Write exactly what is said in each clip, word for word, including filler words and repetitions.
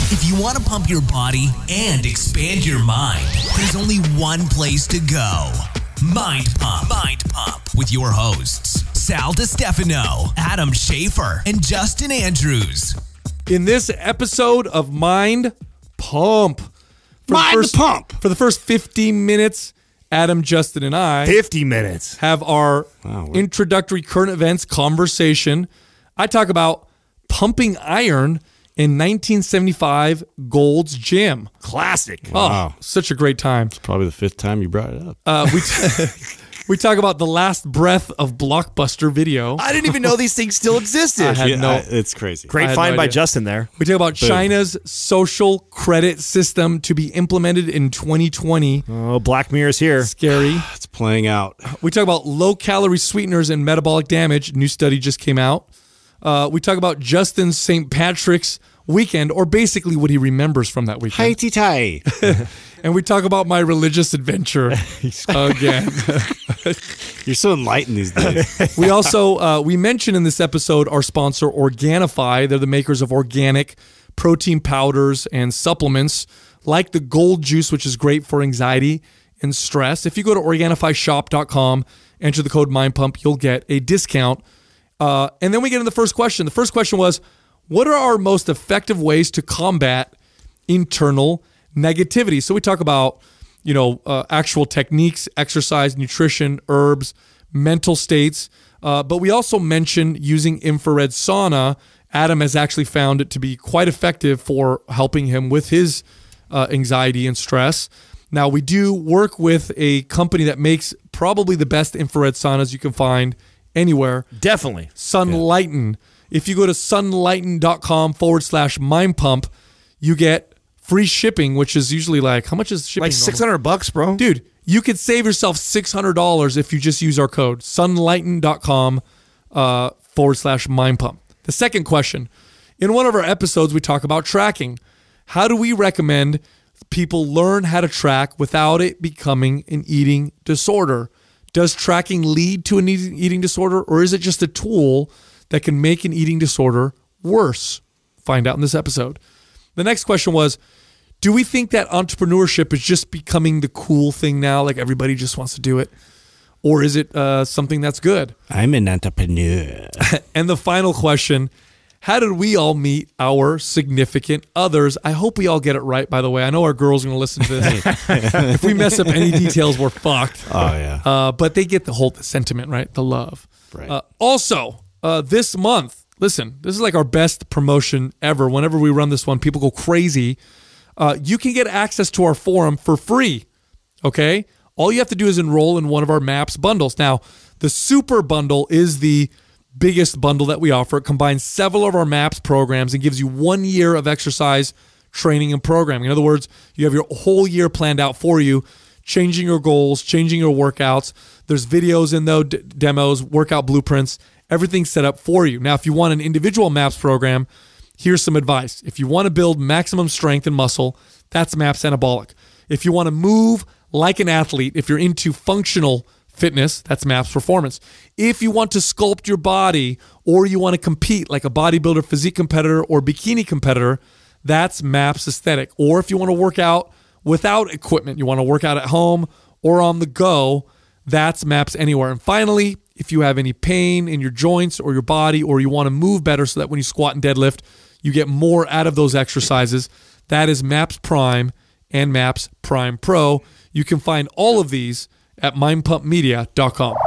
If you want to pump your body and expand your mind, there's only one place to go. Mind Pump. Mind Pump with your hosts, Sal DiStefano, Adam Schaefer, and Justin Andrews. In this episode of Mind Pump. For Mind the first, Pump. For the first fifteen minutes, Adam, Justin, and I fifty minutes have our wow, introductory current events conversation. I talk about pumping iron in nineteen seventy-five Gold's Gym. Classic. Oh, Wow. Such a great time. It's probably the fifth time you brought it up. Uh, we t- we talk about the last breath of Blockbuster Video. I didn't even know these things still existed. I had Yeah, no- I- it's crazy. Great I had find no by idea. Justin there. We talk about China's social credit system to be implemented in twenty twenty. Oh, Black Mirror's here. Scary. It's playing out. We talk about low-calorie sweeteners and metabolic damage. New study just came out. Uh, we talk about Justin's Saint Patrick's weekend, or basically what he remembers from that weekend. Haiti Tai. And we talk about my religious adventure again. You're so enlightened these days. We also, uh, we mentioned in this episode our sponsor, Organifi. They're the makers of organic protein powders and supplements like the Gold Juice, which is great for anxiety and stress. If you go to organifi shop dot com, enter the code MindPump, you'll get a discount. Uh, and then we get into the first question. The first question was, what are our most effective ways to combat internal negativity? So we talk about, you know, uh, actual techniques, exercise, nutrition, herbs, mental states. Uh, but we also mention using infrared sauna. Adam has actually found it to be quite effective for helping him with his uh, anxiety and stress. Now, we do work with a company that makes probably the best infrared saunas you can find anywhere. Definitely. Sunlighten. Yeah. If you go to sunlighten.com forward slash mind pump, you get free shipping, which is usually like, how much is shipping? Like six hundred bucks, bro. Dude, you could save yourself six hundred dollars if you just use our code sunlighten.com uh, forward slash mind pump. The second question, in one of our episodes, we talk about tracking. How do we recommend people learn how to track without it becoming an eating disorder? Does tracking lead to an eating disorder, or is it just a tool that can make an eating disorder worse? Find out in this episode. The next question was, do we think that entrepreneurship is just becoming the cool thing now, like everybody just wants to do it? Or is it uh, something that's good? I'm an entrepreneur. And the final question, how did we all meet our significant others? I hope we all get it right, by the way. I know our girls are going to listen to this. If we mess up any details, we're fucked. Oh, yeah. Uh, but they get the whole the sentiment, right? The love. Right. Uh, also, uh, this month, listen, this is like our best promotion ever. Whenever we run this one, people go crazy. Uh, you can get access to our forum for free, okay? All you have to do is enroll in one of our MAPS bundles. Now, the Super Bundle is the biggest bundle that we offer. It combines several of our MAPS programs and gives you one year of exercise training and programming. In other words, you have your whole year planned out for you, changing your goals, changing your workouts. There's videos in those, d- demos, workout blueprints, everything's set up for you. Now, if you want an individual MAPS program, here's some advice. If you want to build maximum strength and muscle, that's MAPS Anabolic. If you want to move like an athlete, if you're into functional fitness, that's MAPS Performance. If you want to sculpt your body, or you want to compete like a bodybuilder, physique competitor, or bikini competitor, that's MAPS Aesthetic. Or if you want to work out without equipment, you want to work out at home or on the go, that's MAPS Anywhere. And finally, if you have any pain in your joints or your body, or you want to move better so that when you squat and deadlift, you get more out of those exercises, that is MAPS Prime and MAPS Prime Pro. You can find all of these at mind pump media dot com.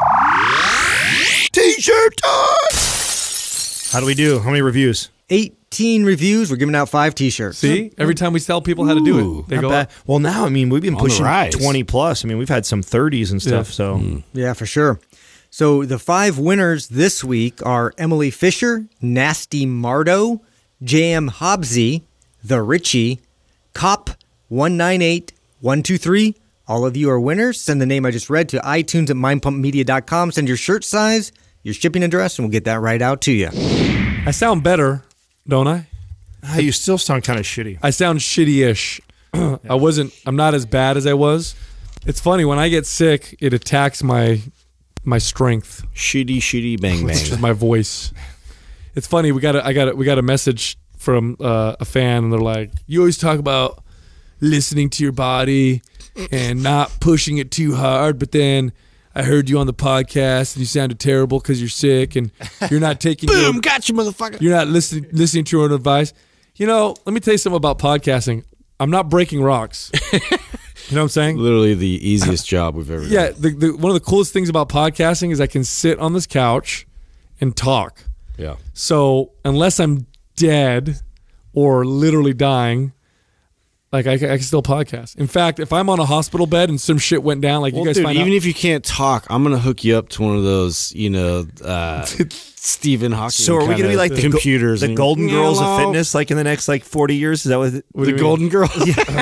T-shirt time! How do we do? How many reviews? eighteen reviews. We're giving out five T-shirts. See? Every time we tell people how to do Ooh, it, they Not go bad. up. Well, now, I mean, we've been On the pushing rise. twenty plus. I mean, we've had some thirties and stuff, Yeah. so. Mm. Yeah, for sure. So the five winners this week are Emily Fisher, Nasty Mardo, J M Hobbsy, The Richie, Cop one nine eight one two three. All of you are winners. Send the name I just read to iTunes at mind pump media dot com. Send your shirt size, your shipping address, and we'll get that right out to you. I sound better, don't I? Ah, you still sound kind of shitty. I sound shitty-ish. I wasn't, I'm not as bad as I was. It's funny, when I get sick, it attacks my my strength, Shitty, shitty, bang, which is bang. my voice. It's funny, we got a, I got a, we got a message from uh, a fan, and they're like, "You always talk about listening to your body and not pushing it too hard, but then I heard you on the podcast and you sounded terrible because you're sick and you're not taking Boom, your, got you, motherfucker. you're not listening listening to your own advice." You know, let me tell you something about podcasting. I'm not breaking rocks. You know what I'm saying? Literally the easiest job we've ever Yeah, done. the, the, one of the coolest things about podcasting is I can sit on this couch and talk. Yeah. So unless I'm dead or literally dying, like I, I can still podcast. In fact, if I'm on a hospital bed and some shit went down, like Well, you guys dude, find even out, if you can't talk, I'm gonna hook you up to one of those, you know, uh, Stephen Hawking. So are we kinda gonna be like the computers, the and- Golden Girls of Hello? fitness, like in the next like forty years? Is that what? The do you mean? Golden Girls.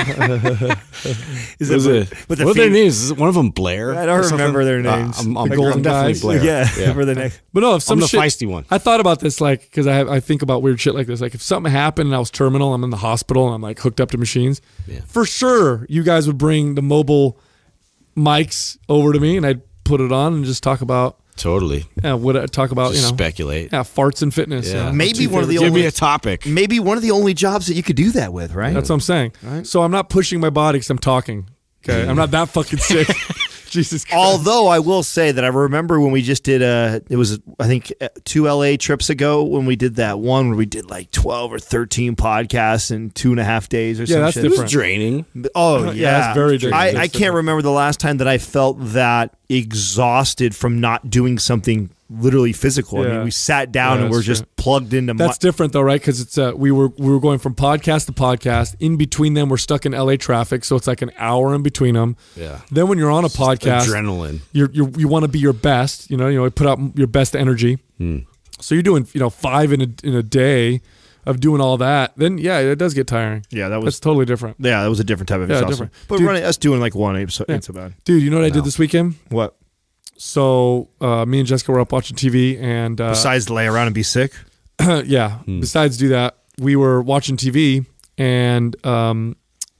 Is What is it? with the What are their fem- names? Is it one of them Blair? I don't or something? remember their Uh, names. I'm, I'm, The I'm Golden definitely guys? Blair. Yeah, for the next. but no, if some I'm the shit, feisty one. I thought about this, like, because I have, I think about weird shit like this. Like, if something happened and I was terminal, I'm in the hospital and I'm like hooked up to machines. Yeah. For sure, you guys would bring the mobile mics over to me and I'd put it on and just talk about, Totally. yeah, what I talk about, Just you know, speculate. yeah, farts and fitness. Yeah. you know, Maybe two one of the favorite- Give me only- a topic. Maybe one of the only jobs that you could do that with, right? That's what I'm saying. So I'm not pushing my body because I'm talking. Okay, I'm not that fucking sick. Jesus Christ. Although I will say that I remember when we just did uh it was I think uh, two L A trips ago when we did that one where we did like twelve or thirteen podcasts in two and a half days or Yeah, some that's shit. It was different. draining. Oh yeah, Yeah, that's very different. I, I That's can't different. remember the last time that I felt that exhausted from not doing something literally physical. I Yeah. mean, we sat down Yeah, and we're that's just true. plugged into. That's my, different though, right? Because it's uh, we were we were going from podcast to podcast. In between them, we're stuck in L A traffic, so it's like an hour in between them. Yeah. Then when you're on a podcast, Adrenaline. you're, you're you want to be your best. You know, you know, put out your best energy. Hmm. So you're doing you know five in a in a day of doing all that. Then yeah, it does get tiring. yeah, that was That's totally different. yeah, that was a different type of Yeah, exhaustion. different. But Dude- running us doing like one episode Yeah. ain't so bad. Dude, you know what I did this weekend? What So uh, me and Jessica were up watching T V, and uh, besides lay around and be sick? yeah. Besides do that, we were watching T V, and um,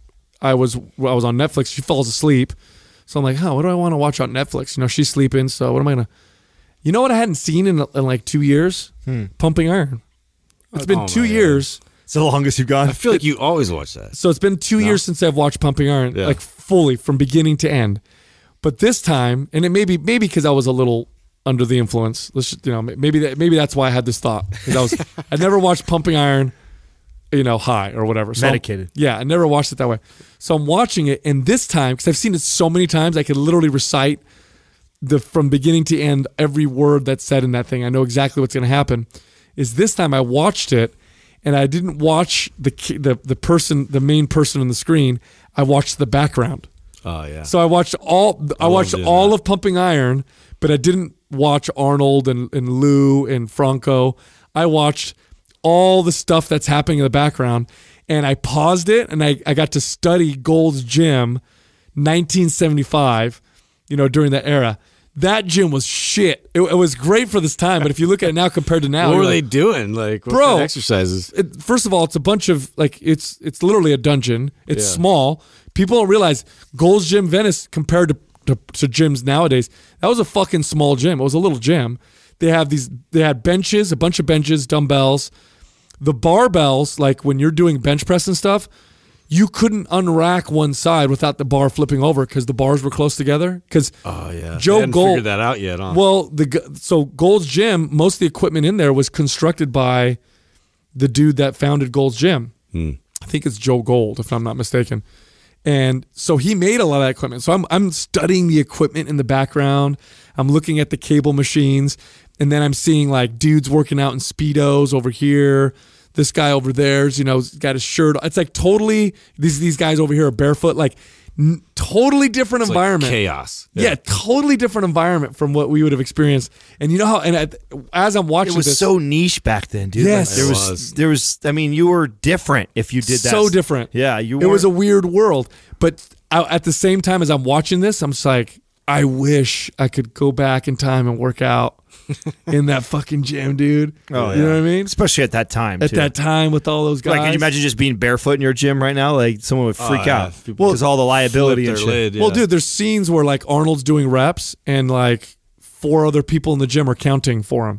I was I was on Netflix. She falls asleep, so I'm like, "Huh, what do I want to watch on Netflix?" You know, she's sleeping, so what am I gonna? You know what I hadn't seen in, in like two years? Pumping Iron. It's been Oh, two my God. years, It's the longest you've gone. I feel like you always watch that. so it's been two years since I've watched Pumping Iron, Yeah. like fully from beginning to end. But this time, and it may be maybe because I was a little under the influence. Let's just, you know, maybe that maybe that's why I had this thought, because I was I never watched Pumping Iron, you know, high or whatever. So I'm- Medicated. yeah, I never watched it that way. So I'm watching it, and this time, because I've seen it so many times, I could literally recite the from beginning to end every word that's said in that thing. I know exactly what's going to happen. Is this time I watched it, and I didn't watch the ki- the the person, the main person on the screen. I watched the background. Oh yeah. So I watched all I, love watched doing all that. of Pumping Iron, but I didn't watch Arnold and, and Lou and Franco. I watched all the stuff that's happening in the background, and I paused it, and I, I got to study Gold's Gym, nineteen seventy-five, you know, during that era. That gym was shit. It, it was great for this time, but if you look at it now compared to now, what you're were they like, doing? Like, what Bro, kind of exercises? it, first of all, it's a bunch of like it's it's literally a dungeon. It's Yeah. small. People don't realize Gold's Gym Venice compared to, to to gyms nowadays. That was a fucking small gym. It was a little gym. They have these. They had benches, a bunch of benches, dumbbells, the barbells. Like when you're doing bench press and stuff, you couldn't unrack one side without the bar flipping over because the bars were close together. Because Oh yeah. Joe they hadn't Gold- figured that out yet, huh? well, the g- so Gold's Gym, most of the equipment in there was constructed by the dude that founded Gold's Gym. Hmm. I think it's Joe Gold, if I'm not mistaken. And so he made a lot of that equipment. So I'm I'm studying the equipment in the background. I'm looking at the cable machines, and then I'm seeing like dudes working out in Speedos over here. This guy over there's, you know, got his shirt. It's like totally these these guys over here are barefoot. Like n- totally different It's like environment. chaos. Yeah. totally different environment from what we would have experienced. And you know how? And I, as I'm watching It was this, so niche back then, dude. Yes. Like, there It was, was. there was. I mean, you were different if you did that. so different. Yeah, you. It was a weren't- weird world. But I, at the same time as I'm watching this, I'm just like, I wish I could go back in time and work out in that fucking gym, dude. Oh, You know yeah. what I mean? especially at that time. At too. that time with all those guys. Like, can you imagine just being barefoot in your gym right now? Like, someone would freak Oh, yeah. out People because all the liability Flip and their shit. lid, Well, yeah. dude, there's scenes where like Arnold's doing reps and like four other people in the gym are counting for him.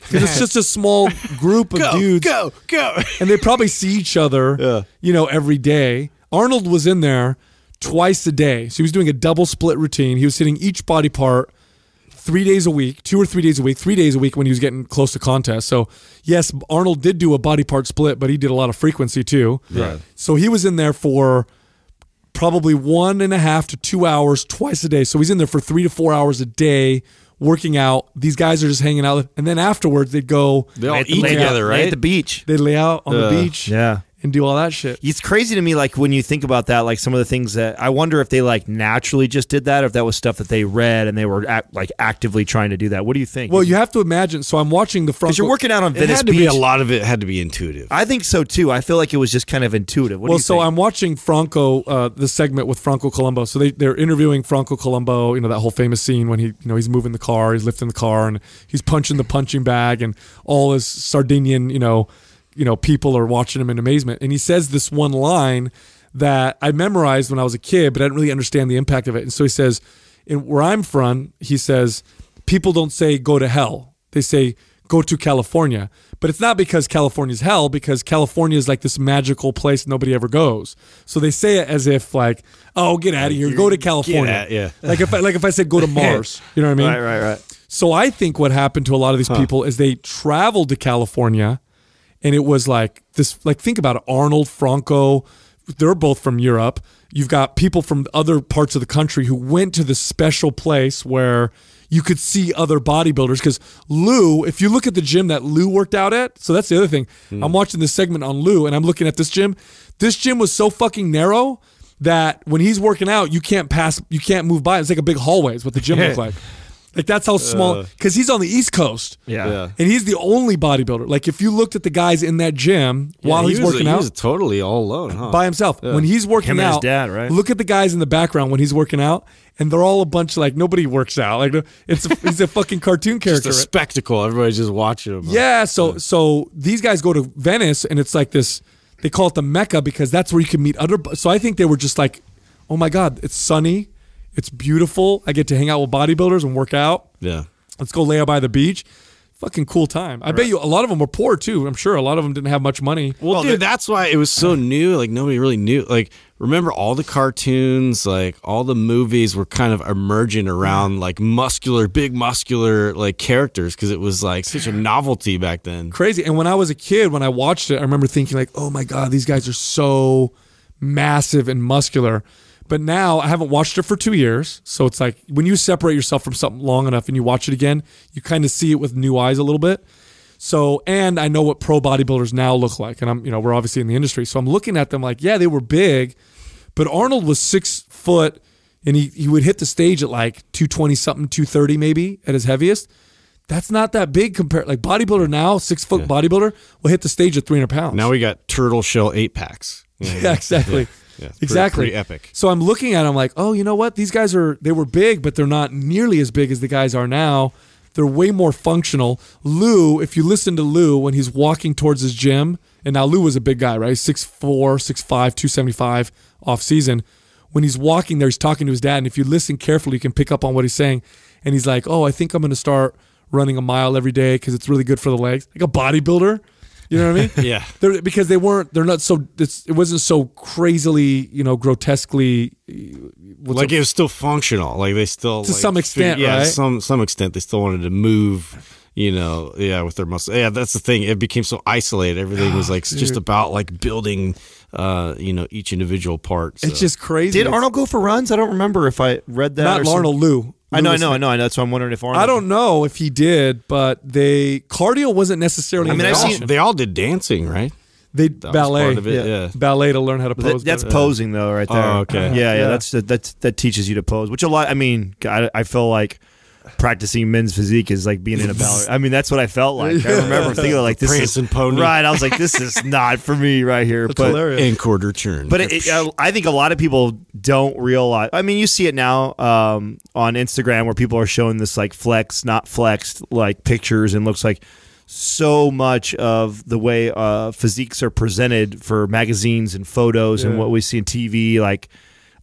because it's just a small group of go, dudes. Go, go. And they probably see each other, Yeah. you know, every day. Arnold was in there twice a day. So he was doing a double split routine. He was hitting each body part three days a week, two or three days a week, three days a week when he was getting close to contest. So, yes, Arnold did do a body part split, but he did a lot of frequency too. Right. So he was in there for probably one and a half to two hours twice a day. So he's in there for three to four hours a day working out. These guys are just hanging out. And then afterwards, they'd go, They all Lay at the- eat lay out- together, lay right? at the beach. they'd lay out on Uh, the beach Yeah. and do all that shit. It's crazy to me, like when you think about that, like some of the things that I wonder if they like naturally just did that, or if that was stuff that they read and they were act, like actively trying to do that. What do you think? Well, you have to imagine. So I'm watching the front. because you're working out on It Venice had to Beach. be a lot of it had to be intuitive. I think so too. I feel like it was just kind of intuitive. What Well, do you so think? I'm watching Franco, uh, the segment with Franco Colombo. So they, they're interviewing Franco Colombo, you know, that whole famous scene when he, you know, he's moving the car, he's lifting the car, and he's punching the punching bag, and all his Sardinian, you know, you know, people are watching him in amazement. And he says this one line that I memorized when I was a kid, but I didn't really understand the impact of it. And so he says, in where I'm from, he says, people don't say go to hell. They say go to California. But it's not because California's hell, because California is like this magical place nobody ever goes. So they say it as if like, oh, get out of here, go to California. Get out, yeah. Like if I, like if I said go to Mars, you know what I mean? right, right, right. So I think what happened to a lot of these people is they traveled to California, and it was like this, like think about it, Arnold, Franco, they're both from Europe. You've got people from other parts of the country who went to this special place where you could see other bodybuilders. Because Lou, if you look at the gym that Lou worked out at, so that's the other thing. I'm watching this segment on Lou, and I'm looking at this gym. This gym was so fucking narrow that when he's working out, you can't pass, you can't move by. It's like a big hallway is what the gym looked like. Like that's how small, because he's on the East Coast. Yeah. Yeah. And he's the only bodybuilder. Like if you looked at the guys in that gym while he he's was, working he out was totally all alone, huh? by himself, when he's working Him and out, his dad, right? look at the guys in the background when he's working out, and they're all a bunch of like nobody works out. Like it's a, he's a fucking cartoon Just character. a spectacle. Everybody's just watching him. huh? Yeah. So so these guys go to Venice, and it's like this. They call it the Mecca because that's where you can meet other. So I think they were just like, oh my God, it's sunny, it's beautiful. I get to hang out with bodybuilders and work out. Yeah. Let's go lay out by the beach. Fucking cool time. I bet you a lot of them were poor too. I'm sure a lot of them didn't have much money. Well, dude, that's why it was so new. Like nobody really knew. Like remember all the cartoons, like all the movies were kind of emerging around like muscular, big muscular like characters because it was like such a novelty back then. Crazy. And when I was a kid, when I watched it, I remember thinking like, oh my God, these guys are so massive and muscular. But now I haven't watched it for two years. So it's like when you separate yourself from something long enough and you watch it again, you kind of see it with new eyes a little bit. So, and I know what pro bodybuilders now look like. And I'm, you know, we're obviously in the industry. So I'm looking at them like, yeah, they were big, but Arnold was six foot and he, he would hit the stage at like two twenty something, two thirty maybe at his heaviest. That's not that big compared. Like bodybuilder now, six foot Yeah. bodybuilder will hit the stage at three hundred pounds. Now we got turtle shell eight packs. You know? Yeah, exactly. Yeah. Yeah, pretty- exactly. pretty epic. So I'm looking at them like, oh, you know what? These guys are, they were big, but they're not nearly as big as the guys are now. They're way more functional. Lou, if you listen to Lou when he's walking towards his gym, and now Lou was a big guy, right? six four, six five, two seventy-five off season. When he's walking there, he's talking to his dad. And if you listen carefully, you can pick up on what he's saying. And he's like, oh, I think I'm going to start running a mile every day because it's really good for the legs. Like a bodybuilder. You know what I mean? Yeah. They're, because they weren't, they're not so, it's, it wasn't so crazily, you know, grotesquely. what's Like a- it was still functional. Like they still To like, some extent, yeah, right? some some extent they still wanted to move. You know, yeah, with their muscle. Yeah, that's the thing. It became so isolated. Everything was like just about like building, uh, you know, each individual part. So. It's just crazy. Did It's- Arnold go for runs? I don't remember if I read that. Not or some- Arnold, Lou. I know, I Lou know, I was- know, I know. That's why I'm wondering if Arnold. I don't know if he did, but they, cardio wasn't necessarily I mean, an I've seen- option. They all did dancing, right? They That was ballet. part of it, yeah. Ballet to learn how to That- pose. that's better. posing though, right there. Oh, okay. Yeah, yeah. Yeah. That's that's that teaches you to pose, which a lot. I mean, I, I feel like practicing men's physique is like being in a ballet. I mean, that's what I felt like. I remember thinking like this is Prancing pony. right. I was like, this is not for me right here. That's but hilarious. And quarter turn. But it, it, uh, I think a lot of people don't realize. I mean, you see it now um, on Instagram where people are showing this like flex, not flexed, like pictures, and looks like so much of the way uh, physiques are presented for magazines and photos and Yeah. what we see on T V. Like,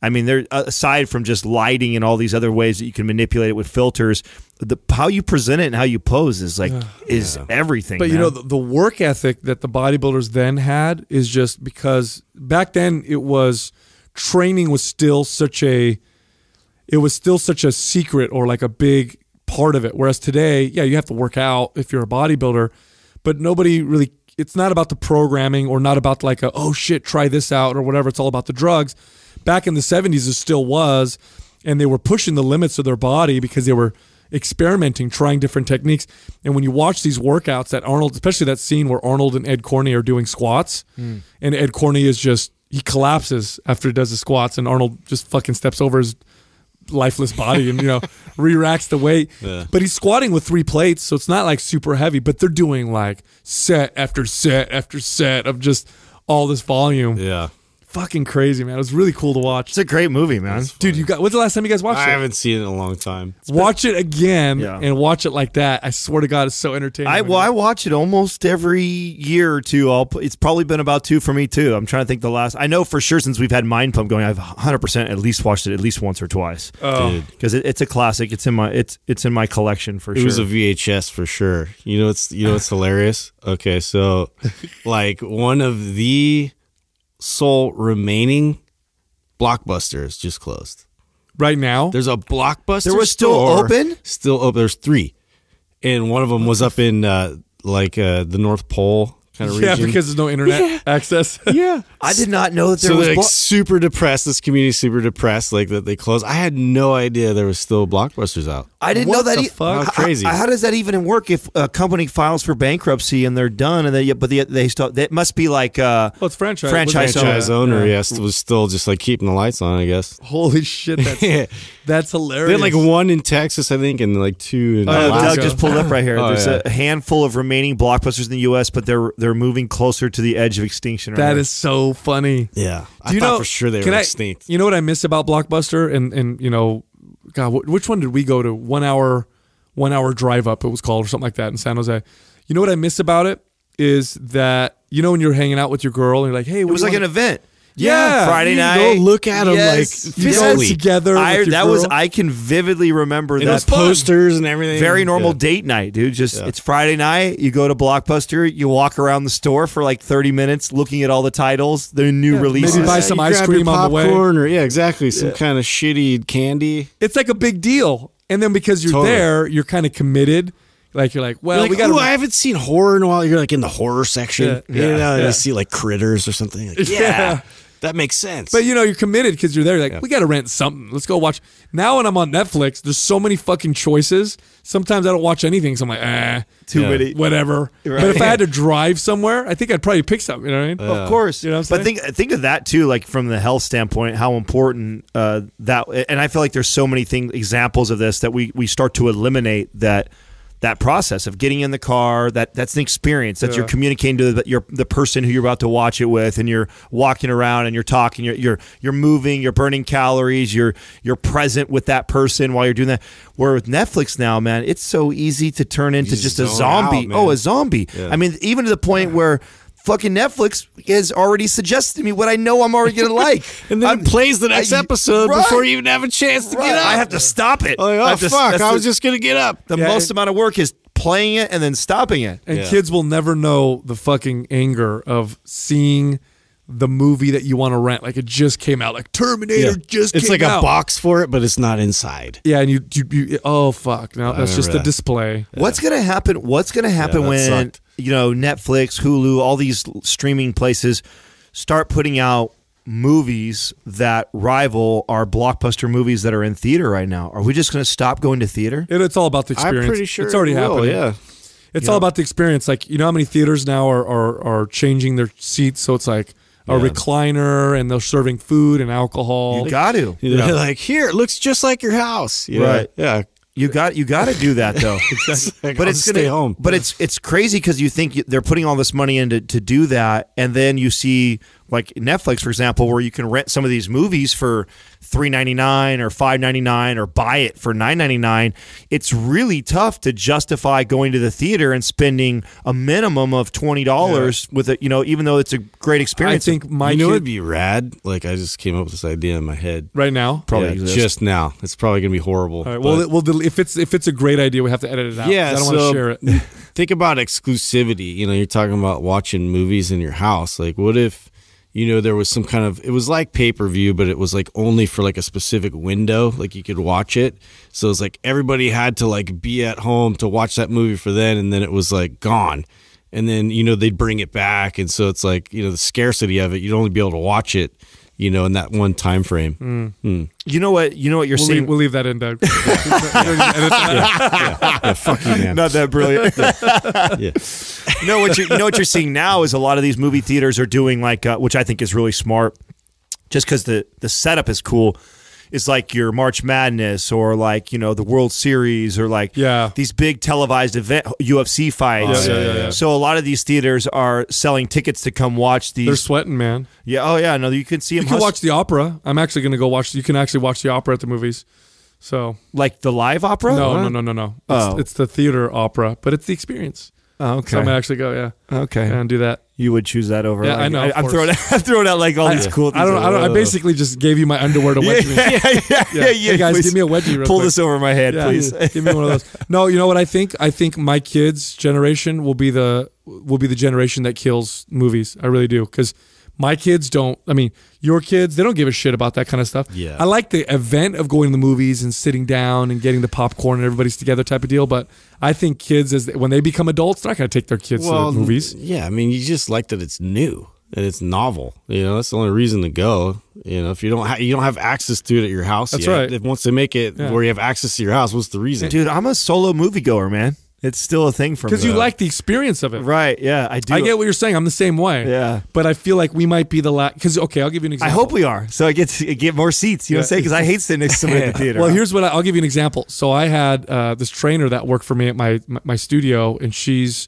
I mean, there aside from just lighting and all these other ways that you can manipulate it with filters, the how you present it and how you pose is like is yeah. everything. But man. you know, the, the work ethic that the bodybuilders then had is just because back then it was training was still such a it was still such a secret or like a big part of it. Whereas today, yeah, you have to work out if you're a bodybuilder, but nobody really. It's not about the programming or not about like a oh shit, try this out or whatever. It's all about the drugs. Back in the seventies, it still was, and they were pushing the limits of their body because they were experimenting, trying different techniques. And when you watch these workouts that Arnold, especially that scene where Arnold and Ed Corney are doing squats, mm. and Ed Corney is just, he collapses after he does the squats, and Arnold just fucking steps over his lifeless body and, you know, re-racks the weight. Yeah. But he's squatting with three plates, so it's not like super heavy, but they're doing like set after set after set of just all this volume. Yeah. Fucking crazy, man. It was really cool to watch. It's a great movie, man. Dude, you got when's the last time you guys watched I it? I haven't seen it in a long time. It's watch been, it again yeah. and watch it like that. I swear to God, it's so entertaining. I well, I watch it almost every year or two. I'll it's probably been about two for me too. I'm trying to think the last. I know for sure since we've had Mind Pump going, I've one hundred percent at least watched it at least once or twice. Oh, because it, it's a classic. It's in my it's it's in my collection for it sure. It was a V H S for sure. You know it's you know it's hilarious. Okay, so like one of the sole remaining Blockbusters just closed. Right now? There's a Blockbuster There was still store, open? Still open. There's three. And one of them was up in uh, like uh, the North Pole kind of yeah, region. because there's no internet yeah. access. yeah. I did not know that there so was they're like blo- super depressed. This community's super depressed, like that they closed. I had no idea there was still Blockbusters out. I didn't What know that. the E- fuck? How, crazy. How, how does that even work if a company files for bankruptcy and they're done and they but they, they still that must be like uh Well, it's franchise. franchise, Franchise owner. owner, yes, was still just like keeping the lights on, I guess. Holy shit, that's that's hilarious. They had like one in Texas, I think, and like two in Oh, Uh, Alaska. Doug just pulled up right here. Oh, There's yeah. a handful of remaining Blockbusters in the U S, but they're they're moving closer to the edge of extinction. Right That now. is so funny. Yeah, I Do you thought know, for sure they can were I- extinct. You know what I miss about Blockbuster? And, and you know, God, wh- which one did we go to? One hour, one hour drive up, it was called, or something like that in San Jose. You know what I miss about it is that, you know, when you're hanging out with your girl and you're like, hey, It was like an event. Yeah, Friday you night. go look at 'em, like, you go physically. together. I, with your that girl. was I can vividly remember And that those posters and everything. very normal Yeah. date night, dude. Just Yeah. it's Friday night. You go to Blockbuster. You walk around the store for like thirty minutes, looking at all the titles, the new Yeah, releases. maybe buy Yeah, some you ice grab cream your on the way. popcorn or yeah, exactly. Some kind of shitty candy. It's like a big deal. And then because you're Totally. there, you're kind of committed. Like you're like, well, You're like, we got "Ooh, I haven't seen horror in a while." You're like in the horror section. Yeah, you yeah, know, and yeah. you see like critters or something. Like, yeah, Yeah. that makes sense. But you know, you're committed because you're there. You're like, Yeah. we got to rent something. Let's go watch. Now when I'm on Netflix, there's so many fucking choices. Sometimes I don't watch anything. So I'm like, eh, Too Yeah. many. whatever. Right. But if I had to drive somewhere, I think I'd probably pick something. You know what I mean? Of course, You know what I'm but saying? think think of that too, like from the health standpoint, how important uh, that. And I feel like there's so many things, examples of this that we we start to eliminate that that process of getting in the car. That that's an experience. That's Yeah. you're communicating to the, your the person who you're about to watch it with, and you're walking around and you're talking. You're you're you're moving. You're burning calories. You're you're present with that person while you're doing that. Where with Netflix now, man, it's so easy to turn into just just a zone zombie. out, man. oh, a zombie. Yeah. I mean, even to the point where fucking Netflix has already suggested to me what I know I'm already gonna like, and then I'm- it plays the next I- episode right, before you even have a chance to right. get up. I have to stop it. Oh, I oh have to- fuck! that's I the- was just gonna get up. the Yeah, most and- amount of work is playing it and then stopping it. And Yeah. kids will never know the fucking anger of seeing the movie that you want to rent. Like it just came out. Like Terminator just it's came like out. a box for it, but it's not inside. Yeah, and you, you, you oh fuck. No, that's just a remember that. display. What's gonna happen? What's gonna happen that when sucked. you know Netflix, Hulu, all these streaming places start putting out movies that rival our blockbuster movies that are in theater right now? Are we just gonna stop going to theater? It, it's all about the experience. I'm pretty sure it's already it will, happening. Yeah, It's all about the experience. Like, you know how many theaters now are, are, are changing their seats? So it's like a Yeah. recliner and they're serving food and alcohol. You got to. they're like, here, it looks just like your house. You know? Right. Yeah. You got you got to do that though. Like, But I'll it's just gonna, stay home. But it's it's crazy because you think you- they're putting all this money in to, to do that, and then you see like Netflix, for example, where you can rent some of these movies for three ninety-nine or five ninety-nine or buy it for nine ninety-nine, it's really tough to justify going to the theater and spending a minimum of twenty dollars yeah. with it, you know, even though it's a great experience. I think my you know kid, it'd be rad. Like I just came up with this idea in my head right now. Probably yeah, just now. It's probably gonna be horrible. All right, well, well, if it's if it's a great idea, we have to edit it out. Yeah, I don't so want to share it. Think about exclusivity. You know, you're talking about watching movies in your house. Like, what if, you know, there was some kind of, it was like pay-per-view, but it was like only for like a specific window, like you could watch it. So it's like everybody had to like be at home to watch that movie for then, and then it was like gone. And then, you know, they'd bring it back. And so it's like, you know, the scarcity of it, you'd only be able to watch it, you know, in that one time frame. Mm. Mm. You know what? You know what you're we'll seeing. Leave, we'll leave that in, Doug. yeah. yeah. Yeah, fuck you, man. Not that brilliant. yeah. You know what? You, you know what you're seeing now is a lot of these movie theaters are doing like, uh, which I think is really smart, just because the the setup is cool. Is like your March Madness or like, you know, the World Series or like yeah. these big televised event U F C fights. Yeah, yeah, yeah, yeah. So a lot of these theaters are selling tickets to come watch these. They're sweating, man. Yeah. Oh yeah. No, you can see them. You can hustle. watch the opera. I'm actually going to go watch. You can actually watch the opera at the movies. So like the live opera. No, no, no, no, no. It's, Oh. it's the theater opera, but it's the experience. Oh, okay. So I'm gonna actually go. Yeah. Okay. And do that. You would choose that over. Yeah, like, I know, I, of I'm course. throwing. I'm throwing out like all these cool things. I don't. I don't. I basically just gave you my underwear to wet me. yeah, yeah, yeah, yeah, yeah. Hey guys, Please give me a wedgie. Real Pull quick. this over my head, Yeah, please. give me one of those. No, you know what I think? I think my kids' generation will be the will be the generation that kills movies. I really do, because my kids don't. I mean, your kids, they don't give a shit about that kind of stuff. Yeah. I like the event of going to the movies and sitting down and getting the popcorn and everybody's together type of deal. But I think kids, as when they become adults, they're not going to take their kids well, to the movies. Yeah, I mean, you just like that it's new and it's novel. You know, that's the only reason to go. You know, if you don't ha- you don't have access to it at your house That's yet. right. If once they make it Yeah. where you have access to your house, what's the reason? Dude, I'm a solo moviegoer, man. It's still a thing for me. Because you like the experience of it. Right? Yeah, I do. I get what you're saying. I'm the same way. Yeah. But I feel like we might be the last. Because, okay, I'll give you an I example. hope we are, so I get to get more seats. You know what I'm saying? Because I hate sitting next to somebody at the theater. Well, here's what I, I'll give you an example. So I had uh, this trainer that worked for me at my, my my studio, and she's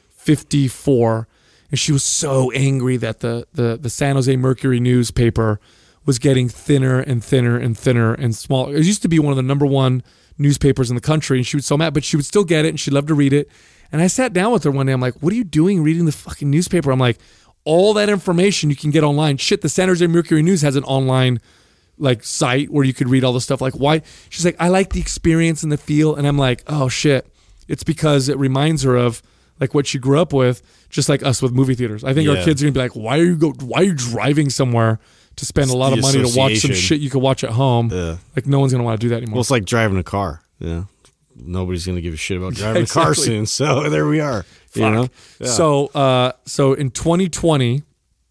fifty-four, and she was so angry that the the the San Jose Mercury newspaper was getting thinner and thinner and thinner and smaller. It used to be one of the number one newspapers in the country, and she was so mad, but she would still get it, and she loved to read it. And I sat down with her one day. I'm like, "What are you doing reading the fucking newspaper?" I'm like, all that information you can get online. Shit, the San Jose Mercury News has an online like site where you could read all the stuff. Like, why? She's like, I like the experience and the feel. And I'm like, oh shit. It's because it reminds her of like what she grew up with, just like us with movie theaters. I think Yeah. our kids are gonna be like, why are you go why are you driving somewhere to spend a lot the of money to watch some association. shit you could watch at home? Yeah. Like no one's gonna want to do that anymore. Well, it's like driving a car. Yeah. Nobody's going to give a shit about driving exactly. a car soon. So there we are. You Fuck. know? Yeah. So, uh, so in twenty twenty,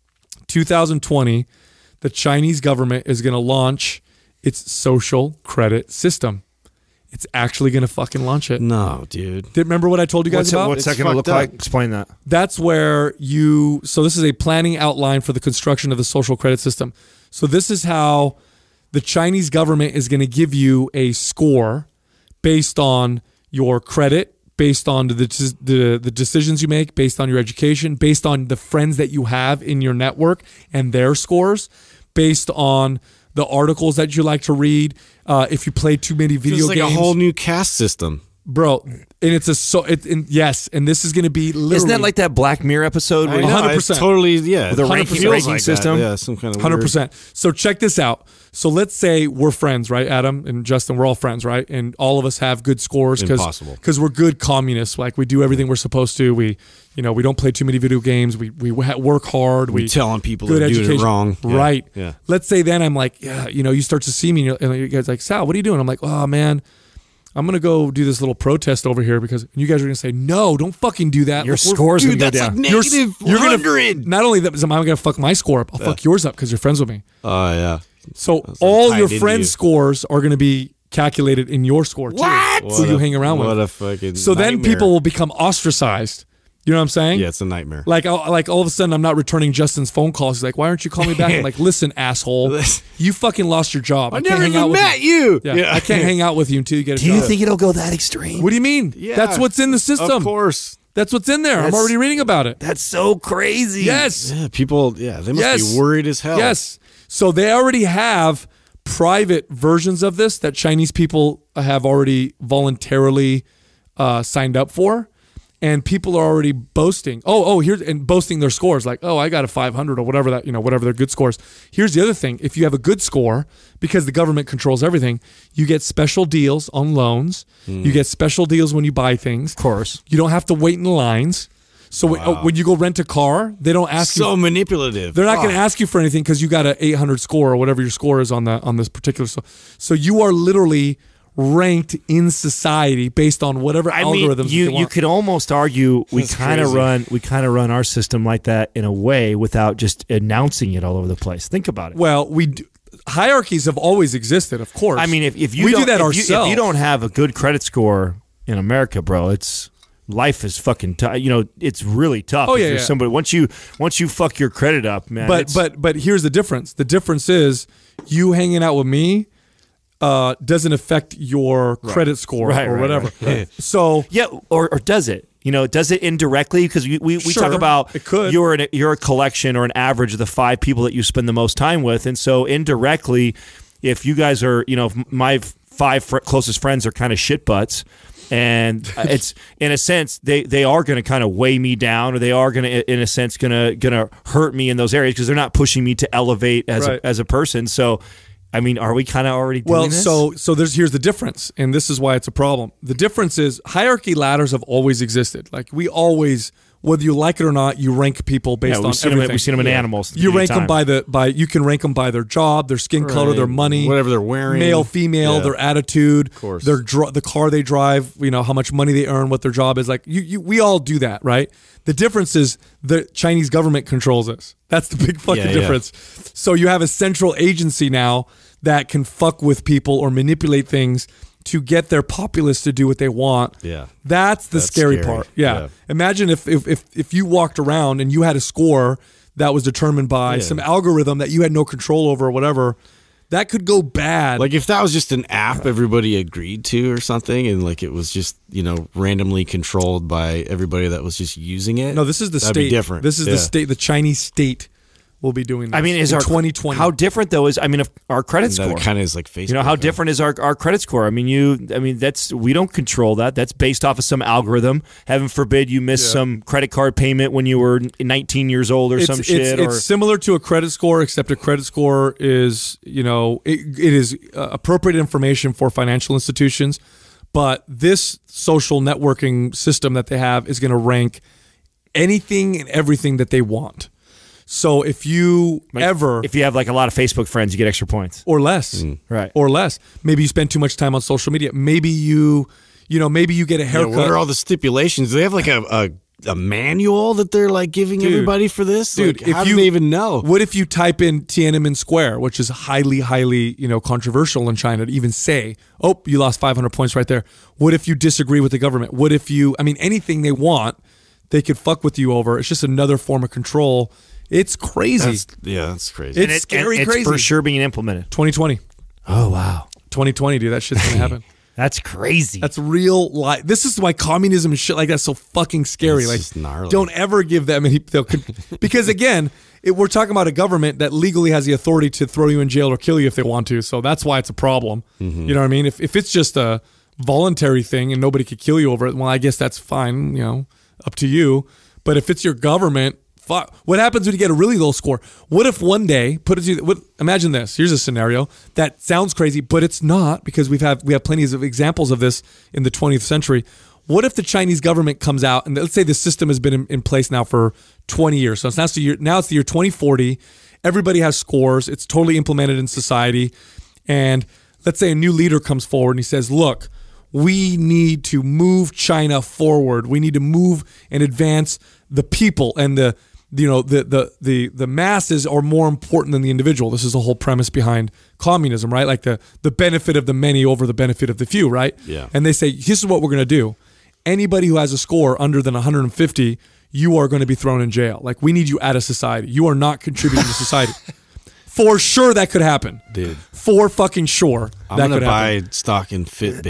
twenty twenty, the Chinese government is going to launch its social credit system. It's actually going to fucking launch it. No, dude. Did remember what I told you guys what's, it, about? what's that It's going to look fucked like? up. Explain that. That's where you, so this is a planning outline for the construction of the social credit system. So this is how the Chinese government is going to give you a score based on your credit, based on the, the the decisions you make, based on your education, based on the friends that you have in your network and their scores, based on the articles that you like to read, uh, if you play too many video It's like games. a whole new caste system. Bro, and it's a so it, and yes, and this is going to be literally Isn't that like that Black Mirror episode? Where know. you- one hundred It's percent. totally, yeah. With a it ranking- feels ranking like system? That. Yeah, some kind of one hundred weird- percent. So check this out. So let's say we're friends, right? Adam and Justin, we're all friends, right? And all of us have good scores because Impossible. because we're good communists. Like we do everything we're supposed to. We, you know, we don't play too many video games. We we ha- work hard. We We telling people good they're doing education. it wrong. Yeah, Right. Yeah. Let's say then I'm like, yeah, you know, you start to see me and, you're, and you guys like, Sal, what are you doing? I'm like, oh man, I'm gonna go do this little protest over here because and you guys are gonna say, no, don't fucking do that. Your Look, we're- scores Dude, would go that's down. like You're- negative you're gonna- one hundred. Not only that, but I'm gonna fuck my score up. I'll fuck yours up because you're friends with me. Oh, yeah. So Those are all tied your into friends' you. scores are going to be calculated in your score too. What? Who you a- hang around What with. a fucking So then nightmare. people will become ostracized. You know what I'm saying? Yeah, it's a nightmare. Like, I'll- like all of a sudden, I'm not returning Justin's phone calls. He's like, "Why aren't you calling me back?" I'm like, "Listen, asshole, you fucking lost your job. I, I can't never hang even out with met you. you. Yeah, Yeah. I can't hang out with you until you get a Do you job." think it'll go that extreme? What do you mean? Yeah. That's what's in the system. Of course. That's what's in there. That's- I'm already reading about it. That's so crazy. Yes. Yeah, people, yeah, they must Yes. be worried as hell. Yes. So they already have private versions of this that Chinese people have already voluntarily uh, signed up for. And people are already boasting. Oh, oh, here's and boasting their scores, like, oh, I got a five hundred or whatever that, you know, whatever their good scores. Here's the other thing: if you have a good score, because the government controls everything, you get special deals on loans. Mm. You get special deals when you buy things. Of course, you don't have to wait in lines. So wow. when, when you go rent a car, they don't ask so you. So manipulative. They're not oh. going to ask you for anything because you got an eight hundred score or whatever your score is on the on this particular. So, so you are literally ranked in society based on whatever I algorithms mean, you you want. You could almost argue we kind of run we kind of run our system like that in a way without just announcing it all over the place. Think about it. Well, we do, hierarchies have always existed, of course. I mean, if, if you we don't, do that if ourselves, you, if you don't have a good credit score in America, bro, it's life is fucking tough. You know, it's really tough. Oh if yeah, you're yeah. somebody once you once you fuck your credit up, man. But it's, but but here's the difference. The difference is you hanging out with me uh, doesn't affect your credit score Right, or right, whatever. right, right. So yeah, or or does it? You know, does it indirectly? Because we, we, we Sure, talk about it could. you're an, you're a collection or an average of the five people that you spend the most time with, and so indirectly, if you guys are, you know, if my five fr- closest friends are kind of shit butts, and it's in a sense they, they are going to kind of weigh me down, or they are going to in a sense going to going to hurt me in those areas because they're not pushing me to elevate as Right. a, as a person. So. I mean, are we kind of already doing well, this? so so there's here's the difference, and this is why it's a problem. The difference is hierarchy ladders have always existed. Like we always, whether you like it or not, you rank people based yeah, on we've seen everything. them, we've seen them in animals. You rank them by the by. You can rank them by their job, their skin color, Right. their money, Whatever they're wearing. male, female, Yeah. their attitude, course. their dr- the car they drive. You know how much money they earn, what their job is. Like you, you, we all do that, right? The difference is the Chinese government controls this. That's the big fucking Yeah, yeah. difference. So you have a central agency now that can fuck with people or manipulate things to get their populace to do what they want. Yeah. That's the That's scary, scary. part. Yeah. Yeah. Imagine if, if if if you walked around and you had a score that was determined by Yeah. some algorithm that you had no control over or whatever, that could go bad. Like if that was just an app everybody agreed to or something, and like it was just, you know, randomly controlled by everybody that was just using it. no, this is the that'd state. Be different. This is Yeah. the state. The Chinese state will be doing this. I mean, is in our twenty twenty? How different though is? I mean, if our credit score That kind of is like Facebook. You know how huh? different is our, our credit score? I mean, you. I mean, that's we don't control that. That's based off of some algorithm. Heaven forbid you miss Yeah. some credit card payment when you were nineteen years old or it's, some it's, shit. It's or similar to a credit score, except a credit score is, you know, it, it is uh, appropriate information for financial institutions. But this social networking system that they have is going to rank anything and everything that they want. So if you like, ever if you have like a lot of Facebook friends, you get extra points. or less, Right. or less, maybe you spend too much time on social media. Maybe you, you know, maybe you get a Yeah, haircut. what are all the stipulations? Do they have like a, a, a manual that they're like giving Dude. everybody for this? Dude, Like, if how you do they even know? What if you type in Tiananmen Square, which is highly, highly, you know, controversial in China to even say, oh, you lost five hundred points right there. What if you disagree with the government? What if you, I mean, anything they want, they could fuck with you over. It's just another form of control. It's crazy. That's, yeah, that's crazy. It's And it- scary and crazy. It's for sure being implemented. twenty twenty. Oh wow, twenty twenty, dude. That shit's going to happen. that's crazy. That's real life. This is why communism and shit like that's so fucking scary. It's like, just gnarly. don't ever give them any. They'll, because again, it, we're talking about a government that legally has the authority to throw you in jail or kill you if they want to. So that's why it's a problem. Mm-hmm. You know what I mean? If if it's just a voluntary thing and nobody could kill you over it, well, I guess that's fine. You know, up to you. But if it's your government, fuck. What happens when you get a really low score? What if one day, put it to what, imagine this. Here's a scenario that sounds crazy, but it's not, because we've have we have plenty of examples of this in the twentieth century. What if the Chinese government comes out and let's say the system has been in, in place now for twenty years? So it's now it's the year, now it's the year twenty forty. Everybody has scores. It's totally implemented in society. And let's say a new leader comes forward and he says, look, we need to move China forward. We need to move and advance the people, and the you know the the the the masses are more important than the individual. This is the whole premise behind communism, right? Like the the benefit of the many over the benefit of the few, right? Yeah. And they say, this is what we're going to do. Anybody who has a score under than one hundred fifty, you are going to be thrown in jail. Like, we need you out of society. You are not contributing to society. For sure that could happen. Dude. For fucking sure I'm that gonna could buy happen. stock in Fitbit.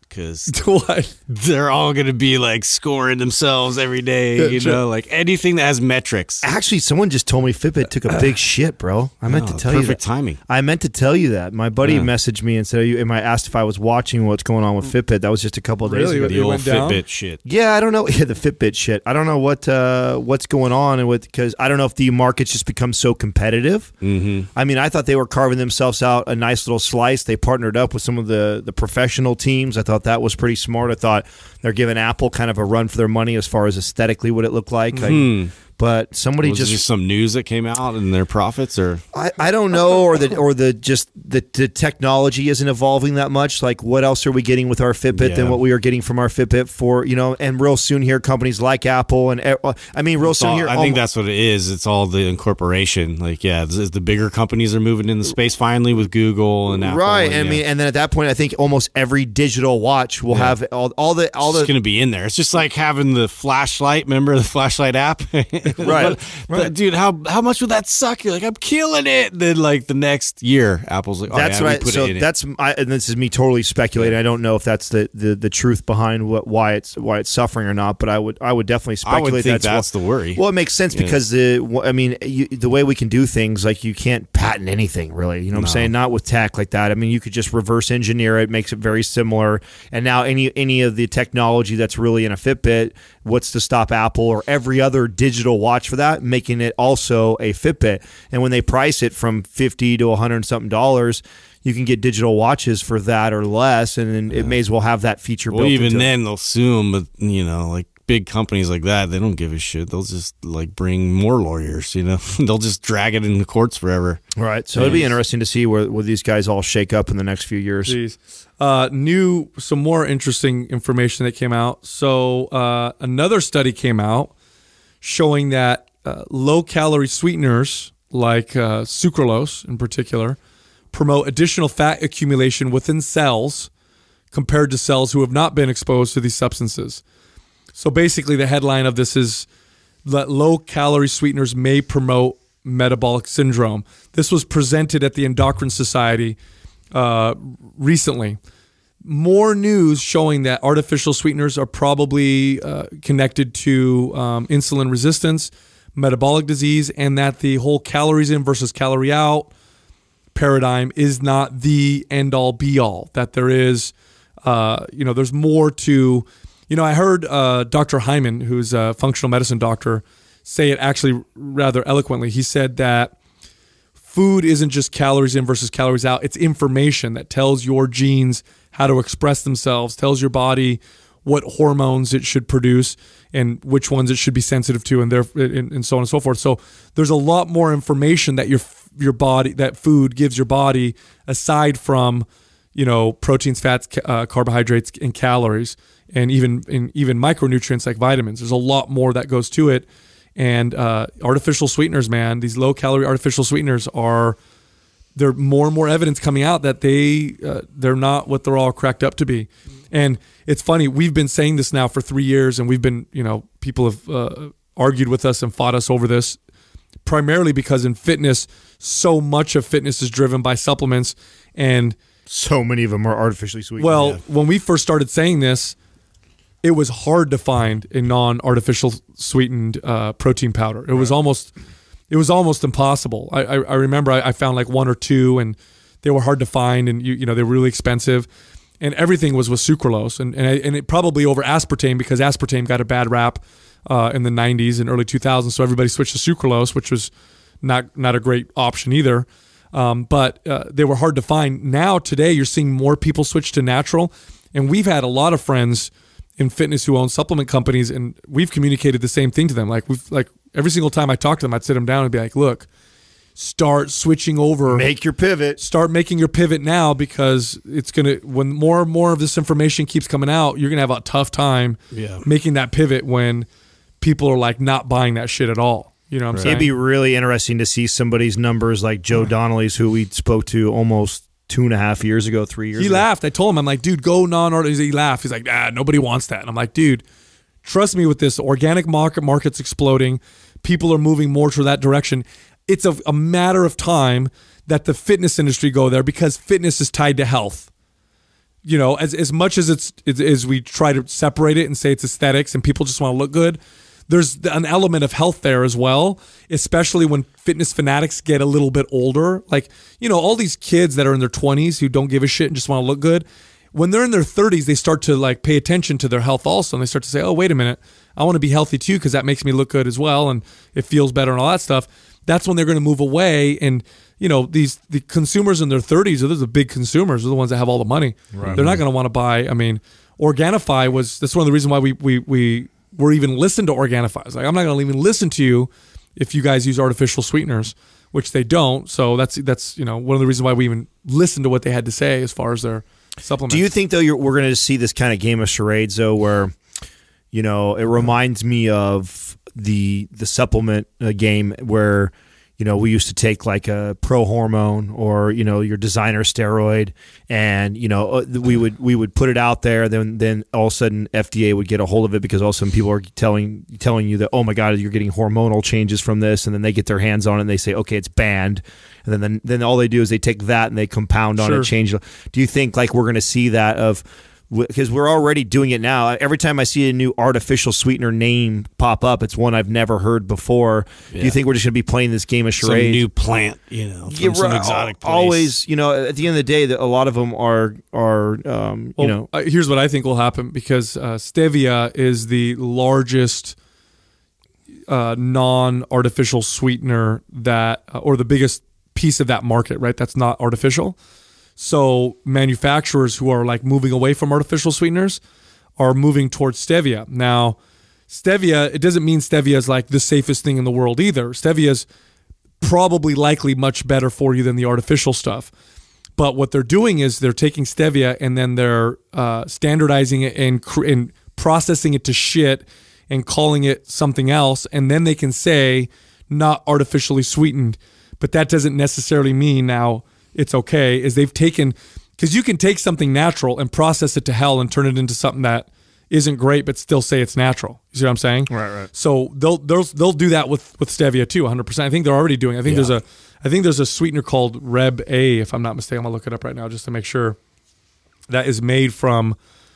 because What? they're all going to be like scoring themselves every day, you know, like anything that has metrics. Actually, someone just told me Fitbit took a big shit, bro. I meant Oh, to tell you that. perfect timing. I meant to tell you that. My buddy Yeah. messaged me and said, "And I asked if I was watching what's going on with Fitbit." That was just a couple of days Really? ago. The It old went down? Fitbit shit. Yeah, I don't know. Yeah, the Fitbit shit. I don't know what uh, what's going on, and what because I don't know if the market's just become so competitive. Mm-hmm. I mean, I thought they were carving themselves out a nice little slice. They partnered up with some of the the professional teams. I thought that was pretty smart. I thought they're giving Apple kind of a run for their money as far as aesthetically what it looked like. I, but somebody Was just it just some news that came out in their profits, or I, I don't know, or the or the just the, the technology isn't evolving that much. Like, what else are we getting with our Fitbit Yeah. than what we are getting from our Fitbit for, you know? And real soon here, companies like Apple and uh, I mean, real It's soon all- here, I think that's what it is. It's all the incorporation. Like, yeah, this- the bigger companies are moving into space finally with Google and Apple. right. And, I yeah. mean, and then at that point, I think almost every digital watch will have all, all the all it's the going to be in there. It's just like having the flashlight. Remember the flashlight app? Right. But, dude, how how much would that suck? You're like, I'm killing it. Then like the next year, Apple's like, oh, That's yeah, we right. put So it in that's I, and this is me totally speculating. I don't know if that's the, the, the truth behind what why it's why it's suffering or not. But I would I would definitely I speculate would think that's, that's what- the worry. Well, it makes sense Yeah. because the I mean you, the way we can do things, like you can't patent anything really. You know what I'm saying? Not with tech like that. I mean, you could just reverse engineer it, makes it very similar. And now any any of the technology that's really in a Fitbit, what's to stop Apple or every other digital watch for that making it also a Fitbit? And when they price it from fifty to a hundred and something dollars, you can get digital watches for that or less, and then it may as well have that feature well, built even into it. then they'll sue them. But you know, like big companies like that, they don't give a shit. They'll just like bring more lawyers. You know, they'll just drag it in the courts forever. Right. So it'd be interesting to see where, where these guys all shake up in the next few years. Jeez. Uh, new, some more interesting information that came out. So uh, another study came out showing that uh, low-calorie sweeteners, like uh, sucralose in particular, promote additional fat accumulation within cells compared to cells who have not been exposed to these substances. So basically, the headline of this is that low-calorie sweeteners may promote metabolic syndrome. This was presented at the Endocrine Society uh, recently. More news showing that artificial sweeteners are probably uh, connected to um, insulin resistance, metabolic disease, and that the whole calories in versus calorie out paradigm is not the end all be all. That there is, uh, you know, there's more to, you know, I heard uh, Doctor Hyman, who's a functional medicine doctor, say it actually rather eloquently. He said that food isn't just calories in versus calories out. It's information that tells your genes how to express themselves, tells your body what hormones it should produce and which ones it should be sensitive to, and there and, and so on and so forth. So there's a lot more information that your your body, that food gives your body, aside from, you know, proteins, fats, uh, carbohydrates, and calories, and even in even micronutrients like vitamins. There's a lot more that goes to it. And uh, artificial sweeteners, man, these low-calorie artificial sweeteners are, there more and more evidence coming out that they, uh, they're not what they're all cracked up to be. And it's funny, we've been saying this now for three years, and we've been, you know, people have uh, argued with us and fought us over this, primarily because in fitness, so much of fitness is driven by supplements. And So many of them are artificially sweetened. well, Yeah. when we first started saying this, it was hard to find a non-artificial sweetened uh, protein powder. It was almost, it was almost impossible. I, I, I remember I, I found like one or two, and they were hard to find, and you, you know they were really expensive, and everything was with sucralose, and and, I, and it probably over aspartame, because aspartame got a bad rap uh, in the nineties and early two thousands. So everybody switched to sucralose, which was not not a great option either. Um, but uh, they were hard to find. Now today, you're seeing more people switch to natural, and we've had a lot of friends in fitness who own supplement companies, and we've communicated the same thing to them. Like we've like every single time I talk to them, I'd sit them down and be like, "Look, start switching over. Make your pivot. Start making your pivot now, because it's gonna when more and more of this information keeps coming out, you're gonna have a tough time Yeah. making that pivot when people are like not buying that shit at all." You know what I'm saying? It'd be really interesting to see somebody's numbers like Joe Donnelly's, who we spoke to almost two and a half years ago, three years He ago. laughed. I told him, I'm like, dude, go non-organic. He laughed. He's like, ah, nobody wants that. And I'm like, dude, trust me with this. Organic market market's exploding. People are moving more to that direction. It's a, a matter of time that the fitness industry go there, because fitness is tied to health. you know, as as much as it's as we try to separate it and say it's aesthetics and people just want to look good, there's an element of health there as well, especially when fitness fanatics get a little bit older. Like, you know, all these kids that are in their twenties who don't give a shit and just want to look good, when they're in their thirties, they start to like pay attention to their health also, and they start to say, oh, wait a minute, I want to be healthy too because that makes me look good as well and it feels better and all that stuff. That's when they're going to move away. And you know, these the consumers in their thirties, those are the big consumers, they're the ones that have all the money. Right. They're not going to want to buy. I mean, Organifi was, that's one of the reasons why we we we were even listened to Organifi. It's like, I'm not going to even listen to you if you guys use artificial sweeteners, which they don't. So that's, that's you know, one of the reasons why we even listened to what they had to say as far as their supplements. Do you think, though, you're, we're going to see this kind of game of charades, though, where, you know, it reminds me of the the supplement uh, game where, you know, we used to take like a pro hormone or, you know, your designer steroid, and, you know, we would we would put it out there. Then then all of a sudden F D A would get a hold of it because all of a sudden people are telling telling you that, oh my God, you're getting hormonal changes from this, and then they get their hands on it and they say, okay, it's banned, and then then, then all they do is they take that and they compound on Sure. it, change it. Do you think like we're going to see that of? Because we're already doing it now. Every time I see a new artificial sweetener name pop up, it's one I've never heard before. Yeah. Do you think we're just going to be playing this game of Some charades? new plant, you know, from Yeah, some right. exotic place. Always, you know, at the end of the day, that a lot of them are are um, Well, you know. uh, here's what I think will happen, because uh, stevia is the largest uh, non-artificial sweetener that, uh, or the biggest piece of that market, right? That's not artificial. So manufacturers who are like moving away from artificial sweeteners are moving towards stevia. Now, stevia, it doesn't mean stevia is like the safest thing in the world either. Stevia is probably likely much better for you than the artificial stuff. But what they're doing is they're taking stevia and then they're uh, standardizing it and, cr- and processing it to shit and calling it something else. And then they can say not artificially sweetened. But that doesn't necessarily mean now it's okay. Is they've taken, because you can take something natural and process it to hell and turn it into something that isn't great, but still say it's natural. You see what I'm saying? Right, right. So they'll they'll they'll do that with with stevia too, one hundred percent. I think they're already doing. I think Yeah. there's a I think there's a sweetener called Reb A, if I'm not mistaken. I'm gonna look it up right now just to make sure. That is made from,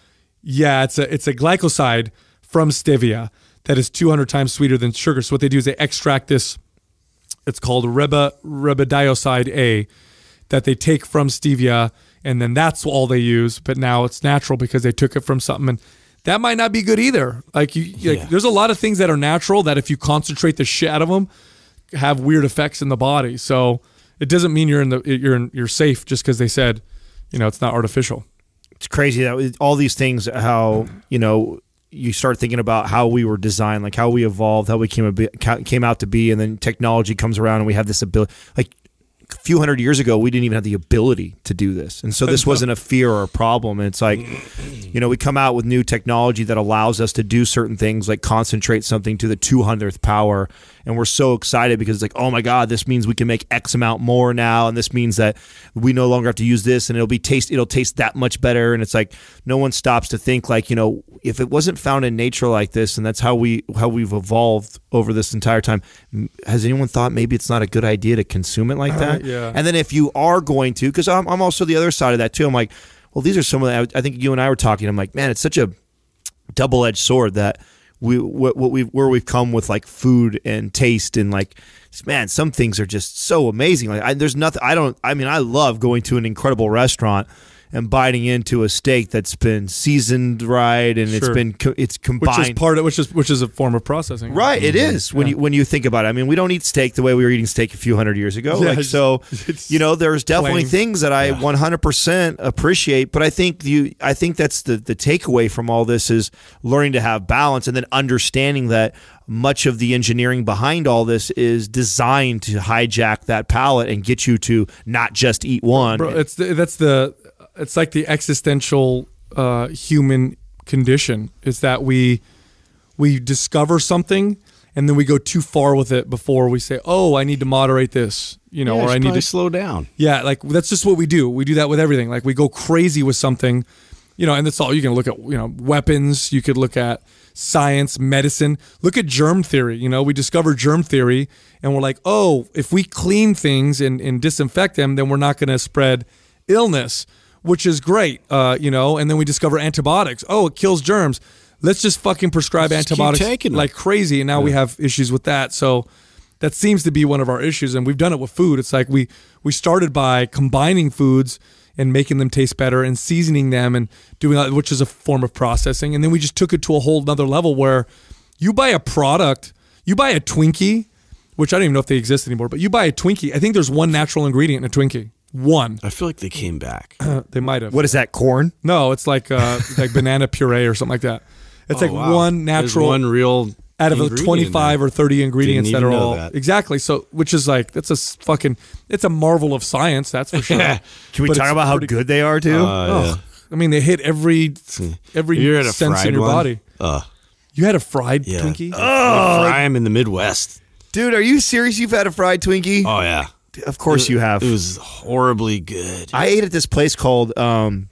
yeah, it's a it's a glycoside from stevia that is two hundred times sweeter than sugar. So what they do is they extract this. It's called Reba Rebedioside A, that they take from stevia, and then that's all they use. But now it's natural because they took it from something, and that might not be good either. Like you, Yeah. like, there's a lot of things that are natural that if you concentrate the shit out of them, have weird effects in the body. So it doesn't mean you're in the you're in, you're safe just because they said, you know, it's not artificial. It's crazy that with all these things, how, you know, you start thinking about how we were designed, like how we evolved, how we came a bit, came out to be, and then technology comes around and we have this ability. Like a few hundred years ago, we didn't even have the ability to do this, and so this wasn't a fear or a problem. And it's like, you know, we come out with new technology that allows us to do certain things, like concentrate something to the two hundredth power, and we're so excited because it's like, oh my God, this means we can make X amount more now, and this means that we no longer have to use this, and it'll be taste, it'll taste that much better. And it's like no one stops to think, like, you know, if it wasn't found in nature like this, and that's how we how we've evolved over this entire time, has anyone thought maybe it's not a good idea to consume it like that? Yeah. And then if you are going to, because I'm, I'm also the other side of that too. I'm like, well, these are some of the, I think you and I were talking. I'm like, man, it's such a double-edged sword that we what, what we where we've come with like food and taste, and like, man, some things are just so amazing. Like I, there's nothing I don't. I mean, I love going to an incredible restaurant and biting into a steak that's been seasoned right, and it's Sure. been co- it's combined. Which is part of which is which is a form of processing. Right, it is when Yeah. you when you think about it. I mean, we don't eat steak the way we were eating steak a few hundred years ago. Yeah, like, it's- so, it's you know, there's definitely plain. things that I one hundred percent appreciate. But I think you, I think that's the the takeaway from all this is learning to have balance, and then understanding that much of the engineering behind all this is designed to hijack that palate and get you to not just eat one. Bro, it's the, that's the it's like the existential uh, human condition is that we we discover something and then we go too far with it before we say, oh, I need to moderate this, you know, Yeah, or I should need probably to slow down. Yeah, like that's just what we do. We do that with everything. Like we go crazy with something, you know, and that's all. You can look at, you know, weapons. You could look at science, medicine. Look at germ theory. You know, we discover germ theory and we're like, oh, if we clean things and, and disinfect them, then we're not going to spread illness. which is great, uh, you know, and then we discover antibiotics. Oh, it kills germs. Let's just fucking prescribe Just keep antibiotics taking them. like crazy, and now we have issues with that. So that seems to be one of our issues, and we've done it with food. It's like we we started by combining foods and making them taste better and seasoning them and doing that, which is a form of processing, and then we just took it to a whole nother level where you buy a product, you buy a Twinkie, which I don't even know if they exist anymore, but you buy a Twinkie. I think there's one natural ingredient in a Twinkie. One. I feel like they came back. They might have. What is that, corn? No, it's like uh, like banana puree or something like that. It's Oh, like wow. one natural There's one real out of the ingredient twenty-five there. or thirty ingredients Didn't that are even know all that. exactly. So, which is like that's a s- fucking it's a marvel of science, that's for sure. Yeah. Can we But talk it's about how pretty- good they are too? Uh, Oh, yeah. I mean, they hit every every You're at a sense fried in your one? body. Uh, You had a fried yeah. Twinkie? Oh, fry them in the Midwest. Dude, are you serious? You've had a fried Twinkie? Oh yeah, Of course you have. It was horribly good. I ate at this place called um,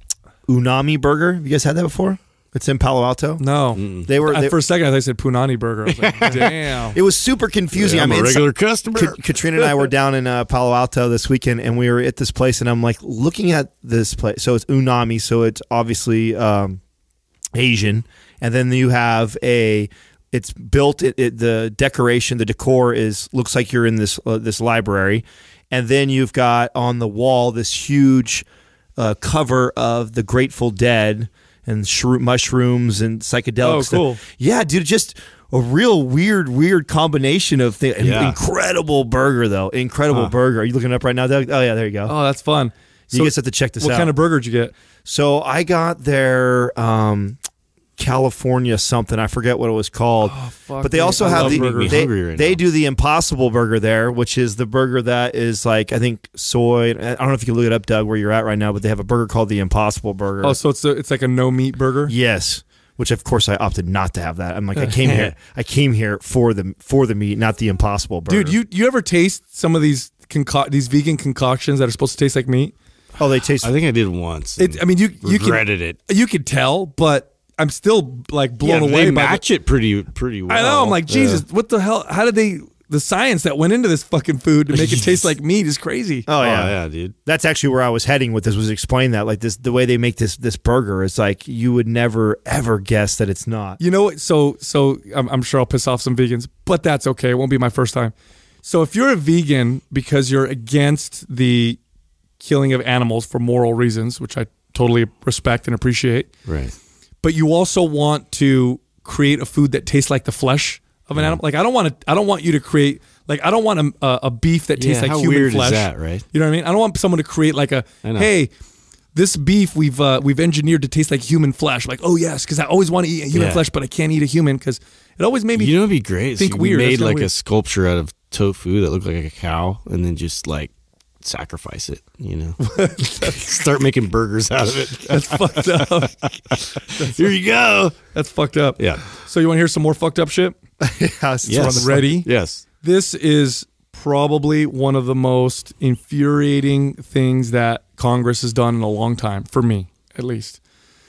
Unami Burger. Have you guys had that before? It's in Palo Alto. No. They were. Uh, They, For a second, I thought I said Punani Burger. I was like, damn. it was super confusing. Yeah, I'm I a mean, regular customer. Ka- Katrina and I were down in uh, Palo Alto this weekend, and we were at this place, and I'm like looking at this place. So it's Unami, so it's obviously um, Asian, and then you have a. It's built. It, it, the decoration, the decor is looks like you're in this uh, this library, and then you've got on the wall this huge uh, cover of the Grateful Dead and shroom, mushrooms and psychedelic Oh, stuff. cool. Yeah, dude, just a real weird, weird combination of things. Yeah. Incredible burger, though. Incredible Huh. burger. Are you looking it up right now, Doug? Oh, yeah, there you go. Oh, that's fun. you guys have to check this What out. kind of burger did you get? So I got their um, California something. I forget what it was called. Oh, fuck, but they man. also I have love the burgers. they, Hungry right they now. do the Impossible Burger there, which is the burger that is like I think soy. I don't know if you can look it up, Doug, where you're at right now, but they have a burger called the Impossible Burger. Oh, so it's a, it's like a no meat burger? Yes, which of course I opted not to have that. I'm like I came here. I came here for the for the meat, not the Impossible Burger. Dude, you you ever taste some of these conco- these vegan concoctions that are supposed to taste like meat? oh, they taste. I think I did once. It, I mean, you you can regretted it. you could tell, but I'm still like blown Yeah, away they by the- match it pretty pretty well. I know. I'm like, Jesus, what the hell? How did they? The science that went into this fucking food to make it taste like meat is crazy. oh Oh yeah. yeah, dude. That's actually where I was heading with this. Was explain that like this the way they make this this burger is like you would never ever guess that it's not. You know what? So so I'm, I'm sure I'll piss off some vegans, but that's okay. It won't be my first time. So if you're a vegan because you're against the killing of animals for moral reasons, which I totally respect and appreciate, Right. but you also want to create a food that tastes like the flesh of an animal. Like I don't want to. I don't want you to create. Like I don't want a, a, a beef that tastes Yeah, like how human weird is flesh. that, right? You know what I mean? I don't want someone to create like a. I know. Hey, this beef we've uh, we've engineered to taste like human flesh. Like oh yes, because I always want to eat human Yeah. flesh, but I can't eat a human because it always made me. You know what'd be great? is think if you weird. That's made kinda like weird. a sculpture out of tofu that looked like a cow, and then just like sacrifice it. You know, start making burgers out of it. That's fucked up. Here you go. That's fucked up. Yeah. So you want to hear some more fucked up shit? Yes. Yes. Ready? Yes. This is probably one of the most infuriating things that Congress has done in a long time, for me at least.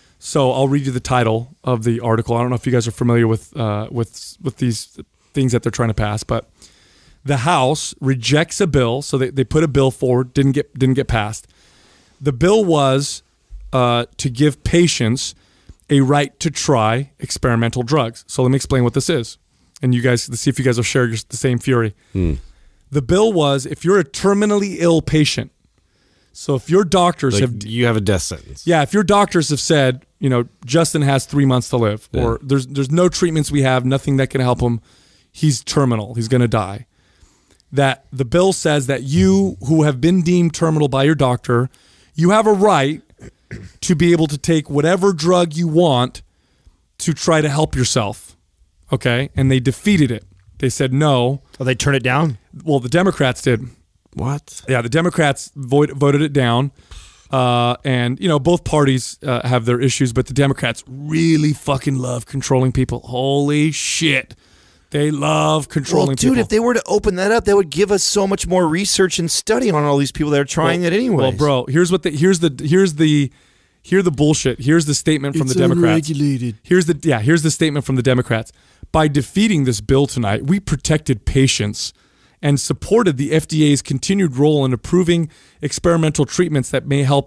So I'll read you the title of the article. I don't know if you guys are familiar with uh, with with these things that they're trying to pass, but the House rejects a bill. So they, they put a bill forward, didn't get didn't get passed. The bill was uh, to give patients a right to try experimental drugs. So let me explain what this is. And you guys, let's see if you guys will share your, the same fury. The bill was if you're a terminally ill patient, so if your doctors Like have, you have a death sentence. yeah, if your doctors have said, you know, Justin has three months to live, or there's there's no treatments we have, nothing that can help him, he's terminal, he's going to die. That the bill says that you who have been deemed terminal by your doctor, you have a right to be able to take whatever drug you want to try to help yourself. Okay, and they defeated it. They said no. Oh, they turn it down. Well, the Democrats did. What? Yeah, the Democrats vote, voted it down. Uh, and, you know, both parties uh, have their issues, but the Democrats really fucking love controlling people. Holy shit. They love controlling Well, dude, people. if they were to open that up, that would give us so much more research and study on all these people that are trying it anyway. Well, bro, here's what the here's the here's the here's the bullshit. Here's the statement from It's the Democrats. unregulated. Here's the yeah, here's the statement from the Democrats. By defeating this bill tonight, we protected patients and supported the F D A's continued role in approving experimental treatments that may help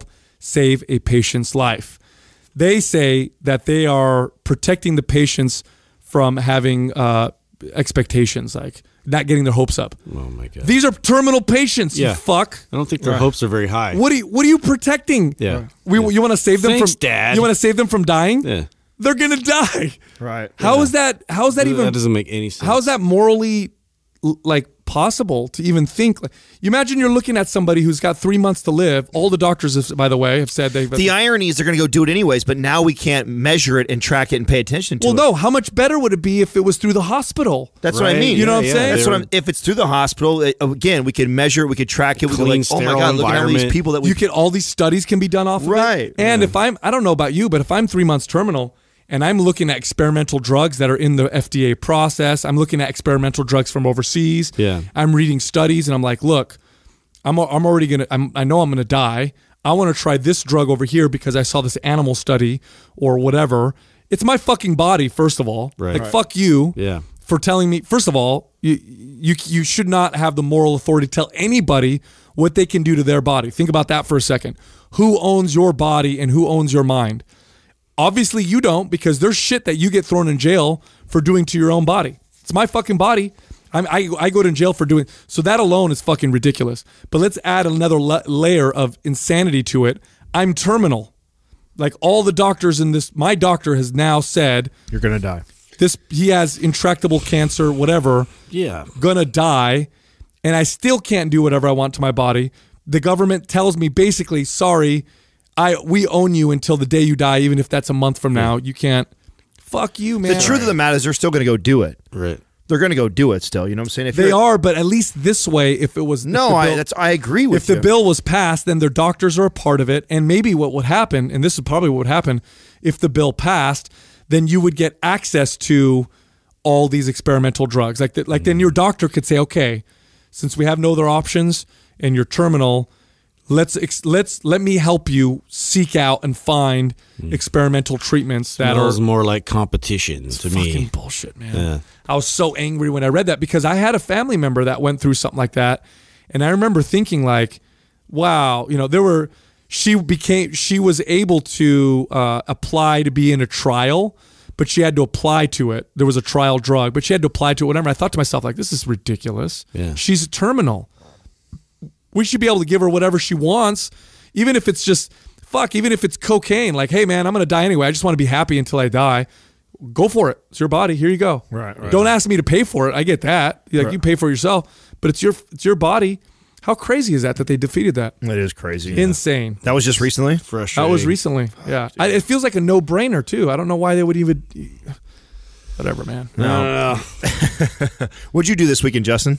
save a patient's life. They say that they are protecting the patients from having uh, expectations, like not getting their hopes up. Oh my God. These are terminal patients, Yeah. you fuck. I don't think their hopes are very high. What are you, what are you protecting? Yeah. We, Yeah. You want to save them Thanks, from Dad. You want to save them from dying? Yeah. They're going to die. Right. How is that how is that even That doesn't make any sense. How is that morally l- like possible to even think? Like, you imagine you're looking at somebody who's got three months to live. All the doctors, have, by the way, have said they've. The irony is they're going to go do it anyways, but now we can't measure it and track it and pay attention to well, it. no. How much better would it be if it was through the hospital? That's what I Right. mean. You know Yeah, what I'm yeah, saying? That's they what were- I'm. If it's through the hospital, it, again, we can measure it, we could track it. We could Clean, like, oh my sterile God, look at all these environment. people that we. You can all these studies can be done off of it. Right. And if I'm, I don't know about you, but if I'm three months terminal and I'm looking at experimental drugs that are in the F D A process, I'm looking at experimental drugs from overseas. Yeah. I'm reading studies and I'm like, look, I'm I'm already gonna. I'm, I know I'm gonna die. I want to try this drug over here because I saw this animal study or whatever. It's my fucking body, first of all. Right. Like Right. fuck you. Yeah. For telling me, first of all, you you you should not have the moral authority to tell anybody what they can do to their body. Think about that for a second. Who owns your body and who owns your mind? Obviously you don't, because there's shit that you get thrown in jail for doing to your own body. It's my fucking body. I'm, I I go to jail for doing, so that alone is fucking ridiculous. But let's add another la- layer of insanity to it. I'm terminal. Like all the doctors in this, my doctor has now said You're gonna die. this. He has intractable cancer, whatever. Yeah. Gonna die, and I still can't do whatever I want to my body. The government tells me basically, sorry, I we own you until the day you die, even if that's a month from now. You can't. Fuck you, man. The truth of the matter is, they're still gonna go do it. Right. They're gonna go do it still. You know what I'm saying? If They you're- are, but at least this way, if it was if No, the I bill- that's I agree with if the you. bill was passed, then their doctors are a part of it. And maybe what would happen, and this is probably what would happen, if the bill passed, then you would get access to all these experimental drugs. Like, the, like then your doctor could say, okay, since we have no other options and you're terminal, let's ex- let's let me help you seek out and find experimental treatments that Smells are more like competition to fucking me. bullshit, man. Yeah. I was so angry when I read that because I had a family member that went through something like that, and I remember thinking like, wow, you know, there were she became she was able to uh, apply to be in a trial, but she had to apply to it. There was a trial drug, but she had to apply to it. Whatever. I thought to myself like, this is ridiculous. Yeah. She's a terminal. We should be able to give her whatever she wants, even if it's just fuck, even if it's cocaine. Like, hey man, I'm gonna die anyway. I just want to be happy until I die. Go for it. It's your body. Here you go. Right, right. Don't ask me to pay for it. I get that. Like you pay for it yourself, but it's your it's your body. How crazy is that that they defeated that? It is crazy. Insane. That was just recently. That Frustrating. was recently. Yeah. I, it feels like a no brainer too. I don't know why they would even. Whatever, man. No. What'd you do this weekend, Justin?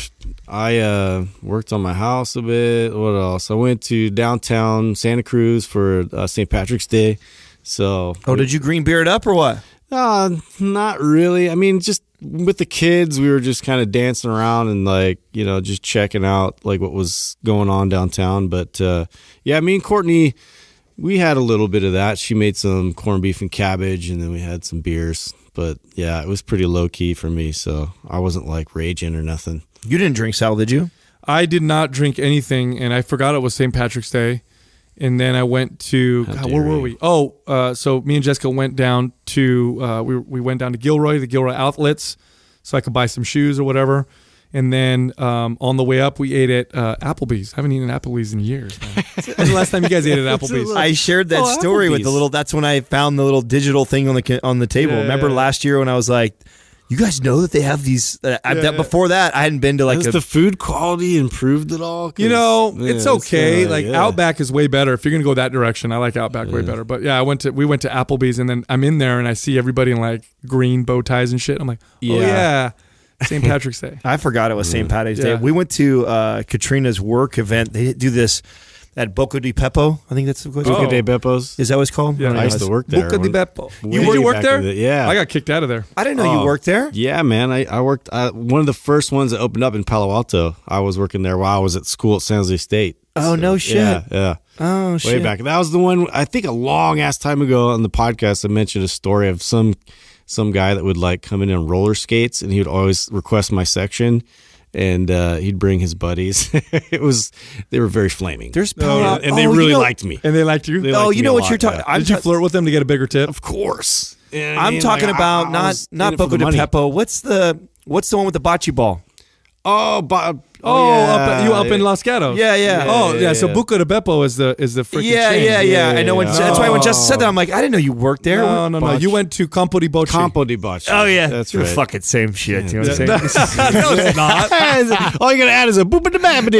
I uh, worked on my house a bit. What else? I went to downtown Santa Cruz for uh, Saint Patrick's Day. So, Oh, did you green beard up or what? uh, not really. I mean, just with the kids, we were just kind of dancing around and like, you know, just checking out like what was going on downtown. But uh, yeah, me and Courtney, we had a little bit of that. She made some corned beef and cabbage, and then we had some beers. But yeah, it was pretty low key for me, so I wasn't like raging or nothing. You didn't drink, Sal, did you? I did not drink anything, and I forgot it was Saint Patrick's Day. And then I went to How God, dare where were you. we? Oh, uh, so me and Jessica went down to uh, we we went down to Gilroy, the Gilroy outlets, so I could buy some shoes or whatever. And then um, on the way up, we ate at uh, Applebee's. I haven't eaten at Applebee's in years. Man. When's the last time you guys ate at Applebee's? I shared that Oh, story with the Applebee's. little. That's when I found the little digital thing on the ca- on the table. Yeah, Remember yeah. last year when I was like, "You guys know that they have these." Uh, I, that, before that, I hadn't been to like Has a. the food quality improved at all? 'Cause, You know, man, it's okay. kinda- like yeah. Outback is way better. If you're gonna go that direction, I like Outback way better. But yeah, I went to we went to Applebee's, and then I'm in there and I see everybody in like green bow ties and shit. I'm like, oh Yeah. yeah, Saint Patrick's Day. I forgot it was Saint Patrick's Day. Yeah. We went to uh, Katrina's work event. They do this at Boca di Beppo. I think that's what it's Oh. called. Boca de Beppo's. Is that what it's called? Yeah. don't I know. used to work there. Boca di when- Beppo. way You, you work back there? in the- yeah. I got kicked out of there. I didn't know you Oh. worked there. Yeah, man. I, I worked, I, one of the first ones that opened up in Palo Alto. I was working there while I was at school at San Jose State. Oh, no shit. Yeah, yeah. Oh Way shit! back. That was the one, I think a long ass time ago on the podcast, I mentioned a story of some some guy that would like come in on roller skates and he would always request my section. and uh, he'd bring his buddies. It was they were very flaming. There's oh, power- and they oh, really you know- liked me. And they liked you? They Oh, liked you me know a what lot, you're talking. yeah. I'm Did you ta- flirt with them to get a bigger tip? Of course. You know what I I'm mean? talking Like, I- about I not was in not it for Boca the de money. Pepo. What's the what's the one with the bocce ball? Oh, Bob. Oh, yeah. up at, you up in Los Gatos? Yeah, yeah. Oh, yeah. yeah, So yeah. Buca de Beppo is the is the freaking Yeah, chain. yeah, yeah. I know. When, yeah. That's why when Justin Oh. said that, I'm like, I didn't know you worked there. No, no, no. Botch. You went to Campo di Bocce. Campo di Bocce. Oh yeah, that's They're right. fucking same shit. You know what I'm Yeah. saying? No, it's not. All you gotta add is a boop de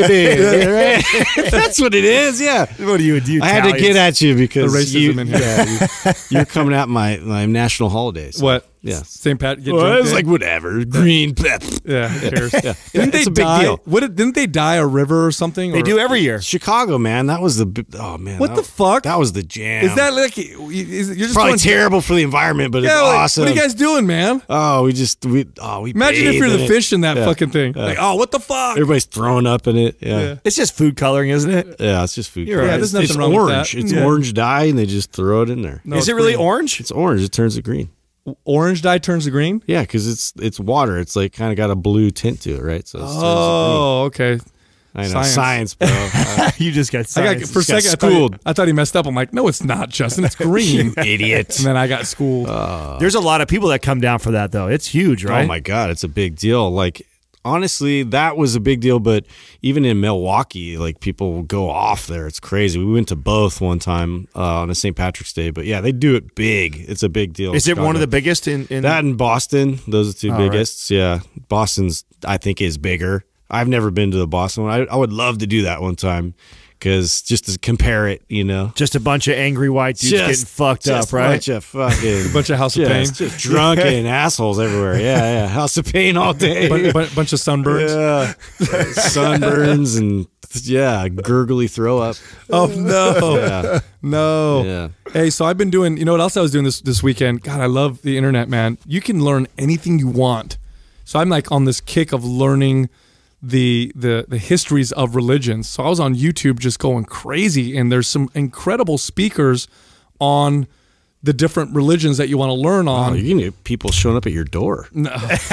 right? That's what it is. Yeah. What are you? Do you I had to get at you because The racism you, in here. yeah, you, you're coming at my, my national holidays. What? Yeah. Saint Pat. Get Well, drunk it's day? like whatever. Green pep. yeah, who cares? Yeah. Didn't they It's a big die? deal. What? Did, didn't they dye a river or something? They or, do every year. Chicago, man. That was the bi- oh man. What that, the fuck? That was the jam. Is that like is, you're just probably going, terrible for the environment, but Yeah, it's like, awesome. What are you guys doing, man? Oh, we just we oh we Imagine if bathed you're in the it. fish in that Yeah. fucking thing. Yeah. Like, oh, what the fuck? Everybody's throwing up in it. Yeah. Yeah. Yeah, It's just food coloring, isn't it? it's just food. You're coloring. right. Yeah, there's It's- nothing it's wrong with orange. that. It's Yeah. orange dye, and they just throw it in there. No, Is it's it really green. orange? It's orange. It turns to green. Orange dye turns to green. Yeah, because it's it's water. It's like kind of got a blue tint to it, right? So it turns to Oh, okay. green. I know science. science, bro. Uh, You just got I science. got for a got second. I thought, he, schooled. I thought he messed up. I'm like, no, it's not, Justin. It's green. idiot. And then I got schooled. There's a lot of people that come down for that, though. It's huge, right? Oh my god, it's a big deal. Like honestly, that was a big deal. But even in Milwaukee, like people go off there. It's crazy. We went to both one time uh, on a Saint Patrick's Day. But yeah, they do it big. It's a big deal. Is it one Chicago. of the biggest in, in That and Boston, those are the two Oh, right. biggest. Yeah, Boston's I think is bigger. I've never been to the Boston one. I, I would love to do that one time because just to compare it, you know, just a bunch of angry white dudes Just- getting fucked just up, right? A bunch of fucking, Bunch of House of just, Pain. just drunken assholes everywhere. Yeah, yeah, House of Pain all day. Bu- bu- bunch of sunburns. Yeah, sunburns and yeah, gurgly throw up. Oh no, Yeah, no. yeah. Hey, so I've been doing. You know what else I was doing this this weekend? God, I love the internet, man. You can learn anything you want. So I'm like on this kick of learning the the the histories of religions. So I was on YouTube just going crazy, and there's some incredible speakers on the different religions that you want to learn Oh, on. you can get people showing up at your door. No.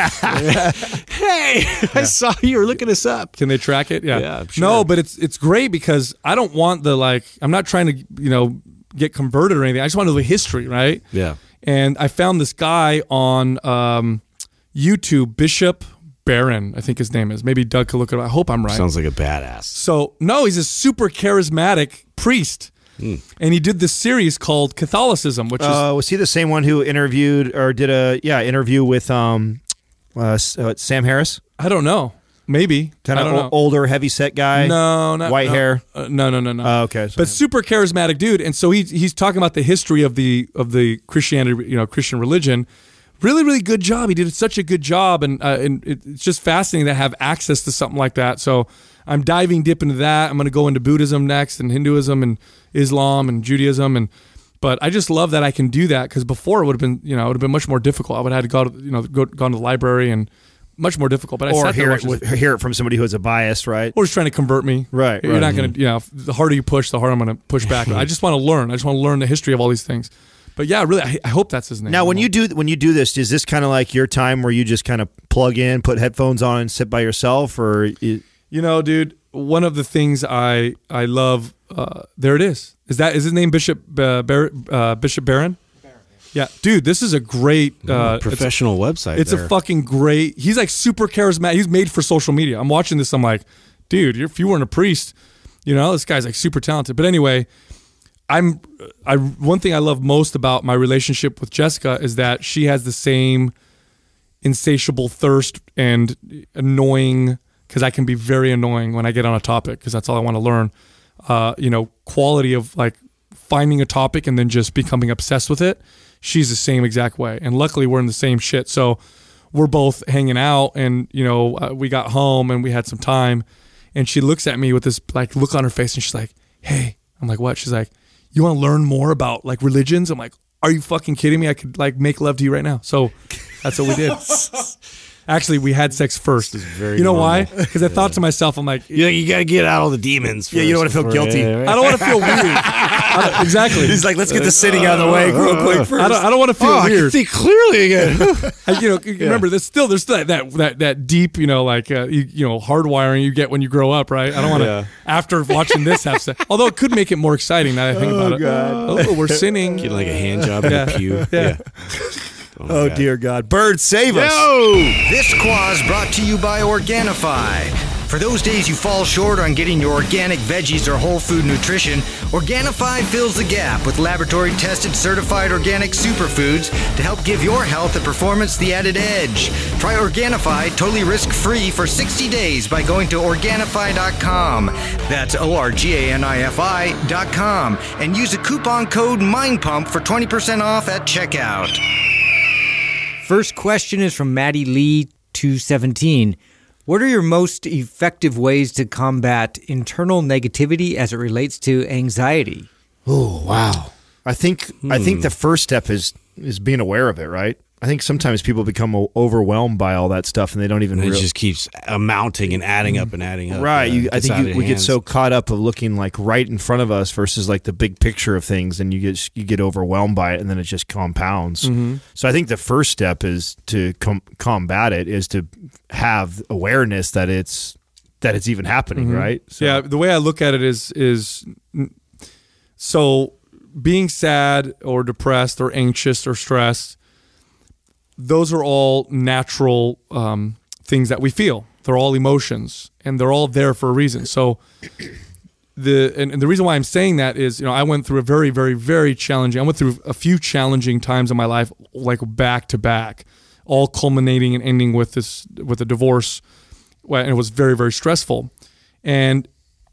Hey, I saw you were looking us up. Can they track it? Yeah. Yeah, I'm sure. No, but it's it's great because I don't want the like I'm not trying to, you know, get converted or anything. I just want to know the history, right? Yeah. And I found this guy on um, YouTube, Bishop Barron, I think his name is. Maybe Doug could look it up. I hope I'm right. Sounds like a badass. So, no, he's a super charismatic priest. Hmm. And he did this series called Catholicism, which is Uh, was he the same one who interviewed or did a yeah interview with um, uh, S- uh, Sam Harris? I don't know. Maybe. Kind I don't of know. older, heavy set guy. No, not white no. hair. Uh, no, no, no, no. Oh, okay. But super charismatic dude, and so he he's talking about the history of the of the Christianity, you know, Christian religion. Really, really good job. He did such a good job, and uh, and it, it's just fascinating to have access to something like that. So I'm diving deep into that. I'm going to go into Buddhism next, and Hinduism, and Islam, and Judaism, and but I just love that I can do that because before it would have been, you know, it would have been much more difficult. I would have had to go to, you know, go gone to the library and much more difficult. But I or sat there hear it, watching with, this- hear it from somebody who has a bias, right? or just trying to convert me. Right, You're right. not going to, you know, the harder you push, the harder I'm going to push back. I just want to learn. I just want to learn the history of all these things. But yeah, really, I, I hope that's his name. Now, when you do when you do this, is this kind of like your time where you just kind of plug in, put headphones on, and sit by yourself, or you, you know, dude, one of the things I I love, uh, there it is. Is that is his name Bishop uh, Bar, uh, Bishop Barron? Yeah, dude, this is a great uh, it's- Professional website. It's there. a fucking great. He's like super charismatic. He's made for social media. I'm watching this. I'm like, dude, if you weren't a priest, you know, this guy's like super talented. But anyway, I'm. I one thing I love most about my relationship with Jessica is that she has the same insatiable thirst and annoying, because I can be very annoying when I get on a topic because that's all I want to learn. Uh, you know, quality of like finding a topic and then just becoming obsessed with it. She's the same exact way. And luckily we're in the same shit. So we're both hanging out and, you know, uh, we got home and we had some time and she looks at me with this like look on her face and she's like, hey, I'm like, what? She's like, you want to learn more about like religions? I'm like, are you fucking kidding me? I could like make love to you right now. So that's what we did. Actually, we had sex first. very You know normal. why? Because I thought to myself, I'm like, You, you got to get out all the demons. Yeah, you don't first wanna feel before- guilty. yeah, right. I don't want to feel weird. I don't- exactly. He's like, let's get the sitting out of the way real quick first. I don't, I don't want to feel Oh, I can weird. see clearly again. I, you know, remember, there's still there's still that that that, that deep, you know, like uh, you, you know, hardwiring you get when you grow up, right? I don't want to Yeah. after watching this have sex. Although it could make it more exciting now that I think about it. God. Oh, we're sinning. Get like a hand job in Yeah. the pew. Yeah. Oh, my Oh, God. dear God. Bird, save us. This Quah is brought to you by Organifi. For those days you fall short on getting your organic veggies or whole food nutrition, Organifi fills the gap with laboratory-tested certified organic superfoods to help give your health and performance the added edge. Try Organifi totally risk-free for sixty days by going to Organifi dot com. That's O R G A N I F I dot com. And use the coupon code MINDPUMP for twenty percent off at checkout. First question is from Maddie Lee two seventeen. What are your most effective ways to combat internal negativity as it relates to anxiety? Oh, wow. I think I think the first step is is being aware of it, right? I think sometimes people become o- overwhelmed by all that stuff and they don't even And it real- just keeps amounting and adding up and adding up. Right. Yeah, You, it I gets think out you, of we get hands. so caught up of looking like right in front of us versus like the big picture of things, and you get you get overwhelmed by it, and then it just compounds. So I think the first step is to com- combat it is to have awareness that it's that it's even happening, right? So, Yeah, the way I look at it is is so being sad or depressed or anxious or stressed, those are all natural um, things that we feel. They're all emotions, and they're all there for a reason. So the and, and the reason why I'm saying that is, you know, I went through a very, very, very challenging. I went through a few challenging times in my life, like back to back, all culminating and ending with this with a divorce. And it was very, very stressful. And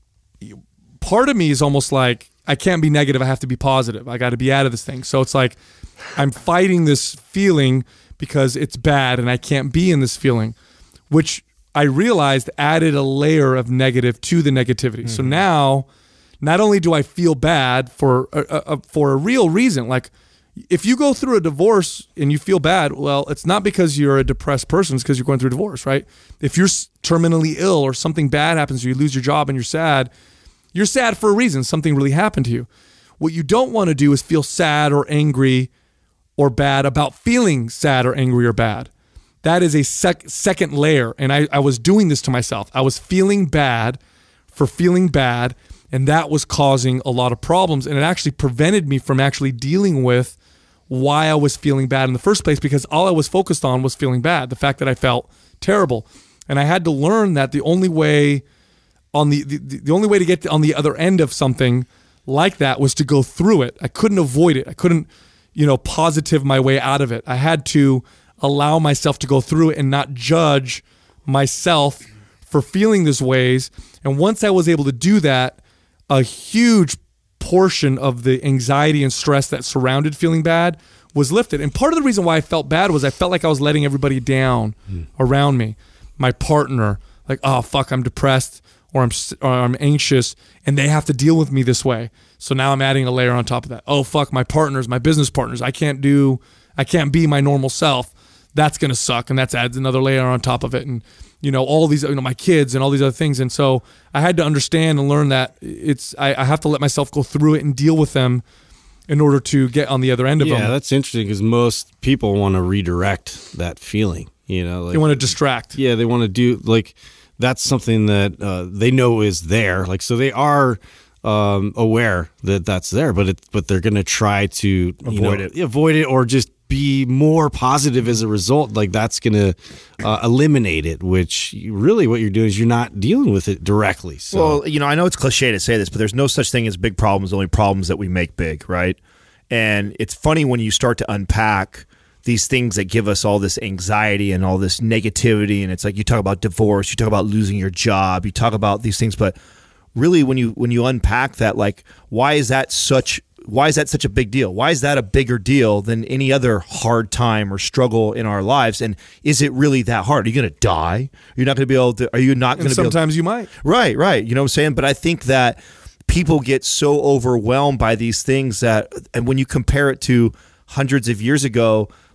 part of me is almost like, I can't be negative. I have to be positive. I got to be out of this thing. So it's like I'm fighting this feeling because it's bad and I can't be in this feeling, which I realized added a layer of negative to the negativity. Mm-hmm. So now, not only do I feel bad for a, a, for a real reason, like if you go through a divorce and you feel bad, well, it's not because you're a depressed person, it's because you're going through a divorce, right? If you're terminally ill or something bad happens, or you lose your job and you're sad, you're sad for a reason. Something really happened to you. What you don't want to do is feel sad or angry or bad about feeling sad or angry or bad. That is a sec- second layer. And I, I was doing this to myself. I was feeling bad for feeling bad, and that was causing a lot of problems. And it actually prevented me from actually dealing with why I was feeling bad in the first place, because all I was focused on was feeling bad, the fact that I felt terrible. And I had to learn that the only way on the, the, the only way to get on the other end of something like that was to go through it. I couldn't avoid it. I couldn't, you know, positive my way out of it. I had to allow myself to go through it and not judge myself for feeling these ways. And once I was able to do that, a huge portion of the anxiety and stress that surrounded feeling bad was lifted. And part of the reason why I felt bad was I felt like I was letting everybody down mm. around me. My partner, like, oh, fuck, I'm depressed or I'm or I'm anxious, and they have to deal with me this way. So now I'm adding a layer on top of that. Oh, fuck, my partners, my business partners, I can't do, I can't be my normal self. That's going to suck, and that adds another layer on top of it. And, you know, all these, you know, my kids and all these other things. And so I had to understand and learn that it's, I, I have to let myself go through it and deal with them in order to get on the other end of yeah, them. Yeah, that's interesting because most people want to redirect that feeling, you know. Like, they want to distract. Yeah, they want to do, like, that's something that uh, they know is there. Like, so they are um, aware that that's there, but it, but they're going to try to avoid you know, it, avoid it, or just be more positive as a result. Like, that's going to uh, eliminate it. Which really, what you're doing is you're not dealing with it directly. So. Well, you know, I know it's cliche to say this, but there's no such thing as big problems. Only problems that we make big, right? And it's funny when you start to unpack these things that give us all this anxiety and all this negativity. And it's like you talk about divorce, you talk about losing your job, you talk about these things, but really when you when you unpack that, like, why is that such why is that such a big deal? Why is that a bigger deal than any other hard time or struggle in our lives? And is it really that hard? Are you going to die? You're not going to be able to, are you not going to be able Sometimes you might. Right, right. You know what I'm saying? But I think that people get so overwhelmed by these things that, and when you compare it to hundreds of years ago,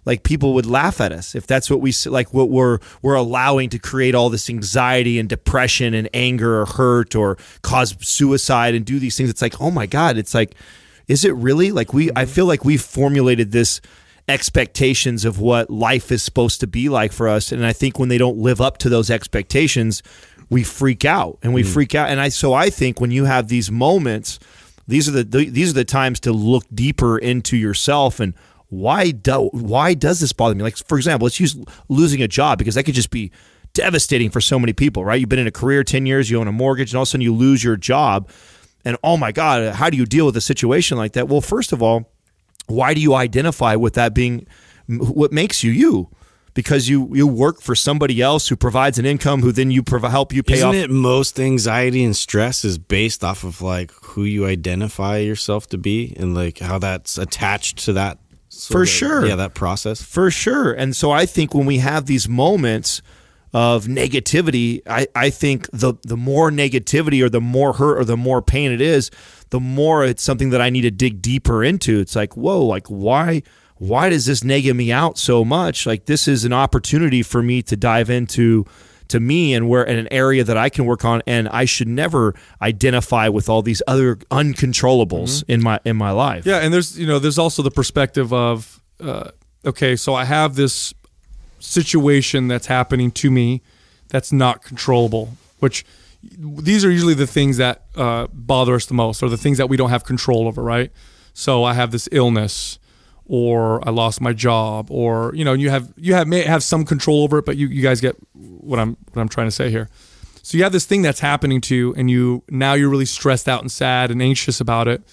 like people would laugh at us if that's what we like what we're we're allowing to create all this anxiety and depression and anger or hurt or cause suicide and do these things. It's like, oh my God, it's like, is it really? Like we I feel like we've formulated this expectations of what life is supposed to be like for us, and I think when they don't live up to those expectations, we freak out and we mm. freak out. And I so I think when you have these moments, these are the, the these are the times to look deeper into yourself and why do why does this bother me? Like, for example, let's use losing a job, because that could just be devastating for so many people, right? You've been in a career ten years, you own a mortgage, and all of a sudden you lose your job, and oh my God, how do you deal with a situation like that? Well, first of all, why do you identify with that being what makes you you? Because you you work for somebody else who provides an income, who then you prov- help you pay Isn't off. Isn't it most anxiety and stress is based off of like who you identify yourself to be and like how that's attached to that? For of, sure. Yeah, that process. For sure. And so I think when we have these moments of negativity, I, I think the the more negativity or the more hurt or the more pain it is, the more it's something that I need to dig deeper into. It's like, whoa, like why why does this neg me out so much? Like, this is an opportunity for me to dive into to me and where in an area that I can work on, and I should never identify with all these other uncontrollables mm-hmm. in my in my life. Yeah, and there's you know there's also the perspective of uh, okay, so I have this situation that's happening to me that's not controllable, which these are usually the things that uh, bother us the most, or the things that we don't have control over, right? So I have this illness, or I lost my job, or you know, you have you have may have some control over it, but you, you guys get what I'm what I'm trying to say here. So you have this thing that's happening to you, and you now you're really stressed out and sad and anxious about it.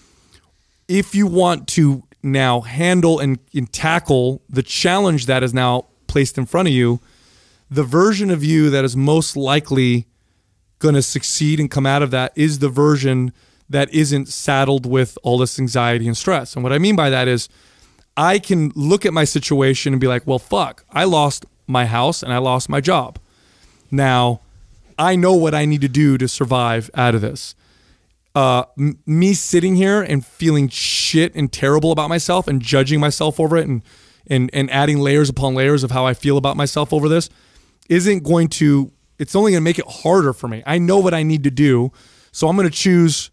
If you want to now handle and, and tackle the challenge that is now placed in front of you, the version of you that is most likely going to succeed and come out of that is the version that isn't saddled with all this anxiety and stress. And what I mean by that is I can look at my situation and be like, well, fuck, I lost my house and I lost my job. Now, I know what I need to do to survive out of this. Uh, m- me sitting here and feeling shit and terrible about myself and judging myself over it and, and, and adding layers upon layers of how I feel about myself over this isn't going to, it's only going to make it harder for me. I know what I need to do, so I'm going to choose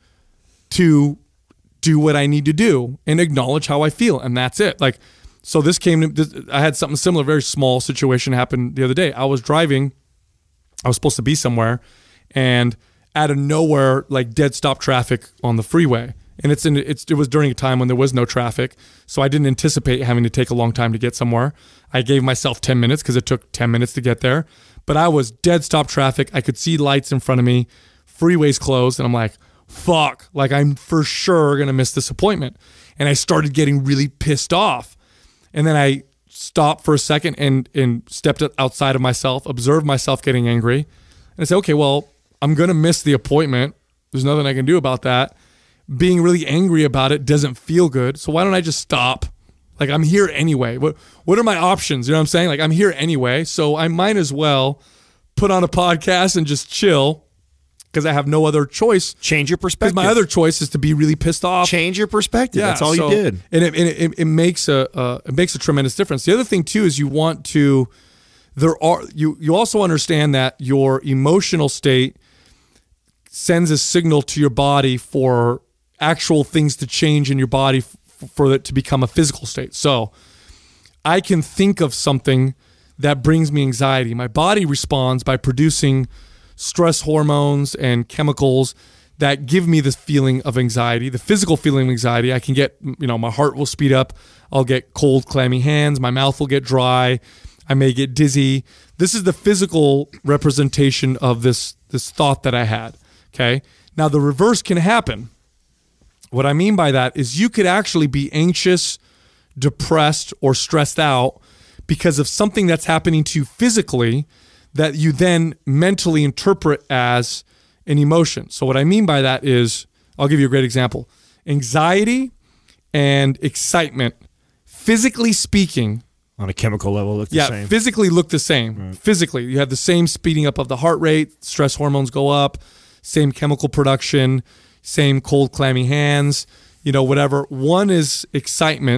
to do what I need to do and acknowledge how I feel, and that's it. Like, so this came to, this, I had something similar, very small situation happen the other day. I was driving, I was supposed to be somewhere, and out of nowhere, like dead stop traffic on the freeway. And it's in it's it was during a time when there was no traffic, so I didn't anticipate having to take a long time to get somewhere. I gave myself ten minutes because it took ten minutes to get there, but I was dead stop traffic. I could see lights in front of me, freeways closed, and I'm like, fuck, like I'm for sure gonna miss this appointment. And I started getting really pissed off. And then I stopped for a second and and stepped outside of myself, observed myself getting angry, and I said, okay, well, I'm gonna miss the appointment. There's nothing I can do about that. Being really angry about it doesn't feel good. So why don't I just stop? Like, I'm here anyway. What what are my options? You know what I'm saying? Like, I'm here anyway, so I might as well put on a podcast and just chill, because I have no other choice. Change your perspective. Because my other choice is to be really pissed off. Change your perspective. Yeah, That's all so, you did. And it, and it, it makes a uh, it makes a tremendous difference. The other thing too is you want to there are you you also understand that your emotional state sends a signal to your body for actual things to change in your body f- for it to become a physical state. So I can think of something that brings me anxiety. My body responds by producing stress hormones and chemicals that give me this feeling of anxiety, the physical feeling of anxiety. I can get, you know, my heart will speed up. I'll get cold, clammy hands. My mouth will get dry. I may get dizzy. This is the physical representation of this, this thought that I had. Okay. Now the reverse can happen. What I mean by that is you could actually be anxious, depressed, or stressed out because of something that's happening to you physically that you then mentally interpret as an emotion. So what I mean by that is, I'll give you a great example. Anxiety and excitement, physically speaking, on a chemical level, look the yeah, same. physically look the same. Right. Physically, you have the same speeding up of the heart rate, stress hormones go up, same chemical production, same cold, clammy hands, you know, whatever. One is excitement,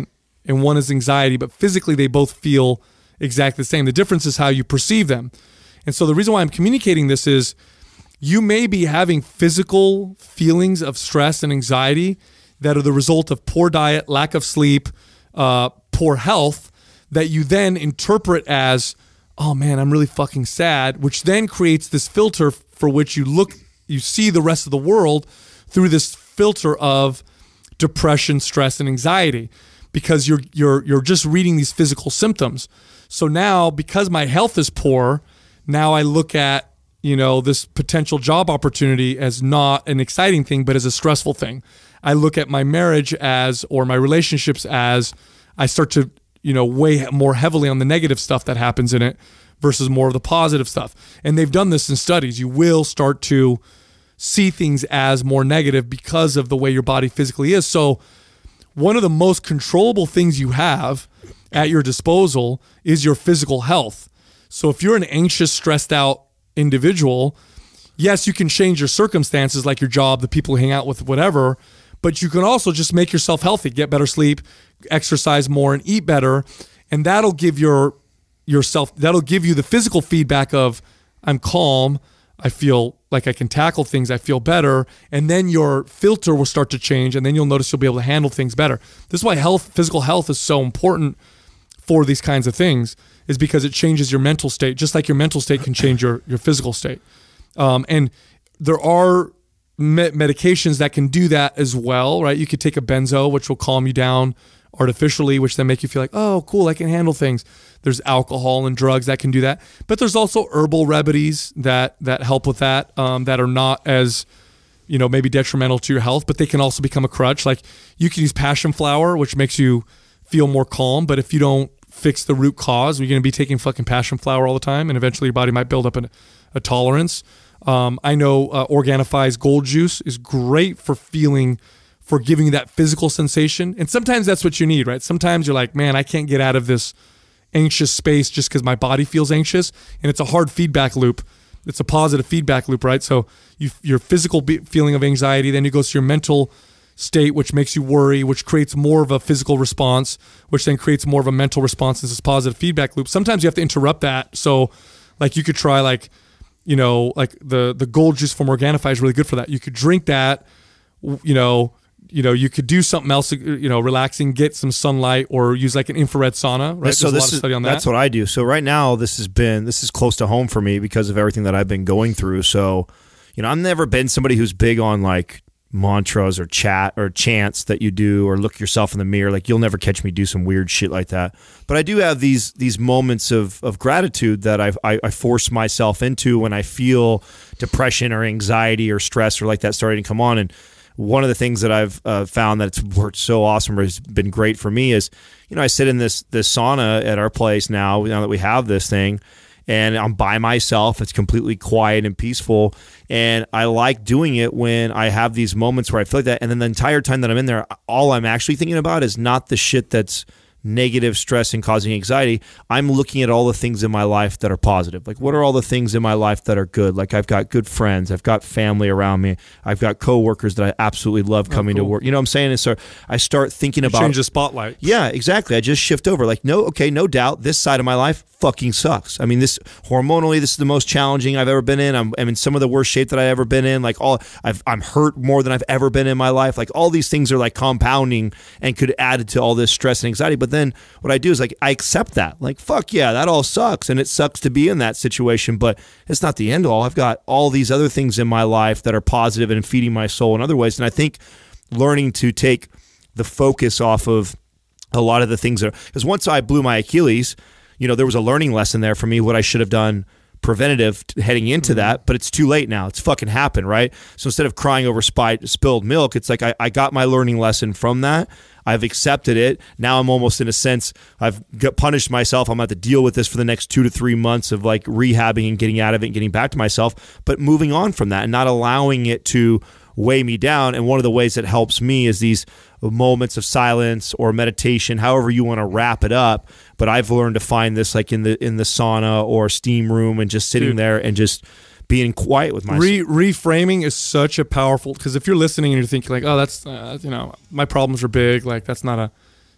and one is anxiety, but physically they both feel exactly the same. The difference is how you perceive them. And so the reason why I'm communicating this is you may be having physical feelings of stress and anxiety that are the result of poor diet, lack of sleep, uh, poor health, that you then interpret as, oh man, I'm really fucking sad, which then creates this filter for which you look, you see the rest of the world through this filter of depression, stress, and anxiety, because you're you're you're just reading these physical symptoms. So now, because my health is poor, now I look at, you know, this potential job opportunity as not an exciting thing, but as a stressful thing. I look at my marriage as, or my relationships as, I start to, you know, weigh more heavily on the negative stuff that happens in it versus more of the positive stuff. And they've done this in studies. You will start to see things as more negative because of the way your body physically is. So one of the most controllable things you have at your disposal is your physical health. So if you're an anxious, stressed out individual, yes, you can change your circumstances like your job, the people you hang out with, whatever, but you can also just make yourself healthy, get better sleep, exercise more, and eat better. And that'll give your yourself, that'll give you the physical feedback of, I'm calm, I feel like I can tackle things, I feel better, and then your filter will start to change, and then you'll notice you'll be able to handle things better. This is why health, physical health is so important for these kinds of things, is because it changes your mental state, just like your mental state can change your, your physical state. Um, and there are me- medications that can do that as well, right? You could take a benzo, which will calm you down artificially, which then make you feel like, oh, cool, I can handle things. There's alcohol and drugs that can do that. But there's also herbal remedies that that help with that, um, that are not as, you know, maybe detrimental to your health, but they can also become a crutch. Like you can use passion flower, which makes you feel more calm, but if you don't fix the root cause, you're going to be taking fucking passion flower all the time, and eventually your body might build up an, a tolerance. Um, I know uh, Organifi's gold juice is great for feeling, for giving you that physical sensation. And sometimes that's what you need, right? Sometimes you're like, man, I can't get out of this anxious space just because my body feels anxious. And it's a hard feedback loop. It's a positive feedback loop, right? So you, your physical be- feeling of anxiety, then it goes to your mental state, which makes you worry, which creates more of a physical response, which then creates more of a mental response. It's this positive feedback loop. Sometimes you have to interrupt that. So like you could try like, you know, like the, the gold juice from Organifi is really good for that. You could drink that, you know, you know, you could do something else, you know, relaxing, get some sunlight, or use like an infrared sauna, right? So There's this a lot of is, study on that. That's what I do. So right now, this has been, this is close to home for me because of everything that I've been going through. So, you know, I've never been somebody who's big on like mantras or chat or chants that you do, or look yourself in the mirror. Like you'll never catch me do some weird shit like that. But I do have these these moments of of gratitude that I, I I force myself into when I feel depression or anxiety or stress or like that starting to come on. And one of the things that I've uh, found that it's worked so awesome, or has been great for me, is, you know, I sit in this this sauna at our place now, now that we have this thing, and I'm by myself. It's completely quiet and peaceful, and I like doing it when I have these moments where I feel like that. And then the entire time that I'm in there, all I'm actually thinking about is not the shit that's negative, stress, and causing anxiety. I'm looking at all the things in my life that are positive. Like, what are all the things in my life that are good? Like, I've got good friends. I've got family around me. I've got coworkers that I absolutely love coming oh, cool. to work. You know what I'm saying? And so I start thinking you about... change the spotlight. Yeah, exactly. I just shift over. Like, no, okay, no doubt, this side of my life fucking sucks. I mean, this hormonally, this is the most challenging I've ever been in. I'm, I'm in some of the worst shape that I've ever been in. Like, all I've, I'm hurt more than I've ever been in my life. Like, all these things are like compounding and could add to all this stress and anxiety. But then what I do is like, I accept that. Like, fuck yeah, that all sucks. And it sucks to be in that situation, but it's not the end all. I've got all these other things in my life that are positive and feeding my soul in other ways. And I think learning to take the focus off of a lot of the things that, because once I blew my Achilles, you know, there was a learning lesson there for me, what I should have done preventative heading into mm-hmm. that, but it's too late now. It's fucking happened, right? So instead of crying over spy, spilled milk, it's like I, I got my learning lesson from that. I've accepted it. Now I'm almost, in a sense, I've got punished myself. I'm going to have to deal with this for the next two to three months of like rehabbing and getting out of it and getting back to myself, but moving on from that and not allowing it to weigh me down. And one of the ways that helps me is these moments of silence or meditation, however you want to wrap it up. But I've learned to find this like in the in the sauna or steam room and just sitting Dude. there and just being quiet with myself. Re- reframing is such a powerful, because if you're listening and you're thinking like, oh, that's, uh, you know, my problems are big, like that's not a,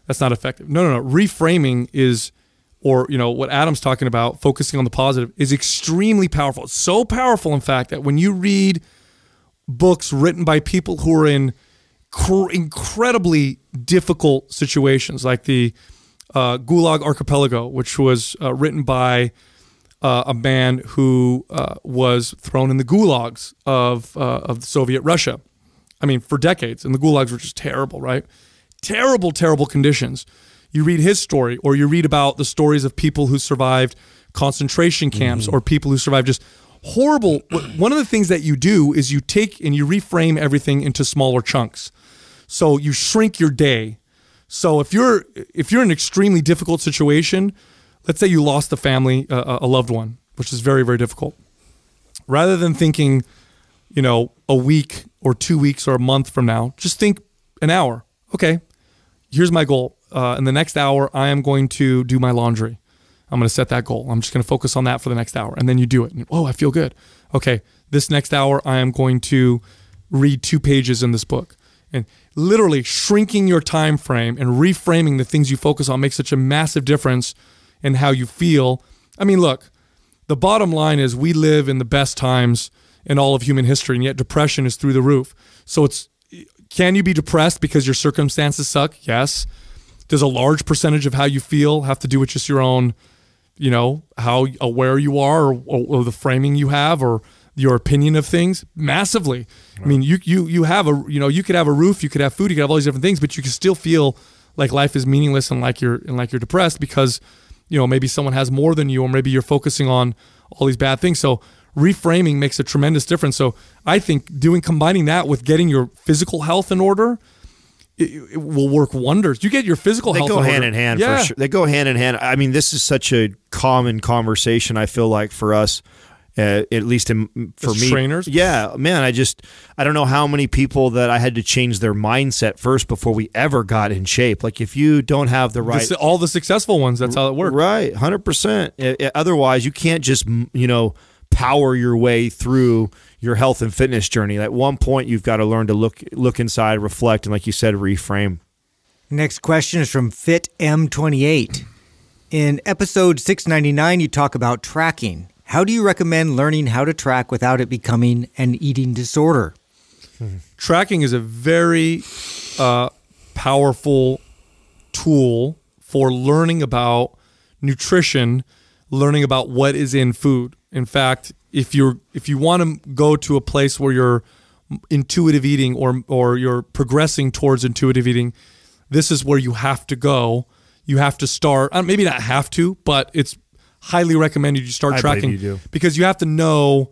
that's not effective. No, no, no. Reframing is, or you know what Adam's talking about, focusing on the positive, is extremely powerful. So powerful, in fact, that when you read books written by people who are in cr- incredibly difficult situations, like the uh, Gulag Archipelago, which was uh, written by uh, a man who uh, was thrown in the gulags of uh, of Soviet Russia. I mean, for decades, and the gulags were just terrible, right? Terrible, terrible conditions. You read his story, or you read about the stories of people who survived concentration camps, mm-hmm. or people who survived just horrible. One of the things that you do is you take and you reframe everything into smaller chunks. So you shrink your day. So if you're if you're in an extremely difficult situation, let's say you lost a family, uh, a loved one, which is very, very difficult. Rather than thinking, you know, a week or two weeks or a month from now, just think an hour. Okay, here's my goal. Uh, in the next hour, I am going to do my laundry. I'm going to set that goal. I'm just going to focus on that for the next hour. And then you do it. And, oh, I feel good. Okay, this next hour, I am going to read two pages in this book. And literally shrinking your time frame and reframing the things you focus on makes such a massive difference in how you feel. I mean, look, the bottom line is we live in the best times in all of human history, and yet depression is through the roof. So it's, can you be depressed because your circumstances suck? Yes. Does a large percentage of how you feel have to do with just your own, you know, how aware you are, or, or the framing you have, or your opinion of things? Massively. Right. I mean, you you you have a, you know, you could have a roof, you could have food, you could have all these different things, but you can still feel like life is meaningless and like you're and like you're depressed because, you know, maybe someone has more than you, or maybe you're focusing on all these bad things. So reframing makes a tremendous difference. So I think doing combining that with getting your physical health in order, it, it will work wonders. You get your physical they health go in hand order. in hand yeah. for sure. They go hand in hand. I mean, this is such a common conversation, I feel like, for us, uh, at least in, for As me. trainers? Yeah, man, I just, I don't know how many people that I had to change their mindset first before we ever got in shape. Like, if you don't have the right... This, all the successful ones, that's how it works. Right, one hundred percent. It, it, otherwise, you can't just, you know, power your way through your health and fitness journey. At one point, you've got to learn to look look inside, reflect, and like you said, reframe. Next question is from Fit M twenty-eight. In episode six ninety-nine, you talk about tracking. How do you recommend learning how to track without it becoming an eating disorder? Tracking is a very uh, powerful tool for learning about nutrition, learning about what is in food. In fact, if you're if you want to go to a place where you're intuitive eating, or or you're progressing towards intuitive eating, this is where you have to go. You have to start. Maybe not have to, but it's highly recommended you start I tracking, you do. because you have to know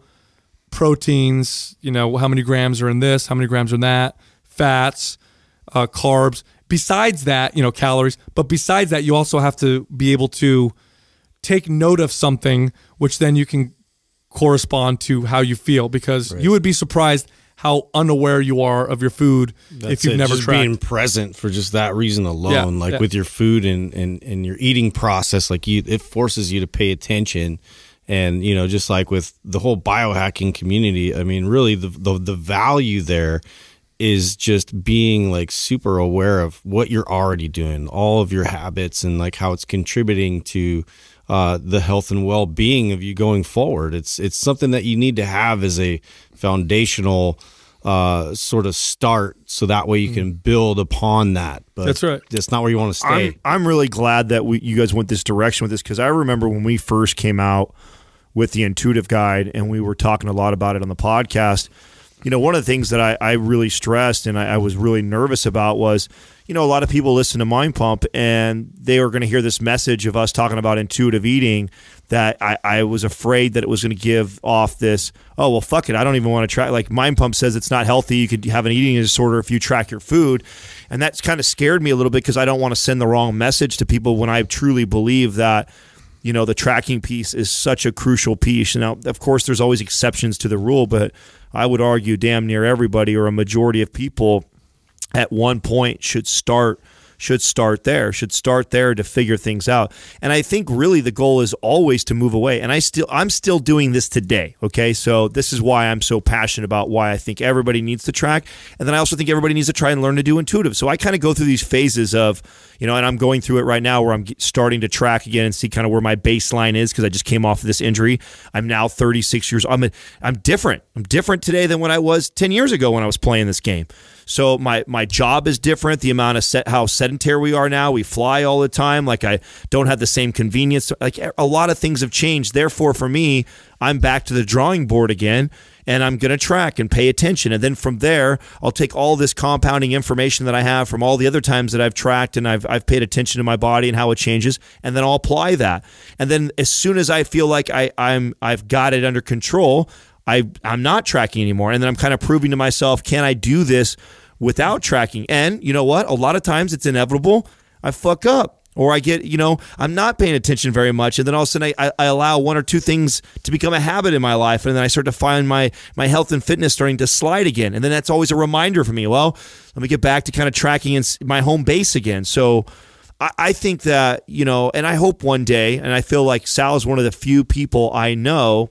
proteins. You know, how many grams are in this, how many grams are in that, fats, uh, carbs. Besides that, you know, calories. But besides that, you also have to be able to take note of something, which then you can correspond to how you feel, because right. you would be surprised how unaware you are of your food. That's if you've it. never just tracked. Being present for just that reason alone, Yeah, like yeah. with your food and, and, and your eating process, like you, it forces you to pay attention. And, you know, just like with the whole biohacking community, I mean, really the, the, the value there is just being like super aware of what you're already doing, all of your habits, and like how it's contributing to uh, the health and well-being of you going forward. It's it's something that you need to have as a foundational uh, sort of start, so that way you can build upon that. But That's right. That's not where you want to stay. I'm, I'm really glad that we, you guys went this direction with this, because I remember when we first came out with the Intuitive Guide, and we were talking a lot about it on the podcast. You know, one of the things that I, I really stressed and I, I was really nervous about was, you know, a lot of people listen to Mind Pump and they are going to hear this message of us talking about intuitive eating, that I, I was afraid that it was going to give off this, oh, well, fuck it, I don't even want to track. Like, Mind Pump says it's not healthy. You could have an eating disorder if you track your food. And that's kind of scared me a little bit, because I don't want to send the wrong message to people when I truly believe that, you know, the tracking piece is such a crucial piece. Now, of course, there's always exceptions to the rule, but I would argue damn near everybody, or a majority of people, at one point should start should start there, should start there to figure things out. And I think really the goal is always to move away. And I still, I'm still doing this today. Okay. So this is why I'm so passionate about why I think everybody needs to track. And then I also think everybody needs to try and learn to do intuitive. So I kind of go through these phases of, you know, and I'm going through it right now where I'm starting to track again and see kind of where my baseline is because I just came off of this injury. I'm now thirty-six years old. I'm, a, I'm different. I'm different today than when I was ten years ago when I was playing this game. So my my job is different. The amount of set, how sedentary we are now. We fly all the time. Like I don't have the same convenience. Like a lot of things have changed. Therefore, for me, I'm back to the drawing board again, and I'm going to track and pay attention. And then from there, I'll take all this compounding information that I have from all the other times that I've tracked and I've I've paid attention to my body and how it changes, and then I'll apply that. And then as soon as I feel like I I'm I've got it under control, I, I'm not tracking anymore. And then I'm kind of proving to myself, can I do this without tracking? And you know what? A lot of times it's inevitable. I fuck up. Or I get, you know, I'm not paying attention very much. And then all of a sudden I, I allow one or two things to become a habit in my life. And then I start to find my, my health and fitness starting to slide again. And then that's always a reminder for me. Well, let me get back to kind of tracking in my home base again. So I, I think that, you know, and I hope one day, and I feel like Sal is one of the few people I know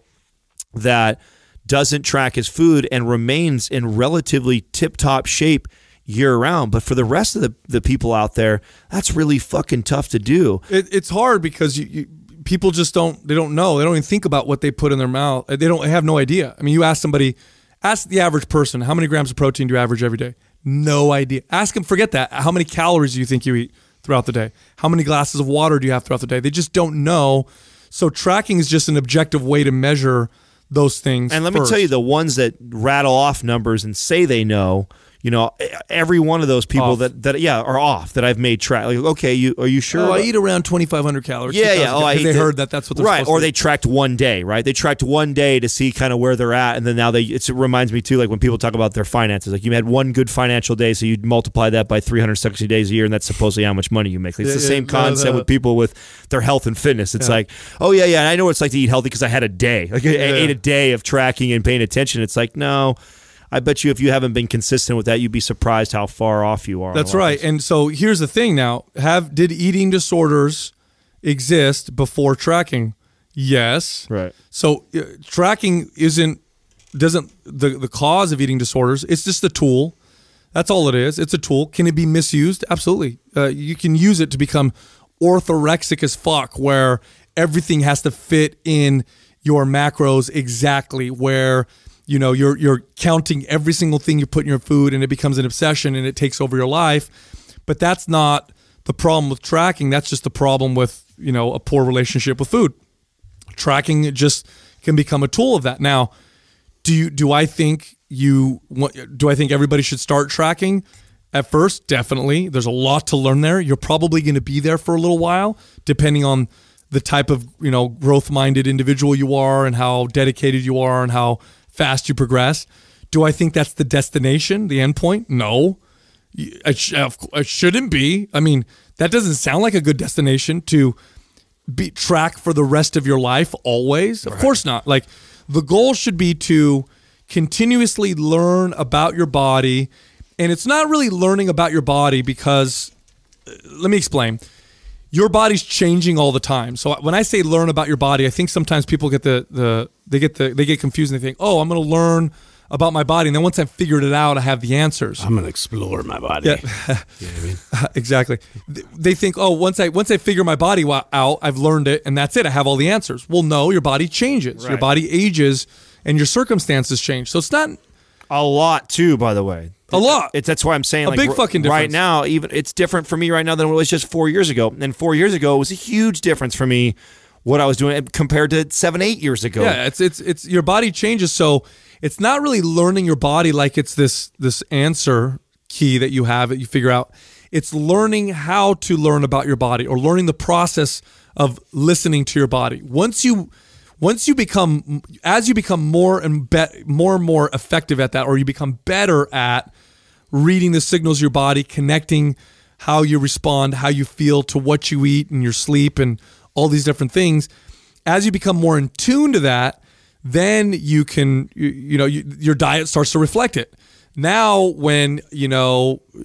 that doesn't track his food and remains in relatively tip-top shape year-round. But for the rest of the, the people out there, that's really fucking tough to do. It, it's hard because you, you, people just don't, they don't know. They don't even think about what they put in their mouth. They don't they have no idea. I mean, you ask somebody, ask the average person, how many grams of protein do you average every day? No idea. Ask them, forget that. How many calories do you think you eat throughout the day? How many glasses of water do you have throughout the day? They just don't know. So tracking is just an objective way to measure those things. And let me first. tell you, the ones that rattle off numbers and say they know, you know, every one of those people Off. that, that yeah are off that I've made track. Like, okay, you are you sure? Oh, I eat around twenty-five hundred calories. Yeah, yeah. Oh, I they eat heard the, that that's what they're right. supposed Or to they eat. tracked one day, right? They tracked one day to see kind of where they're at, and then now they. It's, it reminds me too, like when people talk about their finances, like you had one good financial day, so you'd multiply that by three hundred sixty days a year, and that's supposedly how much money you make. Like, it's Yeah, the same yeah, concept no, no. with people with their health and fitness. It's Yeah. like, oh yeah, yeah, I know what it's like to eat healthy because I had a day, like I Yeah. ate a day of tracking and paying attention. It's like, no. I bet you if you haven't been consistent with that, you'd be surprised how far off you are. That's right. And so here's the thing now. Have did eating disorders exist before tracking? Yes. Right. So uh, tracking isn't doesn't the the cause of eating disorders. It's just a tool. That's all it is. It's a tool. Can it be misused? Absolutely. Uh, you can use it to become orthorexic as fuck, where everything has to fit in your macros exactly, where you know you're you're counting every single thing you put in your food, and it becomes an obsession and it takes over your life. But that's not the problem with tracking. That's just the problem with, you know, a poor relationship with food. Tracking just can become a tool of that. Now, do you do I think you do I think everybody should start tracking? At first, definitely. There's a lot to learn there. You're probably going to be there for a little while, depending on the type of, you know, growth-minded individual you are and how dedicated you are and how fast you progress. Do I think that's the destination, the end point? No. It, sh- it shouldn't be. I mean, that doesn't sound like a good destination to be track for the rest of your life always. Of course not. Like, the goal should be to continuously learn about your body. And it's not really learning about your body because, let me explain. Your body's changing all the time. So when I say learn about your body, I think sometimes people get the the they get the they get confused and they think, oh, I'm going to learn about my body, and then once I've figured it out, I have the answers. I'm gonna explore my body. Yeah, You know what I mean? exactly. They think, oh, once I once I figure my body out, I've learned it, and that's it. I have all the answers. Well, no, your body changes. Your Right. body ages, and your circumstances change. So it's not A lot too, by the way. a lot. It's that's why I'm saying A like big r- fucking right difference. now, even it's different for me right now than it was just four years ago. And four years ago it was a huge difference for me what I was doing compared to seven, eight years ago. Yeah, it's it's it's your body changes, so it's not really learning your body like it's this this answer key that you have that you figure out. It's learning how to learn about your body, or learning the process of listening to your body. Once you once you become as you become more and be, more and more effective at that, or you become better at reading the signals of your body, connecting how you respond, how you feel to what you eat and your sleep and all these different things. As you become more in tune to that, then you can, you, you know, you, your diet starts to reflect it. Now, when, you know,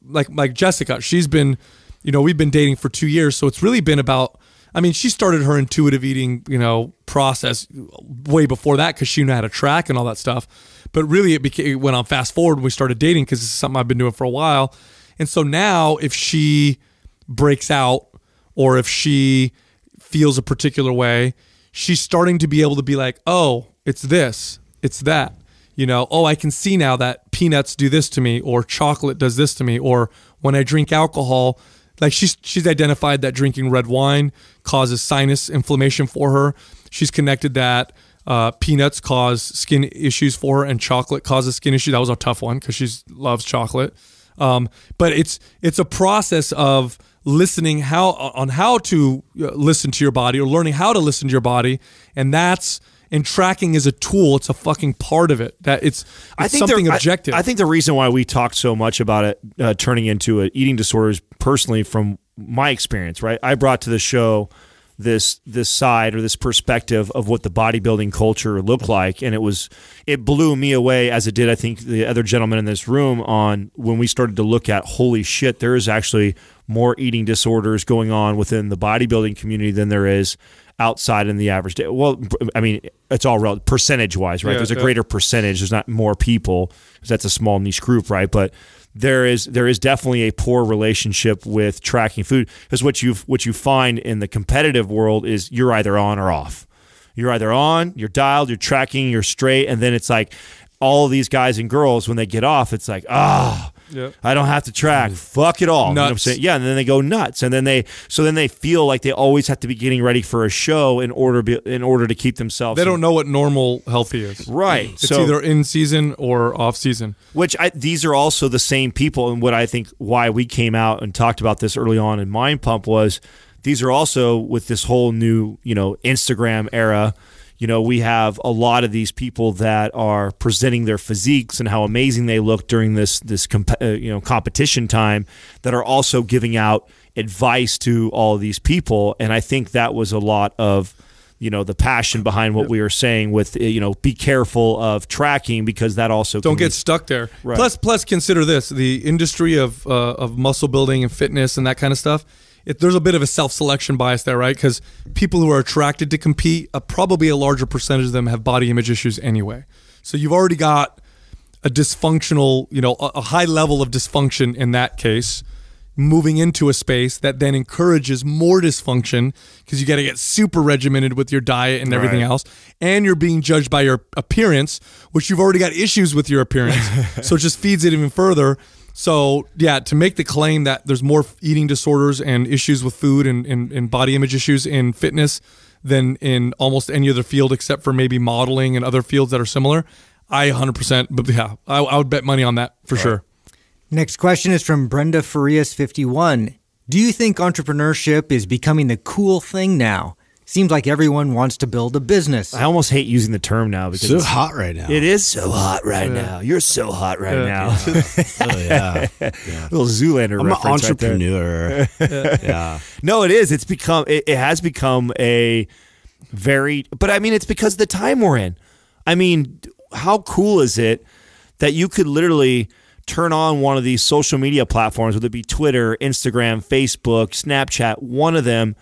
like like Jessica, she's been, you know, we've been dating for two years, so it's really been about. I mean, she started her intuitive eating, you know, process way before that because she knew how to track and all that stuff. But really, it became it went on fast forward when we started dating because this is something I've been doing for a while. And so now, if she breaks out or if she feels a particular way, she's starting to be able to be like, oh, it's this, it's that. You know, oh, I can see now that peanuts do this to me, or chocolate does this to me, or when I drink alcohol, like she's she's identified that drinking red wine causes sinus inflammation for her. She's connected that uh, peanuts cause skin issues for her, and chocolate causes skin issues. That was a tough one because she loves chocolate. Um, but it's it's a process of listening how on how to listen to your body, or learning how to listen to your body, and that's. And tracking is a tool. It's a fucking part of it. That it's, it's I think something there, objective. I, I think the reason why we talk so much about it uh, turning into an eating disorder is personally from my experience, right? I brought to the show this this side or this perspective of what the bodybuilding culture looked like, and it was it blew me away, as it did I think the other gentlemen in this room, on when we started to look at, holy shit, there is actually more eating disorders going on within the bodybuilding community than there is outside in the average day. Well, I mean, it's all relative, percentage-wise, right? Yeah, There's a yeah. greater greater percentage. There's not more people because that's a small niche group, right? But there is there is definitely a poor relationship with tracking food, because what you what you find in the competitive world is you're either on or off. You're either on, you're dialed, you're tracking, you're straight, and then it's like all of these guys and girls, when they get off, it's like, ah, oh, Yep. I don't have to track. Fuck it all. You know what I'm saying? Yeah, and then they go nuts, and then they so then they feel like they always have to be getting ready for a show in order be, in order to keep themselves. They don't know what normal healthy is. Right. It's so, either in season or off season. Which I, these are also the same people, and what I think why we came out and talked about this early on in Mind Pump was these are also with this whole new, you know, Instagram era. You know, we have a lot of these people that are presenting their physiques and how amazing they look during this this comp- uh, you know competition time, that are also giving out advice to all of these people. And I think that was a lot of, you know, the passion behind what we were saying with, you know, be careful of tracking, because that also Don't can get be- stuck there. Right. Plus, plus consider this: the industry of uh, of muscle building and fitness and that kind of stuff. It, there's a bit of a self-selection bias there, right? Because people who are attracted to compete, uh, probably a larger percentage of them have body image issues anyway. So you've already got a dysfunctional, you know, a, a high level of dysfunction in that case, moving into a space that then encourages more dysfunction, because you got to get super regimented with your diet and everything Right. else. And you're being judged by your appearance, which you've already got issues with your appearance. So it just feeds it even further. So, yeah, to make the claim that there's more eating disorders and issues with food and, and, and body image issues in fitness than in almost any other field except for maybe modeling and other fields that are similar, I one hundred percent, but yeah, I, I would bet money on that for Right. sure. Next question is from Brenda Farias fifty-one. Do you think entrepreneurship is becoming the cool thing now? Seems like everyone wants to build a business. I almost hate using the term now because So it's, hot right now. it is so hot right now. You're so hot right Yeah. now. Oh yeah. yeah. Little Zoolander I'm an reference right there. entrepreneur. yeah. No, it is. It's become. It, it has become a very. But I mean, it's because of the time we're in. I mean, how cool is it that you could literally turn on one of these social media platforms, whether it be Twitter, Instagram, Facebook, Snapchat, one of them,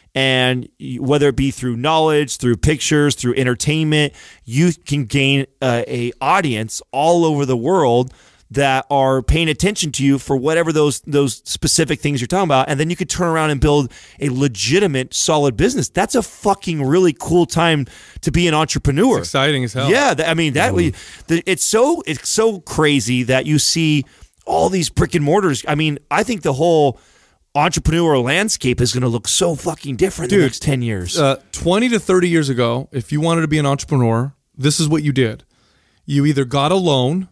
and you- whether it be through knowledge, through pictures, through entertainment, you can gain uh, a audience all over the world that are paying attention to you for whatever those those specific things you're talking about, and then you could turn around and build a legitimate, solid business. That's a fucking really cool time to be an entrepreneur. It's exciting as hell. Yeah, th- I mean that we. The, it's so it's so crazy that you see all these brick and mortars. I mean, I think the whole entrepreneurial landscape is going to look so fucking different in the Dude, next ten years. Uh, twenty to thirty years ago, if you wanted to be an entrepreneur, this is what you did. You either got a loan,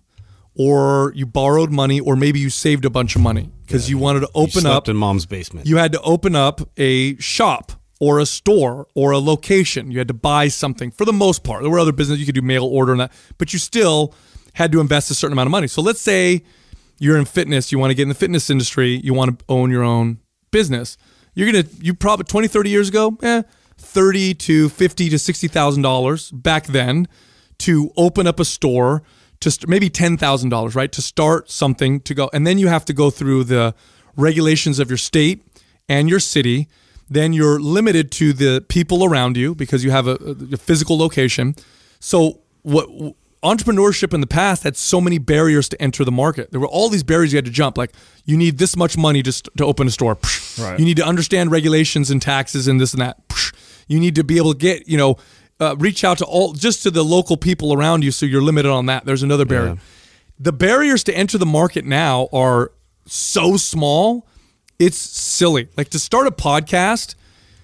or you borrowed money, or maybe you saved a bunch of money because you wanted to You open slept up. in mom's basement. You had to open up a shop or a store or a location. You had to buy something for the most part. There were other businesses you could do mail order and that, but you still had to invest a certain amount of money. So let's say you're in fitness, you want to get in the fitness industry, you want to own your own business. You're going to, you probably twenty, thirty years ago, eh, thirty to fifty to sixty thousand dollars back then to open up a store, to st- maybe ten thousand dollars, right? To start something to go. And then you have to go through the regulations of your state and your city. Then you're limited to the people around you because you have a, a physical location. So what entrepreneurship in the past had so many barriers to enter the market. There were all these barriers you had to jump. Like you need this much money to, st- to open a store. Right. You need to understand regulations and taxes and this and that. You need to be able to get, you know, uh, reach out to all, just to the local people around you. So you're limited on that. There's another barrier. Yeah. The barriers to enter the market now are so small. It's silly. Like to start a podcast,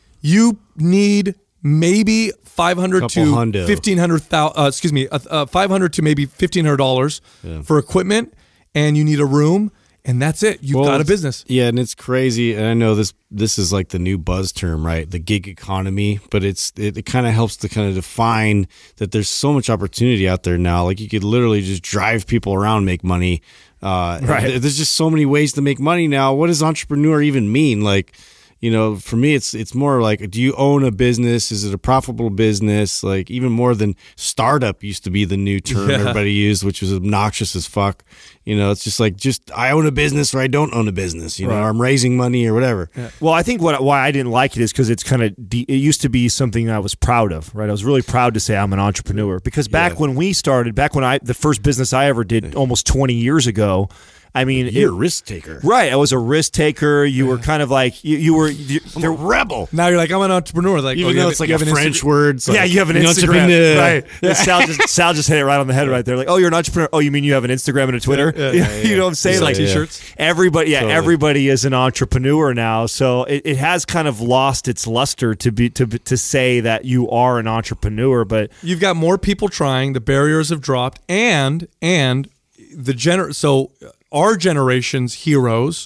you need maybe five hundred Couple to hundo. fifteen hundred thousand. Uh, excuse me, uh, uh, five hundred to maybe fifteen hundred dollars Yeah. for equipment, and you need a room, and that's it. You've Well, got a it's- business. Yeah, and it's crazy. And I know this this is like the new buzz term, right? The gig economy, but it's it, it kind of helps to kind of define that there's so much opportunity out there now. Like you could literally just drive people around, make money. Uh, Right. th- There's just so many ways to make money now. What does entrepreneur even mean? Like, you know, for me, it's it's more like, do you own a business? Is it a profitable business? Like, even more than startup used to be the new term Yeah. everybody used, which was obnoxious as fuck. You know, it's just like, just I own a business or I don't own a business. You know, Right. or I'm raising money or whatever. Well, I think what why I didn't like it is because it's kind of de- it used to be something I was proud of, right? I was really proud to say I'm an entrepreneur because back Yeah. when we started, back when I the first business I ever did almost twenty years ago, I mean, it- You're a risk taker. right? I was a risk taker. You were kind of like you, you were. You, I'm a rebel. Now you're like, I'm an entrepreneur. Like, Even oh, you though have- it's like you a have an French Insta- word. It's like, yeah, you have an Instagram, entrepreneur. right? Yeah. Sal just Sal just hit it right on the head right there. Like, oh, you're an entrepreneur. Oh, you mean you have an Instagram and a Twitter? Yeah, yeah, You know what I'm saying? Sell Like t-shirts. Everybody, yeah, Totally. everybody is an entrepreneur now. So it, it has kind of lost its luster to be to to say that you are an entrepreneur. But You've got more people trying. The barriers have dropped, and and the gener. So our generation's heroes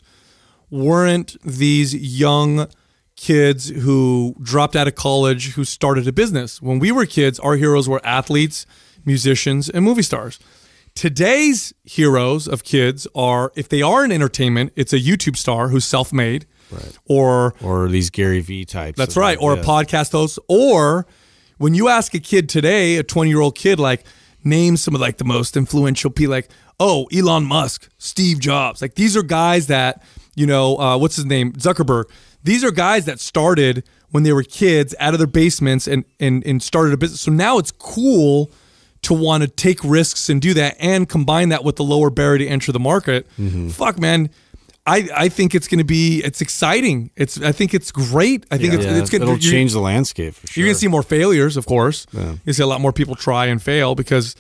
weren't these young kids who dropped out of college who started a business. When we were kids, our heroes were athletes, musicians, and movie stars. Today's heroes of kids are, if they are in entertainment, it's a YouTube star who's self-made, Right. or Or these Gary Vee types. that's of right. like, Or yeah. a podcast host. Or when you ask a kid today, a twenty-year-old kid, like, name some of like the most influential people, like, oh, Elon Musk, Steve Jobs. Like, these are guys that, you know, uh, what's his name? Zuckerberg. These are guys that started when they were kids out of their basements and and, and started a business. So now it's cool to want to take risks and do that and combine that with the lower barrier to enter the market. Mm-hmm. Fuck, man. I, I think it's going to be, it's exciting. It's I think it's great. I think it's, Yeah, it's going it'll to change the landscape for sure. You're going to see more failures, of course. Yeah. You see a lot more people try and fail because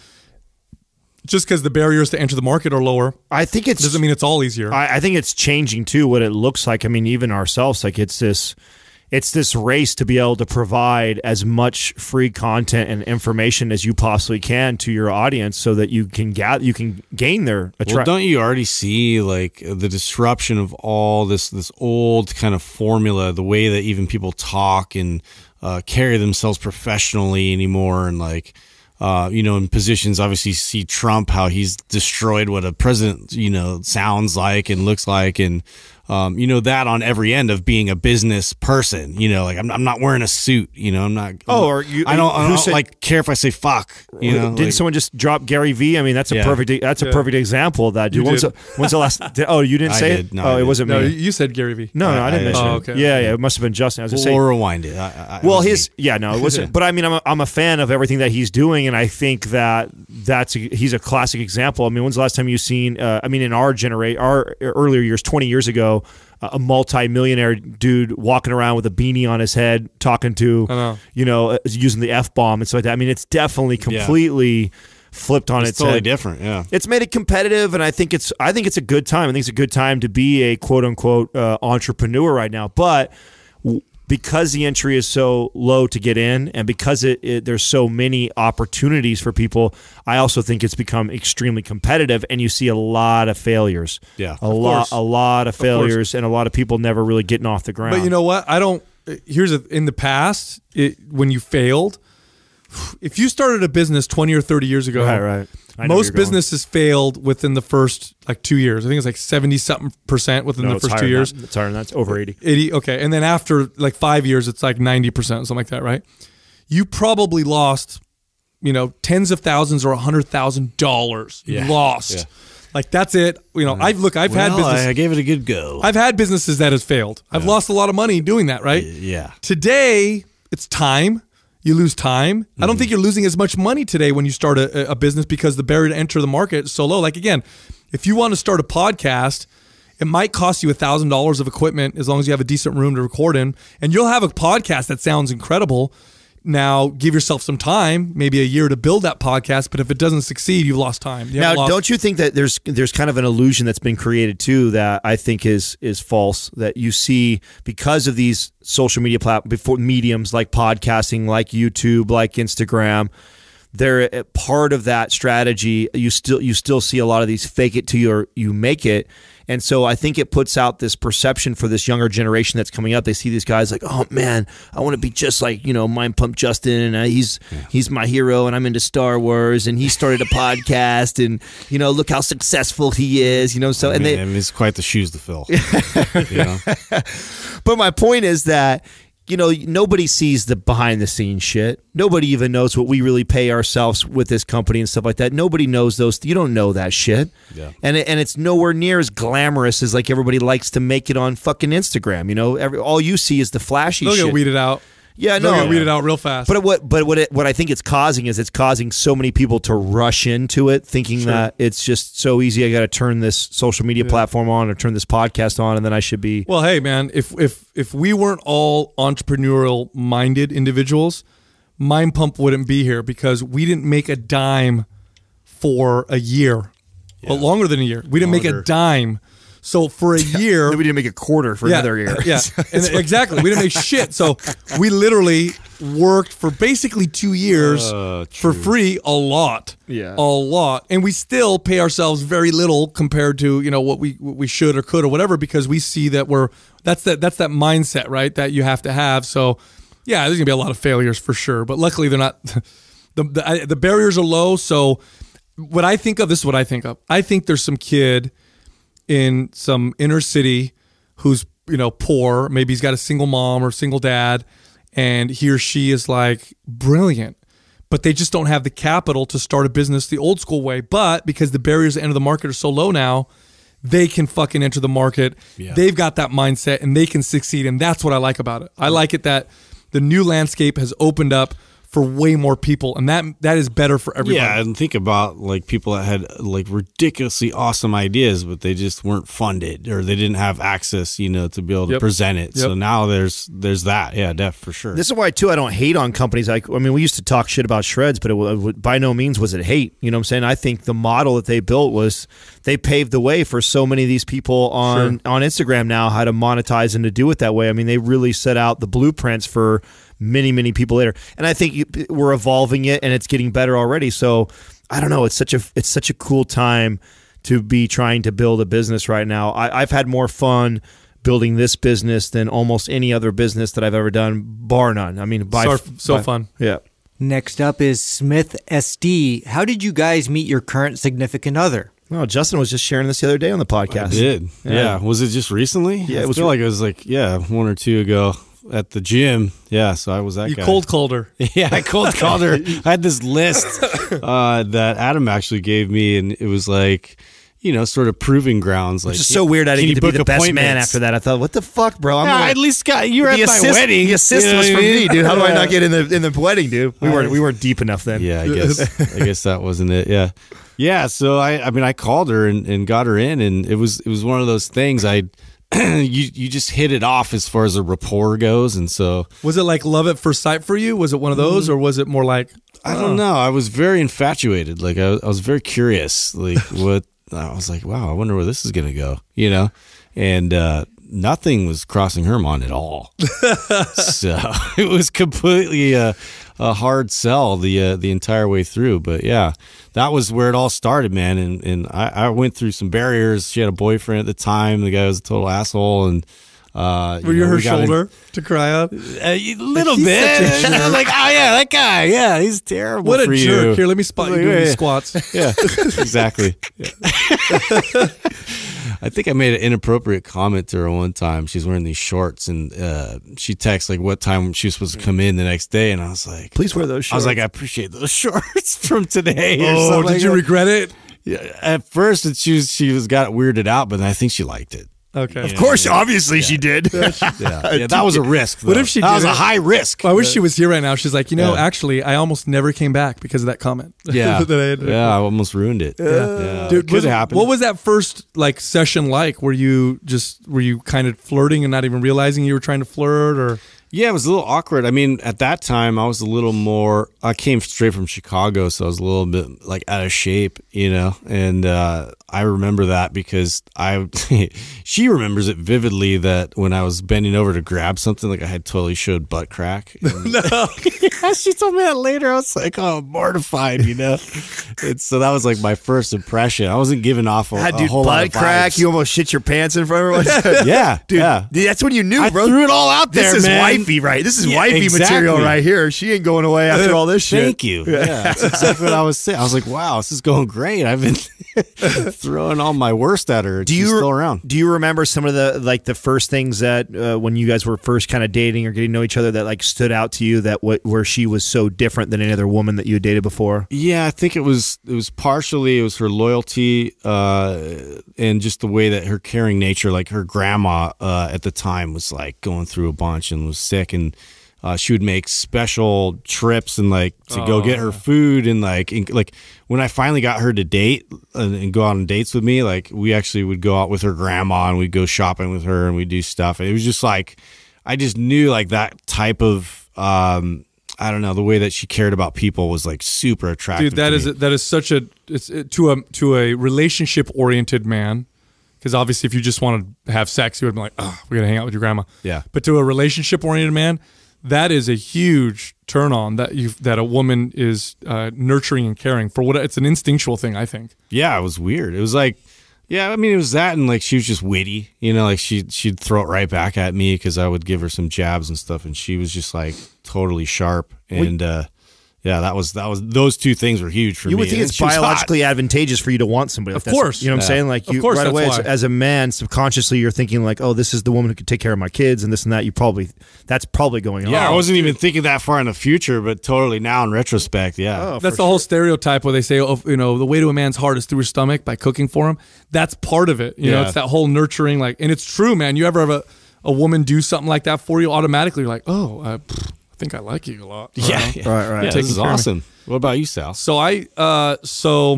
just because the barriers to enter the market are lower I think it's doesn't mean it's all easier. I, I think it's changing too. What it looks like. I mean, even ourselves, like it's this, it's this race to be able to provide as much free content and information as you possibly can to your audience, so that you can gather, you can gain their Well, attract. don't you already see like the disruption of all this this old kind of formula, the way that even people talk and uh, carry themselves professionally anymore, and like uh, you know, in positions. Obviously, you see Trump, how he's destroyed what a president you know sounds like and looks like, and um, you know that on every end of being a business person. You know, like I'm, I'm not wearing a suit. You know, I'm not. Oh, or you- I don't. I who don't said- like care if I say fuck. You know, Didn't like- someone just drop Gary Vee? I mean, that's a Yeah. perfect. That's a perfect example of that, dude. You When's did. the, when's the last? Did, oh, you didn't I say did. it. No, oh, I it did. wasn't no, me. you said Gary Vee. No, no, I, I- didn't I- mention Oh, it. okay. Yeah, yeah, it must have been Justin. I was gonna We'll say. rewind it. I, I, I Well, was his me. yeah, no, it wasn't. But I mean, I'm a, I'm a fan of everything that he's doing, and I think that that's a, he's a classic example. I mean, when's the last time you've seen? Uh, I mean, in our generate, our earlier years, twenty years ago, uh, a multi-millionaire dude walking around with a beanie on his head, talking to, I know. you know, uh, using the F bomb and stuff like that. I mean, it's definitely completely flipped on It's its totally head. different. Yeah. It's made it competitive, and I think it's I think it's a good time. I think it's a good time to be a quote unquote uh, entrepreneur right now. But w- because the entry is so low to get in, and because it, it there's so many opportunities for people, I also think it's become extremely competitive, and you see a lot of failures. Yeah, a of lot, course. a lot of failures, and a lot of people never really getting off the ground. But you know what? I don't. Here's a, in the past, it, when you failed, if you started a business twenty or thirty years ago, right, right. I know where most you're going. businesses failed within the first like two years. I think it's like seventy something percent within No, the it's first higher two than years. that. It's higher than that. It's over eighty. eighty, okay. And then after like five years, it's like ninety percent, something like that, right? You probably lost you know, tens of thousands or a hundred thousand dollars Yeah. lost. Yeah. Like that's it. You know, I've look, I've well, had business. I, I gave it a good go. I've had businesses that has failed. I've lost a lot of money doing that, right? Yeah. Today, it's time. You lose time. I don't think you're losing as much money today when you start a, a business because the barrier to enter the market is so low. Like again, if you want to start a podcast, it might cost you a thousand dollars of equipment as long as you have a decent room to record in, and you'll have a podcast that sounds incredible. Now, give yourself some time, maybe a year to build that podcast. But if it doesn't succeed, you've lost time. You now, haven't lost- don't you think that there's there's kind of an illusion that's been created too that I think is is false, that you see because of these social media plat- before mediums like podcasting, like YouTube, like Instagram. They're a part of that strategy. You still you still see a lot of these fake it till you you make it. And so I think it puts out this perception for this younger generation that's coming up. They see these guys like, oh man, I want to be just like, you know, Mind Pump Justin, and uh, he's yeah. he's my hero, and I'm into Star Wars, and he started a podcast, and you know, look how successful he is, you know. So I and mean, they, I mean, it's quite the shoes to fill. you know? But my point is that, you know, nobody sees the behind the scenes shit. Nobody even knows what we really pay ourselves with this company and stuff like that. Nobody knows those. You don't know that shit. Yeah. And it, and it's nowhere near as glamorous as like everybody likes to make it on fucking Instagram. You know, every all you see is the flashy They'll shit. get weeded out. Yeah, They'll no, get weeded out real fast. But what but what it, what I think it's causing is it's causing so many people to rush into it, thinking Sure. that it's just so easy. I got to turn this social media Yeah. platform on or turn this podcast on, and then I should be. Well, hey, man, if if if we weren't all entrepreneurial minded individuals, Mind Pump wouldn't be here because we didn't make a dime for a year, Yeah. or longer than a year. We didn't make a Longer. dime. So for a year, We didn't make a quarter for yeah, another year. Yeah, and exactly. We didn't make shit. So we literally worked for basically two years Uh, for true. free, a lot, Yeah. a lot, and we still pay ourselves very little compared to you know what we what we should or could or whatever because we see that we're that's that that's that mindset, right, that you have to have. So yeah, there's gonna be a lot of failures for sure, but luckily they're not. the the, I, the barriers are low. So what I think of this is what I think of. I think there's some kid in some inner city who's, you know, poor. Maybe he's got a single mom or single dad, and he or she is like brilliant, but they just don't have the capital to start a business the old school way. But because the barriers to enter the market are so low now, they can fucking enter the market. Yeah. They've got that mindset and they can succeed. And that's what I like about it. I like it that the new landscape has opened up for way more people, and that that is better for everybody. Yeah, and think about like people that had like ridiculously awesome ideas, but they just weren't funded or they didn't have access, you know, to be able to Yep. present it. So Yep. now there's there's that. Yeah, def for sure. This is why too I don't hate on companies. Like I mean, we used to talk shit about Shreds, but it, w- by no means was it hate. You know what I'm saying? I think the model that they built was they paved the way for so many of these people on Sure. on Instagram now how to monetize and to do it that way. I mean, they really set out the blueprints for many many people later, and I think you, we're evolving it, and it's getting better already. So I don't know. It's such a it's such a cool time to be trying to build a business right now. I, I've had more fun building this business than almost any other business that I've ever done, bar none. I mean, by So, so by- fun. Yeah. Next up is Smith S D. How did you guys meet your current significant other? No, Justin was just sharing this the other day on the podcast. I did. Yeah. Yeah. Was it just recently? Yeah, I it was feel re- like it was like, yeah, one or two ago at the gym. Yeah, so I was that You guy. cold called her. Yeah, I cold called her. I had this list uh, that Adam actually gave me, and it was like, you know, sort of proving grounds. Like, It's just so weird I can didn't you get to be book the best man appointments? after that. I thought, what the fuck, bro? I'm Yeah, gonna- I at least got you were the at my assist, wedding. The assist You know was what from I mean? me, dude. How do I Yeah. not get in the in the wedding, dude? We weren't we weren't deep enough then. Yeah, I guess I guess that wasn't it. Yeah, yeah. So I, I mean, I called her and, and got her in, and it was it was one of those things. I, you you just hit it off as far as a rapport goes, and so Was it like love at first sight for you? Was it one of those, or was it more like I don't know. I was very infatuated. Like I, I was very curious. Like what I was like, wow, I wonder where this is gonna go. You know, and uh, nothing was crossing her mind at all. So it was completely a, a hard sell the uh, the entire way through. But yeah, that was where it all started, man. And and I, I went through some barriers. She had a boyfriend at the time. The guy was a total asshole, and uh, were you know, her we got in- shoulder to cry on? a little He's bit. such a jerk. Like, oh yeah, that guy. Yeah, he's terrible. What a for jerk! you. Here, let me spot you Like, doing yeah, these yeah. squats. Yeah, exactly. I think I made an inappropriate comment to her one time. She's wearing these shorts, and uh, she texted like what time she was supposed to come in the next day, and I was like, please wear those shorts. I was like, I appreciate those shorts from today. or Oh, something did like you that. regret it? Yeah, at first it, she was, she was got weirded out, but I think she liked it. Okay. Of course, obviously she did. Yeah, yeah, that was a risk. Though. What if she That did was it? a high risk. I wish she was here right now. She's like, you know, Yeah. actually, I almost never came back because of that comment. Yeah, That I had to- yeah, I almost ruined it. Yeah, yeah. Dude, could was- have happened. what was that first like session like? Were you just were you kind of flirting and not even realizing you were trying to flirt, or? Yeah, it was a little awkward. I mean, at that time, I was a little more. I came straight from Chicago, so I was a little bit like out of shape, you know. And uh, I remember that because I, she remembers it vividly that when I was bending over to grab something, like I had totally showed butt crack. And, No. yeah, she told me that later. I was like, oh, mortified, you know. And so that was like my first impression. I wasn't giving off a, God, a dude, whole lot butt of crack. vibes. You almost shit your pants in front of everyone. yeah, Dude, yeah. that's when you knew, I bro. threw it all out there, This is man. wifey, right? This is Yeah, wifey exactly. material right here. She ain't going away after all this shit. Thank you. Yeah, that's exactly what I was saying. I was like, wow, this is going great. I've been throwing all my worst at her. Do She's you still around? Do you remember some of the like the first things that uh, when you guys were first kind of dating or getting to know each other that like stood out to you that what where she was so different than any other woman that you had dated before? Yeah, I think it was it was partially it was her loyalty uh, and just the way that her caring nature. Like her grandma uh, at the time was like going through a bunch and was sick, and uh, she would make special trips and like to go get her food and like and, like when I finally got her to date and, and go out on dates with me, like we actually would go out with her grandma and we'd go shopping with her and we'd do stuff. And it was just like I just knew like that type of. Um, I don't know, the way that she cared about people was like super attractive. Dude, that to is me. that is such a it's it, to a to a relationship oriented man. Because obviously, if you just wanted to have sex, you would be like, "Oh, we're gonna hang out with your grandma." Yeah. But to a relationship oriented man, that is a huge turn on that you that a woman is uh, nurturing and caring for. What it's an instinctual thing, I think. Yeah, it was weird. It was like, yeah, I mean, it was that, and like she was just witty, you know, like she she'd throw it right back at me because I would give her some jabs and stuff, and she was just like totally sharp. And uh, yeah, that was that was those two things were huge for You me. would think And it's she was hot. biologically advantageous for you to want somebody. Like Of that's- course. you know what I'm Yeah. saying. Like Of you course, right that's away why. as, as a man, subconsciously you're thinking like, oh, this is the woman who could take care of my kids and this and that. You probably that's probably going on. Yeah, I wasn't even thinking that far in the future, but totally now in retrospect, yeah. Oh, That's for the whole stereotype where they say, oh, you know, the way to a man's heart is through his stomach by cooking for him. That's part of it. You know, Yeah. it's that whole nurturing, like, and it's true, man. You ever have a, a woman do something like that for you, automatically you're like, oh, I, I think I like you a lot. Yeah, Uh, yeah. Right, right. Yeah, Taking this is care of me. awesome. What about you, Sal? So I, uh, so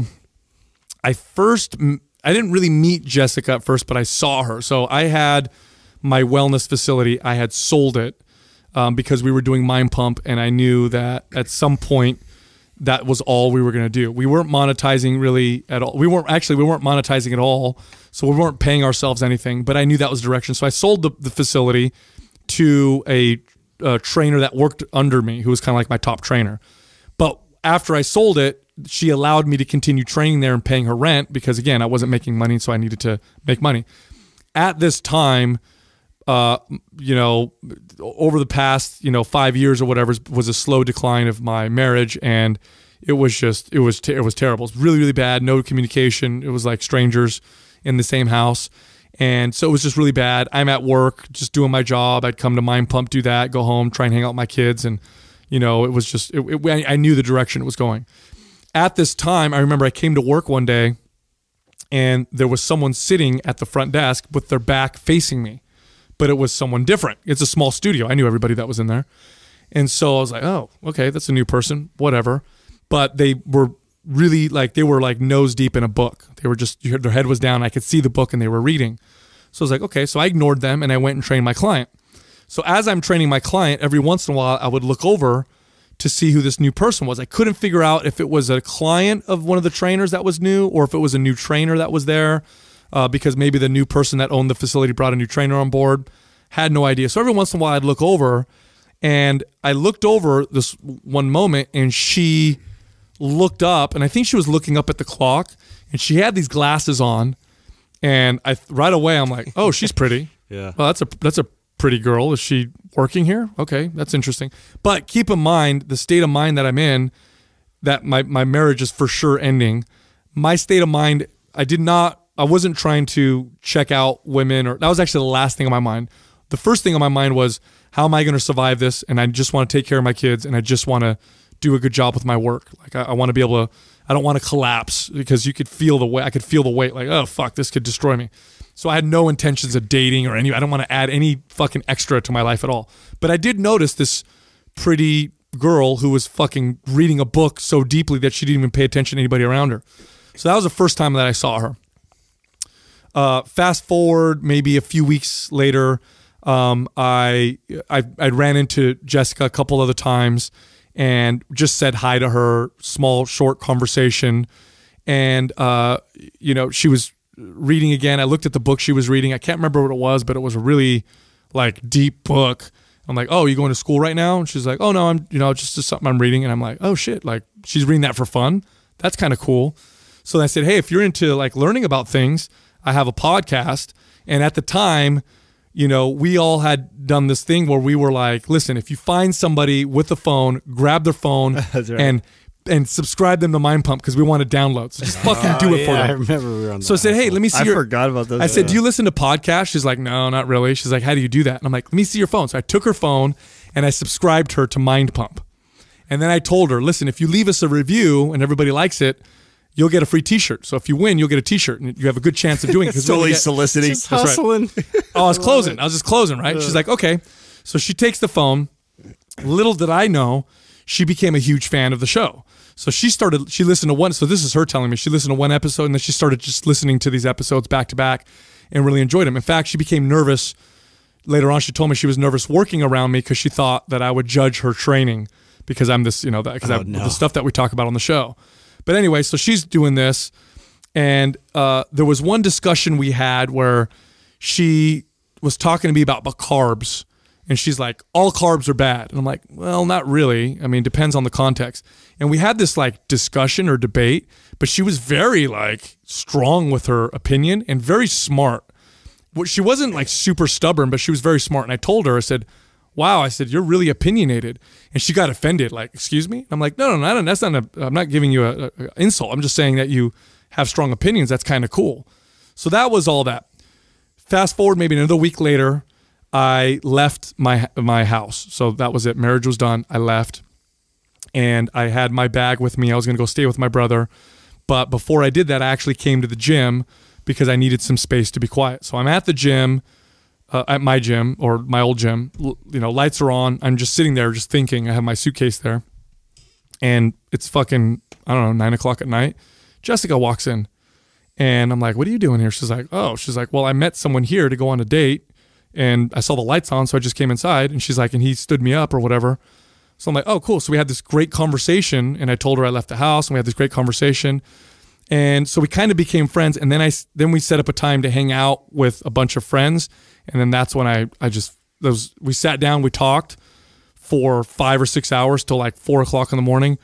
I first, I didn't really meet Jessica at first, but I saw her. So I had my wellness facility. I had sold it um, because we were doing Mind Pump, and I knew that at some point that was all we were going to do. We weren't monetizing really at all. We weren't actually we weren't monetizing at all. So we weren't paying ourselves anything. But I knew that was direction. So I sold the, the facility to a, a trainer that worked under me, who was kind of like my top trainer. But after I sold it, she allowed me to continue training there and paying her rent because, again, I wasn't making money, so I needed to make money. At this time, uh, you know, over the past, you know, five years or whatever was a slow decline of my marriage, and it was just, it was, it was terrible. It was really, really bad. No communication. It was like strangers in the same house. And so it was just really bad. I'm at work, just doing my job. I'd come to Mind Pump, do that, go home, try and hang out with my kids. And, you know, it was just, it, it, I knew the direction it was going. At this time, I remember I came to work one day and there was someone sitting at the front desk with their back facing me, but it was someone different. It's a small studio. I knew everybody that was in there. And so I was like, oh, okay, that's a new person, whatever. But they were really like, they were like nose deep in a book. They were just, their head was down. I could see the book and they were reading. So I was like, okay. So I ignored them and I went and trained my client. So as I'm training my client, every once in a while, I would look over to see who this new person was. I couldn't figure out if it was a client of one of the trainers that was new or if it was a new trainer that was there uh, because maybe the new person that owned the facility brought a new trainer on board. Had no idea. So every once in a while, I'd look over, and I looked over this one moment, and she looked up, and I think she was looking up at the clock, and she had these glasses on, and I right away I'm like, oh, she's pretty. Yeah. Well, that's a that's a pretty girl. Is she working here? Okay, that's interesting. But keep in mind the state of mind that I'm in, that my, my marriage is for sure ending. My state of mind, I did not I wasn't trying to check out women, or that was actually the last thing on my mind. The first thing on my mind was, how am I going to survive this? And I just want to take care of my kids, and I just want to do a good job with my work. Like I, I want to be able to, I don't want to collapse, because you could feel the weight. I could feel the weight, like, oh fuck, this could destroy me. So I had no intentions of dating or any, I don't want to add any fucking extra to my life at all. But I did notice this pretty girl who was fucking reading a book so deeply that she didn't even pay attention to anybody around her. So that was the first time that I saw her. Uh, fast forward maybe a few weeks later, um, I, I I ran into Jessica a couple other times and just said hi to her, small, short conversation. And, uh, you know, she was reading again. I looked at the book she was reading. I can't remember what it was, but it was a really like deep book. I'm like, oh, you going to school right now? And she's like, oh no, I'm, you know, just, just something I'm reading. And I'm like, oh shit, like she's reading that for fun. That's kind of cool. So I said, hey, if you're into like learning about things, I have a podcast. And at the time, you know, we all had done this thing where we were like, listen, if you find somebody with a phone, grab their phone That's right. and and subscribe them to Mind Pump, because we want to download. So just fucking Oh, do it yeah, for them. I remember we were on So I that said, hey, also. let me see I your. forgot about those. I said, do you listen to podcasts? She's like, no, not really. She's like, how do you do that? And I'm like, let me see your phone. So I took her phone and I subscribed her to Mind Pump. And then I told her, listen, if you leave us a review and everybody likes it, you'll get a free t-shirt. So if you win, you'll get a t-shirt, and you have a good chance of doing it. 'cause we only Totally get- soliciting. Just That's right. hustling. Oh, I was closing. I was just closing, right? She's like, okay. So she takes the phone. Little did I know, she became a huge fan of the show. So she started, she listened to one. So this is her telling me she listened to one episode, and then she started just listening to these episodes back to back and really enjoyed them. In fact, she became nervous. Later on, she told me she was nervous working around me because she thought that I would judge her training because I'm this, you know, because Oh, I no. the stuff that we talk about on the show. But anyway, so she's doing this. And uh, there was one discussion we had where she was talking to me about, about carbs. And she's like, all carbs are bad. And I'm like, well, not really. I mean, depends on the context. And we had this like discussion or debate, but she was very like strong with her opinion and very smart. Well, she wasn't like super stubborn, but she was very smart. And I told her, I said, wow, I said, you're really opinionated. And she got offended, like, excuse me? I'm like, no, no, no, that's not a, I'm not giving you a, a insult. I'm just saying that you have strong opinions. That's kind of cool. So that was all that. Fast forward maybe another week later, I left my my house. So that was it. Marriage was done. I left. And I had my bag with me. I was going to go stay with my brother. But before I did that, I actually came to the gym because I needed some space to be quiet. So I'm at the gym. Uh, at my gym, or my old gym, L- you know, lights are on. I'm just sitting there, just thinking. I have my suitcase there, and it's fucking, I don't know, nine o'clock at night. Jessica walks in, and I'm like, "What are you doing here?" She's like, "Oh," she's like, "Well, I met someone here to go on a date, and I saw the lights on, so I just came inside." And she's like, "And he stood me up or whatever." So I'm like, "Oh, cool." So we had this great conversation, and I told her I left the house, and we had this great conversation. And so we kind of became friends, and then I then we set up a time to hang out with a bunch of friends, and then that's when I I just those we sat down, we talked for five or six hours till like four o'clock in the morning.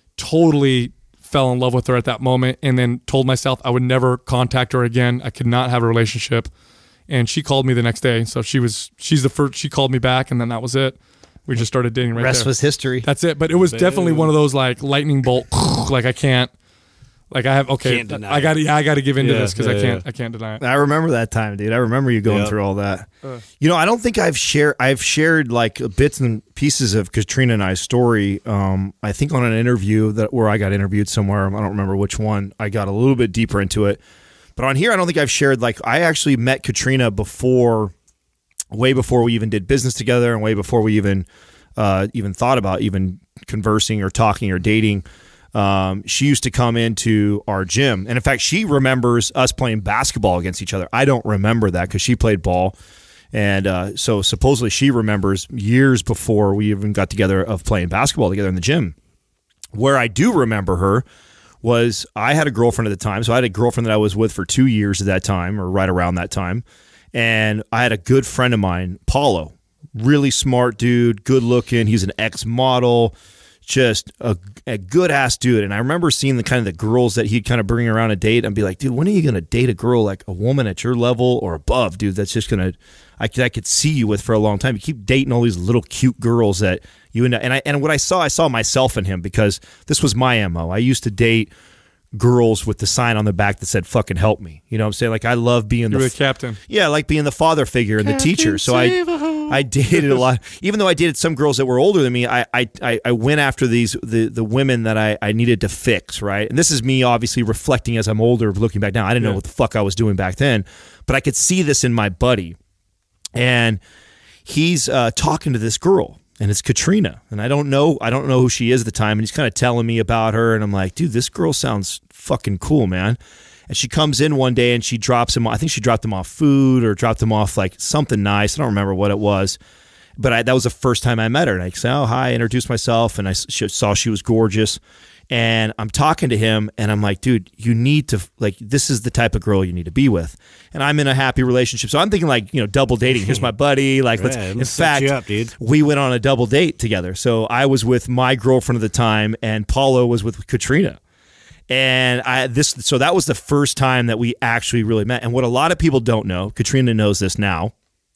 Totally fell in love with her at that moment, and then told myself I would never contact her again. I could not have a relationship. And she called me the next day, so she was she's the first. She called me back, and then that was it. We just started dating right Rest there. was history. That's it. But it was definitely one of those like lightning bolt. Like I can't. Like I have okay, Can't deny I got to yeah, I got to give into Yeah, this because yeah, I can't yeah. I can't deny it. I remember that time, dude. I remember you going Yep. through all that. You know, I don't think I've shared. I've shared like bits and pieces of Katrina and I's story. Um, I think on an interview that where I got interviewed somewhere. I don't remember which one. I got a little bit deeper into it, but on here, I don't think I've shared. Like I actually met Katrina before, way before we even did business together, and way before we even uh, even thought about even conversing or talking or dating. Um, she used to come into our gym. And in fact, she remembers us playing basketball against each other. I don't remember that because she played ball. And uh, so supposedly she remembers years before we even got together of playing basketball together in the gym. Where I do remember her was I had a girlfriend at the time. So I had a girlfriend that I was with for two years at that time, or right around that time. And I had a good friend of mine, Paulo, really smart dude, good looking. He's an ex-model. Just a, a good ass dude. And I remember seeing the kind of the girls that he'd kind of bring around a date and be like, dude, when are you going to date a girl like a woman at your level or above, dude? That's just going to, I could, I could see you with for a long time. You keep dating all these little cute girls that you end up, and I, and what I saw, I saw myself in him because this was my M O. I used to date girls with the sign on the back that said "fucking help me." You know what I'm saying? Like I love being You're the a captain. Yeah, I like being the father figure and the teacher. So I I dated a lot. Even though I dated some girls that were older than me, I I, I went after these the the women that I, I needed to fix, right? And this is me obviously reflecting as I'm older, looking back now. I didn't Yeah. know what the fuck I was doing back then, but I could see this in my buddy. And he's uh, talking to this girl. And it's Katrina, and I don't know, I don't know who she is at the time. And he's kind of telling me about her, and I'm like, dude, this girl sounds fucking cool, man. And she comes in one day, and she drops him. I think she dropped him off food or dropped him off like something nice. I don't remember what it was, but I, that was the first time I met her. And I said, oh hi, I introduced myself, and I she, saw she was gorgeous. And I'm talking to him, and I'm like, dude, you need to, like, this is the type of girl you need to be with. And I'm in a happy relationship. So I'm thinking, like, you know, double dating. Here's my buddy. Like, let's, Yeah, in let's set fact, you up, dude. we went on a double date together. So I was with my girlfriend at the time, and Paulo was with Katrina. And I this so that was the first time that we actually really met. And what a lot of people don't know, Katrina knows this now,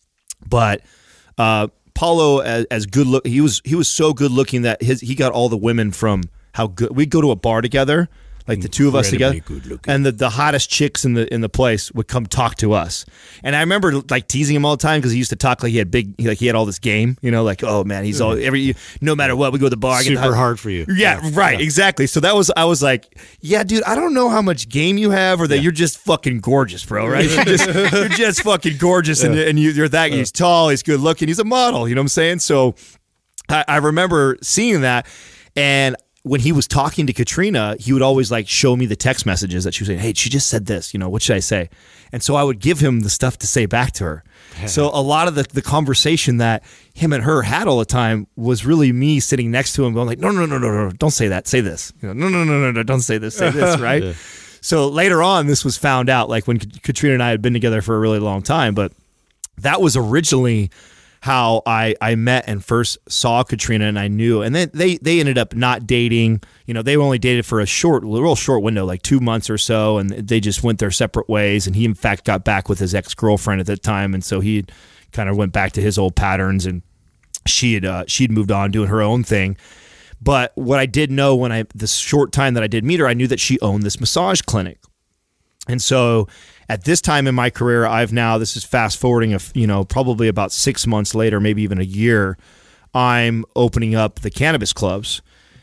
but uh, Paulo, as, as good look, he was he was so good looking that his he got all the women from how good we'd go to a bar together, like the two of us together, Incredibly good-looking. and the, the hottest chicks in the in the place would come talk to us. And I remember like teasing him all the time because he used to talk like he had big, like he had all this game, you know, like oh man, he's all every no matter what we go to the bar, I get the Super hot- hard for you. Yeah, right, exactly. So that was I was like, yeah, dude, I don't know how much game you have or that you're just fucking gorgeous, bro. Right? You're just, you're just fucking gorgeous, and and you, you're that. He's tall, he's good looking, he's a model. You know what I'm saying? So I, I remember seeing that, and when he was talking to Katrina, he would always like show me the text messages that she was saying, hey, she just said this, you know, what should I say? And so I would give him the stuff to say back to her. So a lot of the, the conversation that him and her had all the time was really me sitting next to him going like, no, no, no, no, no, don't say that. Say this. You know, no, no, no, no, no, don't say this. Say this, right? Yeah. So later on, this was found out like when Katrina and I had been together for a really long time, but that was originally how I, I met and first saw Katrina, and I knew, and then they, they ended up not dating. You know, they only dated for a short, real short window, like two months or so, and they just went their separate ways. And he, in fact, got back with his ex-girlfriend at that time, and so he kind of went back to his old patterns, and she had uh, she'd moved on doing her own thing. But what I did know when I the short time that I did meet her, I knew that she owned this massage clinic, and so. At this time in my career, I've now, this is fast forwarding, of you know, probably about six months later, maybe even a year, I'm opening up the cannabis clubs.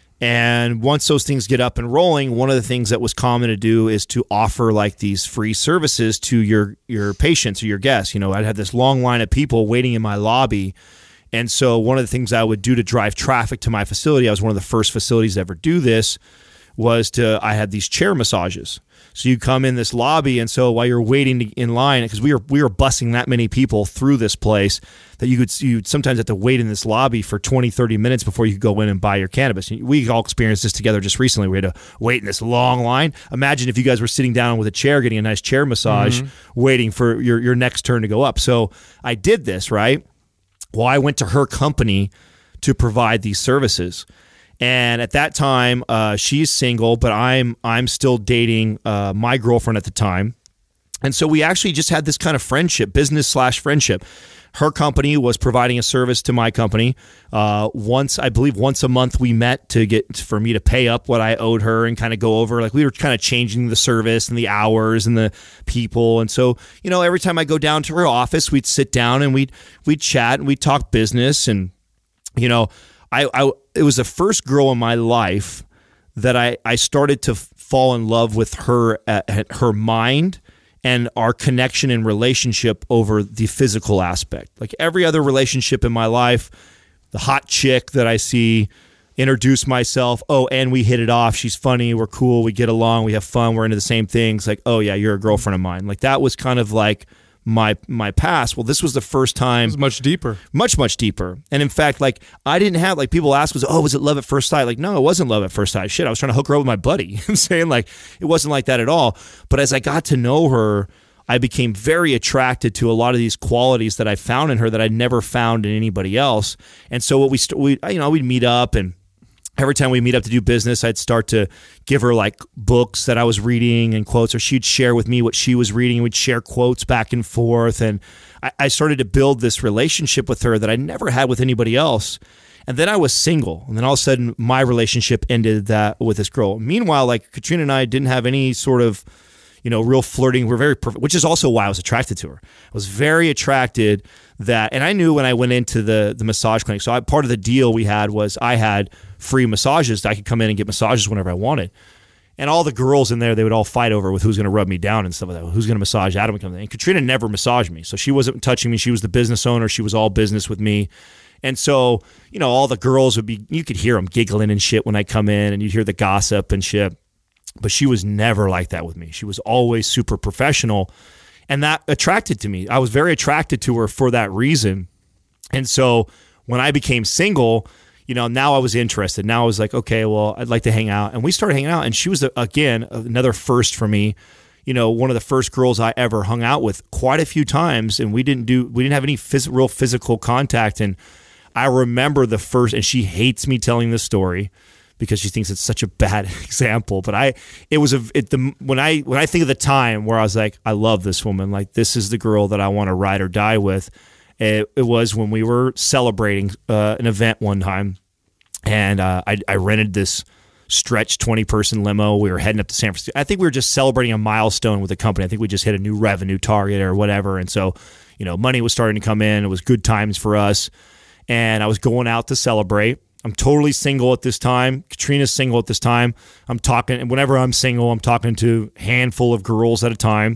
And once those things get up and rolling, one of the things that was common to do is to offer like these free services to your, your patients or your guests. You know, I'd have this long line of people waiting in my lobby. And so one of the things I would do to drive traffic to my facility, I was one of the first facilities to ever do this, was to, I had these chair massages. So you come in this lobby, and so while you're waiting to, in line, because we were we were busing that many people through this place that you could you sometimes have to wait in this lobby for twenty, thirty minutes before you could go in and buy your cannabis. We all experienced this together just recently. We had to wait in this long line. Imagine if you guys were sitting down with a chair, getting a nice chair massage, mm-hmm. waiting for your, your next turn to go up. So I did this, right? Well, I went to her company to provide these services. And at that time, uh, she's single, but I'm I'm still dating uh, my girlfriend at the time. And so we actually just had this kind of friendship, business slash friendship. Her company was providing a service to my company. Uh, once, I believe once a month we met to get for me to pay up what I owed her and kind of go over. Like we were kind of changing the service and the hours and the people. And so, you know, every time I go down to her office, we'd sit down and we'd, we'd chat and we'd talk business. And, you know, I, I it was the first girl in my life that I, I started to fall in love with her, uh, her mind and our connection and relationship over the physical aspect. Like every other relationship in my life, the hot chick that I see, introduce myself, oh, and we hit it off. She's funny, we're cool, we get along, we have fun, we're into the same things. Like, oh yeah, you're a girlfriend of mine. Like that was kind of like my my past. Well, this was the first time. It was much deeper. Much, much deeper. And in fact, like I didn't have, like people ask was, oh, was it love at first sight? Like, no, it wasn't love at first sight. Shit, I was trying to hook her up with my buddy. I'm saying like, it wasn't like that at all. But as I got to know her, I became very attracted to a lot of these qualities that I found in her that I'd never found in anybody else. And so what we, st- we you know, we'd meet up, and every time we meet up to do business, I'd start to give her like books that I was reading and quotes, or she'd share with me what she was reading, and we'd share quotes back and forth. And I, I started to build this relationship with her that I never had with anybody else. And then I was single. And then all of a sudden, my relationship ended that with this girl. Meanwhile, like Katrina and I didn't have any sort of, you know, real flirting. We're very perfect, which is also why I was attracted to her. I was very attracted that, and I knew when I went into the the massage clinic. So I, part of the deal we had was I had free massages that I could come in and get massages whenever I wanted. And all the girls in there, they would all fight over with who's going to rub me down and stuff like that. Who's going to massage Adam? And Katrina never massaged me. So she wasn't touching me. She was the business owner. She was all business with me. And so, you know, all the girls would be, you could hear them giggling and shit when I come in, and you'd hear the gossip and shit. But she was never like that with me. She was always super professional. And that attracted to me. I was very attracted to her for that reason. And so when I became single, you know, now I was interested. Now I was like, okay, well, I'd like to hang out. And we started hanging out. And she was, again, another first for me. You know, one of the first girls I ever hung out with quite a few times. And we didn't do, we didn't have any phys- real physical contact. And I remember the first, and she hates me telling this story because she thinks it's such a bad example. But I, it was a, it, the when I when I think of the time where I was like, I love this woman. Like, this is the girl that I want to ride or die with. It, it was when we were celebrating uh, an event one time, and uh, I, I rented this stretch twenty person limo. We were heading up to San Francisco. I think we were just celebrating a milestone with the company. I think we just hit a new revenue target or whatever. And so, you know, money was starting to come in. It was good times for us. And I was going out to celebrate. I'm totally single at this time. Katrina's single at this time. I'm talking, and whenever I'm single, I'm talking to a handful of girls at a time.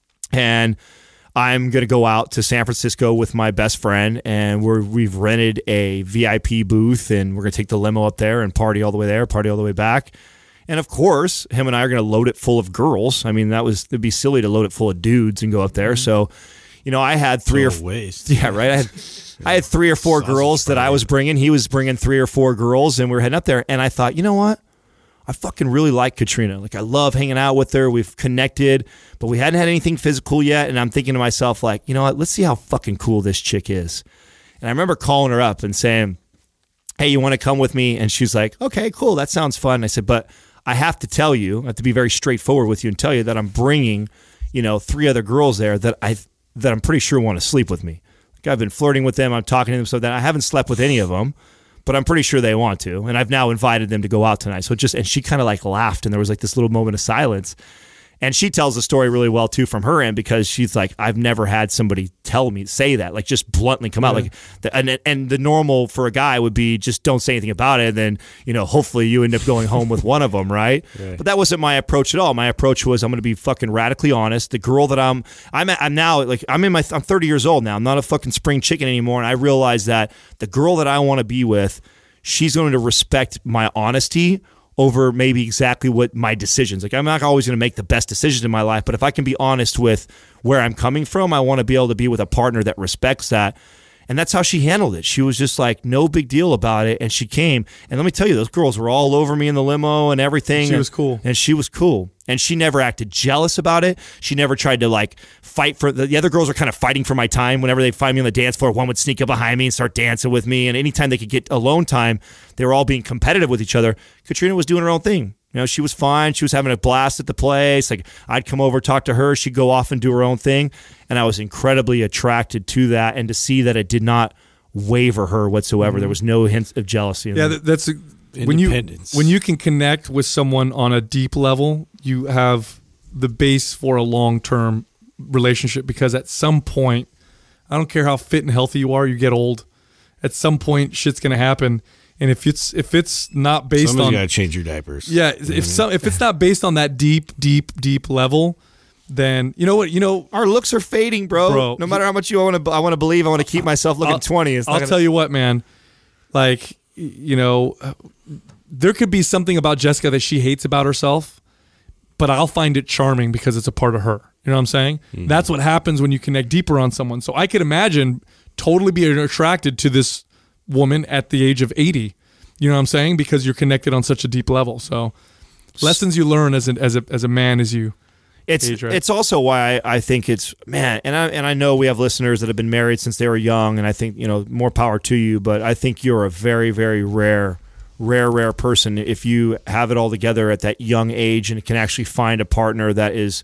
And I'm going to go out to San Francisco with my best friend, and we're, we've rented a V I P booth, and we're going to take the limo up there and party all the way there, party all the way back. And of course, him and I are going to load it full of girls. I mean, that was, it'd be silly to load it full of dudes and go up there. Mm-hmm. So, you know, I had three Total or waste. Yeah, right. I had I had three or four girls that I was bringing. He was bringing three or four girls, and we were heading up there. And I thought, you know what? I fucking really like Katrina. Like, I love hanging out with her. We've connected, but we hadn't had anything physical yet. And I'm thinking to myself, like, you know what? Let's see how fucking cool this chick is. And I remember calling her up and saying, hey, you want to come with me? And she's like, okay, cool. That sounds fun. And I said, but I have to tell you, I have to be very straightforward with you and tell you that I'm bringing, you know, three other girls there that I that I'm pretty sure want to sleep with me. Like, I've been flirting with them. I'm talking to them, so that I haven't slept with any of them, but I'm pretty sure they want to. And I've now invited them to go out tonight. So it just, and she kind of like laughed, and there was like this little moment of silence. And she tells the story really well too from her end, because she's like, I've never had somebody tell me, say that, like just bluntly come out. Yeah. Like, the, and and the normal for a guy would be just don't say anything about it. And then, you know, hopefully you end up going home with one of them, right? right? But that wasn't my approach at all. My approach was, I'm going to be fucking radically honest. The girl that I'm, I'm, I'm now like, I'm in my, I'm thirty years old now. I'm not a fucking spring chicken anymore. And I realize that the girl that I want to be with, she's going to respect my honesty over maybe exactly what my decisions. Like, I'm not always going to make the best decisions in my life, but if I can be honest with where I'm coming from, I want to be able to be with a partner that respects that. And that's how she handled it. She was just like, no big deal about it. And she came. And let me tell you, those girls were all over me in the limo and everything. She and, was cool. And she was cool. And she never acted jealous about it. She never tried to like fight for the, the other girls were kind of fighting for my time. Whenever they find me on the dance floor, one would sneak up behind me and start dancing with me. And anytime they could get alone time, they were all being competitive with each other. Katrina was doing her own thing. You know, she was fine. She was having a blast at the place. Like, I'd come over, talk to her. She'd go off and do her own thing. And I was incredibly attracted to that, and to see that it did not waver her whatsoever. Mm-hmm. There was no hint of jealousy. In yeah, that. that's a, when you when you can connect with someone on a deep level, you have the base for a long-term relationship, because at some point, I don't care how fit and healthy you are, you get old. At some point, shit's going to happen. And if it's if it's not based Somebody's on, got to change your diapers. Yeah, you know if some if it's not based on that deep, deep, deep level, then you know what you know. Our looks are fading, bro. Bro. No matter how much you want to, I want to believe. I want to keep myself looking I'll, twenty. It's not I'll gonna... tell you what, man. Like, you know, there could be something about Jessica that she hates about herself, but I'll find it charming because it's a part of her. You know what I'm saying? Mm-hmm. That's what happens when you connect deeper on someone. So I could imagine totally being attracted to this woman at the age of eighty. You know what I'm saying? Because you're connected on such a deep level. So lessons you learn as a, as a, as a man as you It's age, right? It's also why I, I think it's, man, and I, and I know we have listeners that have been married since they were young, and I think, you know, more power to you, but I think you're a very, very rare, rare, rare person if you have it all together at that young age and can actually find a partner that is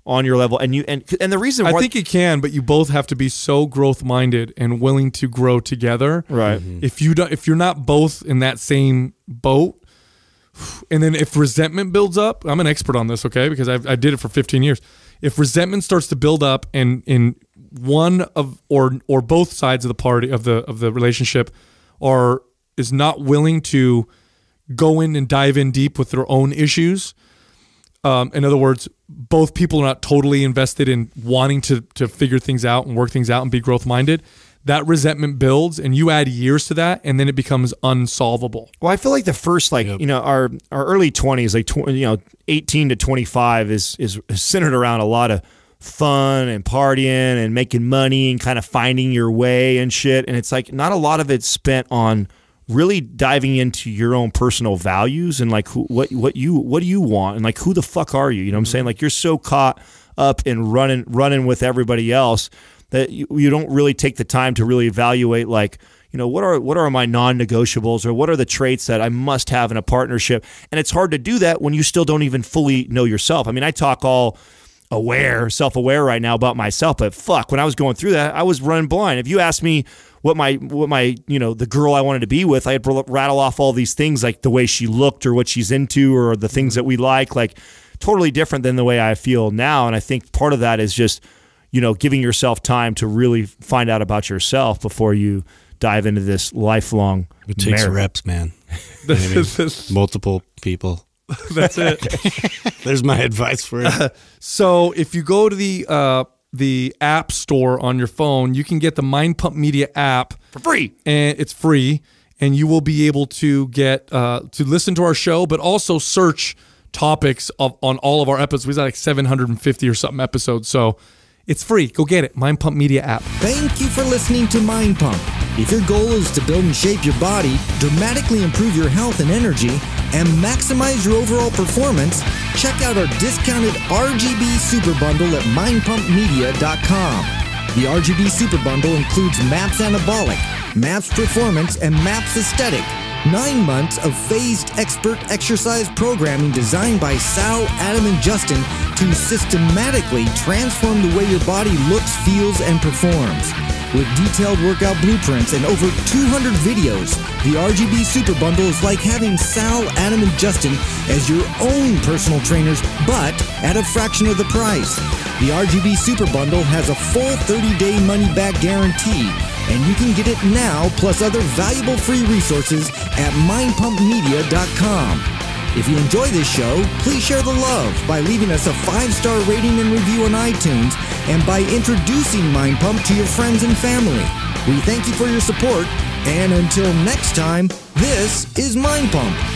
on your level. And you and and the reason I why, think it can, but you both have to be so growth minded and willing to grow together. right. Mm-hmm. If you don't, if you're not both in that same boat, and then if resentment builds up, I'm an expert on this, okay? Because I've, I did it for fifteen years. If resentment starts to build up, and in one of or or both sides of the party of the of the relationship are is not willing to go in and dive in deep with their own issues. Um, in other words, both people are not totally invested in wanting to to figure things out and work things out and be growth minded. That resentment builds, and you add years to that, and then it becomes unsolvable. Well, I feel like the first, like, Yep. you know, our our early twenties, like, tw- you know, eighteen to twenty-five is, is centered around a lot of fun and partying and making money and kind of finding your way and shit. And it's like not a lot of it's spent on really diving into your own personal values and like who, what what you what do you want and like who the fuck are you? You know what I'm saying? Like you're so caught up in running running with everybody else that you, you don't really take the time to really evaluate, like, you know, what are what are my non-negotiables, or what are the traits that I must have in a partnership? And it's hard to do that when you still don't even fully know yourself. I mean, I talk all aware, self-aware right now about myself, but fuck, when I was going through that, I was running blind. If you asked me what my what my you know the girl I wanted to be with, I'd rattle off all these things, like the way she looked or what she's into or the things that we like, like totally different than the way I feel now. And I think part of that is just, you know, giving yourself time to really find out about yourself before you dive into this lifelong It takes marathon. reps, man. You know what I mean? Multiple people. That's it. There's my advice for it. So if you go to the uh, the app store on your phone, you can get the Mind Pump Media app For free. and it's free, and you will be able to get uh, to listen to our show, but also search topics of, on all of our episodes. We've got like seven hundred fifty or something episodes, so it's free. Go get it. Mind Pump Media app. Thank you for listening to Mind Pump. If your goal is to build and shape your body, dramatically improve your health and energy, and maximize your overall performance, check out our discounted R G B Super Bundle at mind pump media dot com. The R G B Super Bundle includes MAPS Anabolic, MAPS Performance, and MAPS Aesthetic. Nine months of phased expert exercise programming designed by Sal, Adam, and Justin to systematically transform the way your body looks, feels, and performs. With detailed workout blueprints and over two hundred videos, the R G B Super Bundle is like having Sal, Adam, and Justin as your own personal trainers, but at a fraction of the price. The R G B Super Bundle has a full thirty-day money-back guarantee, and you can get it now plus other valuable free resources at mind pump media dot com. If you enjoy this show, please share the love by leaving us a five-star rating and review on iTunes and by introducing Mind Pump to your friends and family. We thank you for your support, and until next time, this is Mind Pump.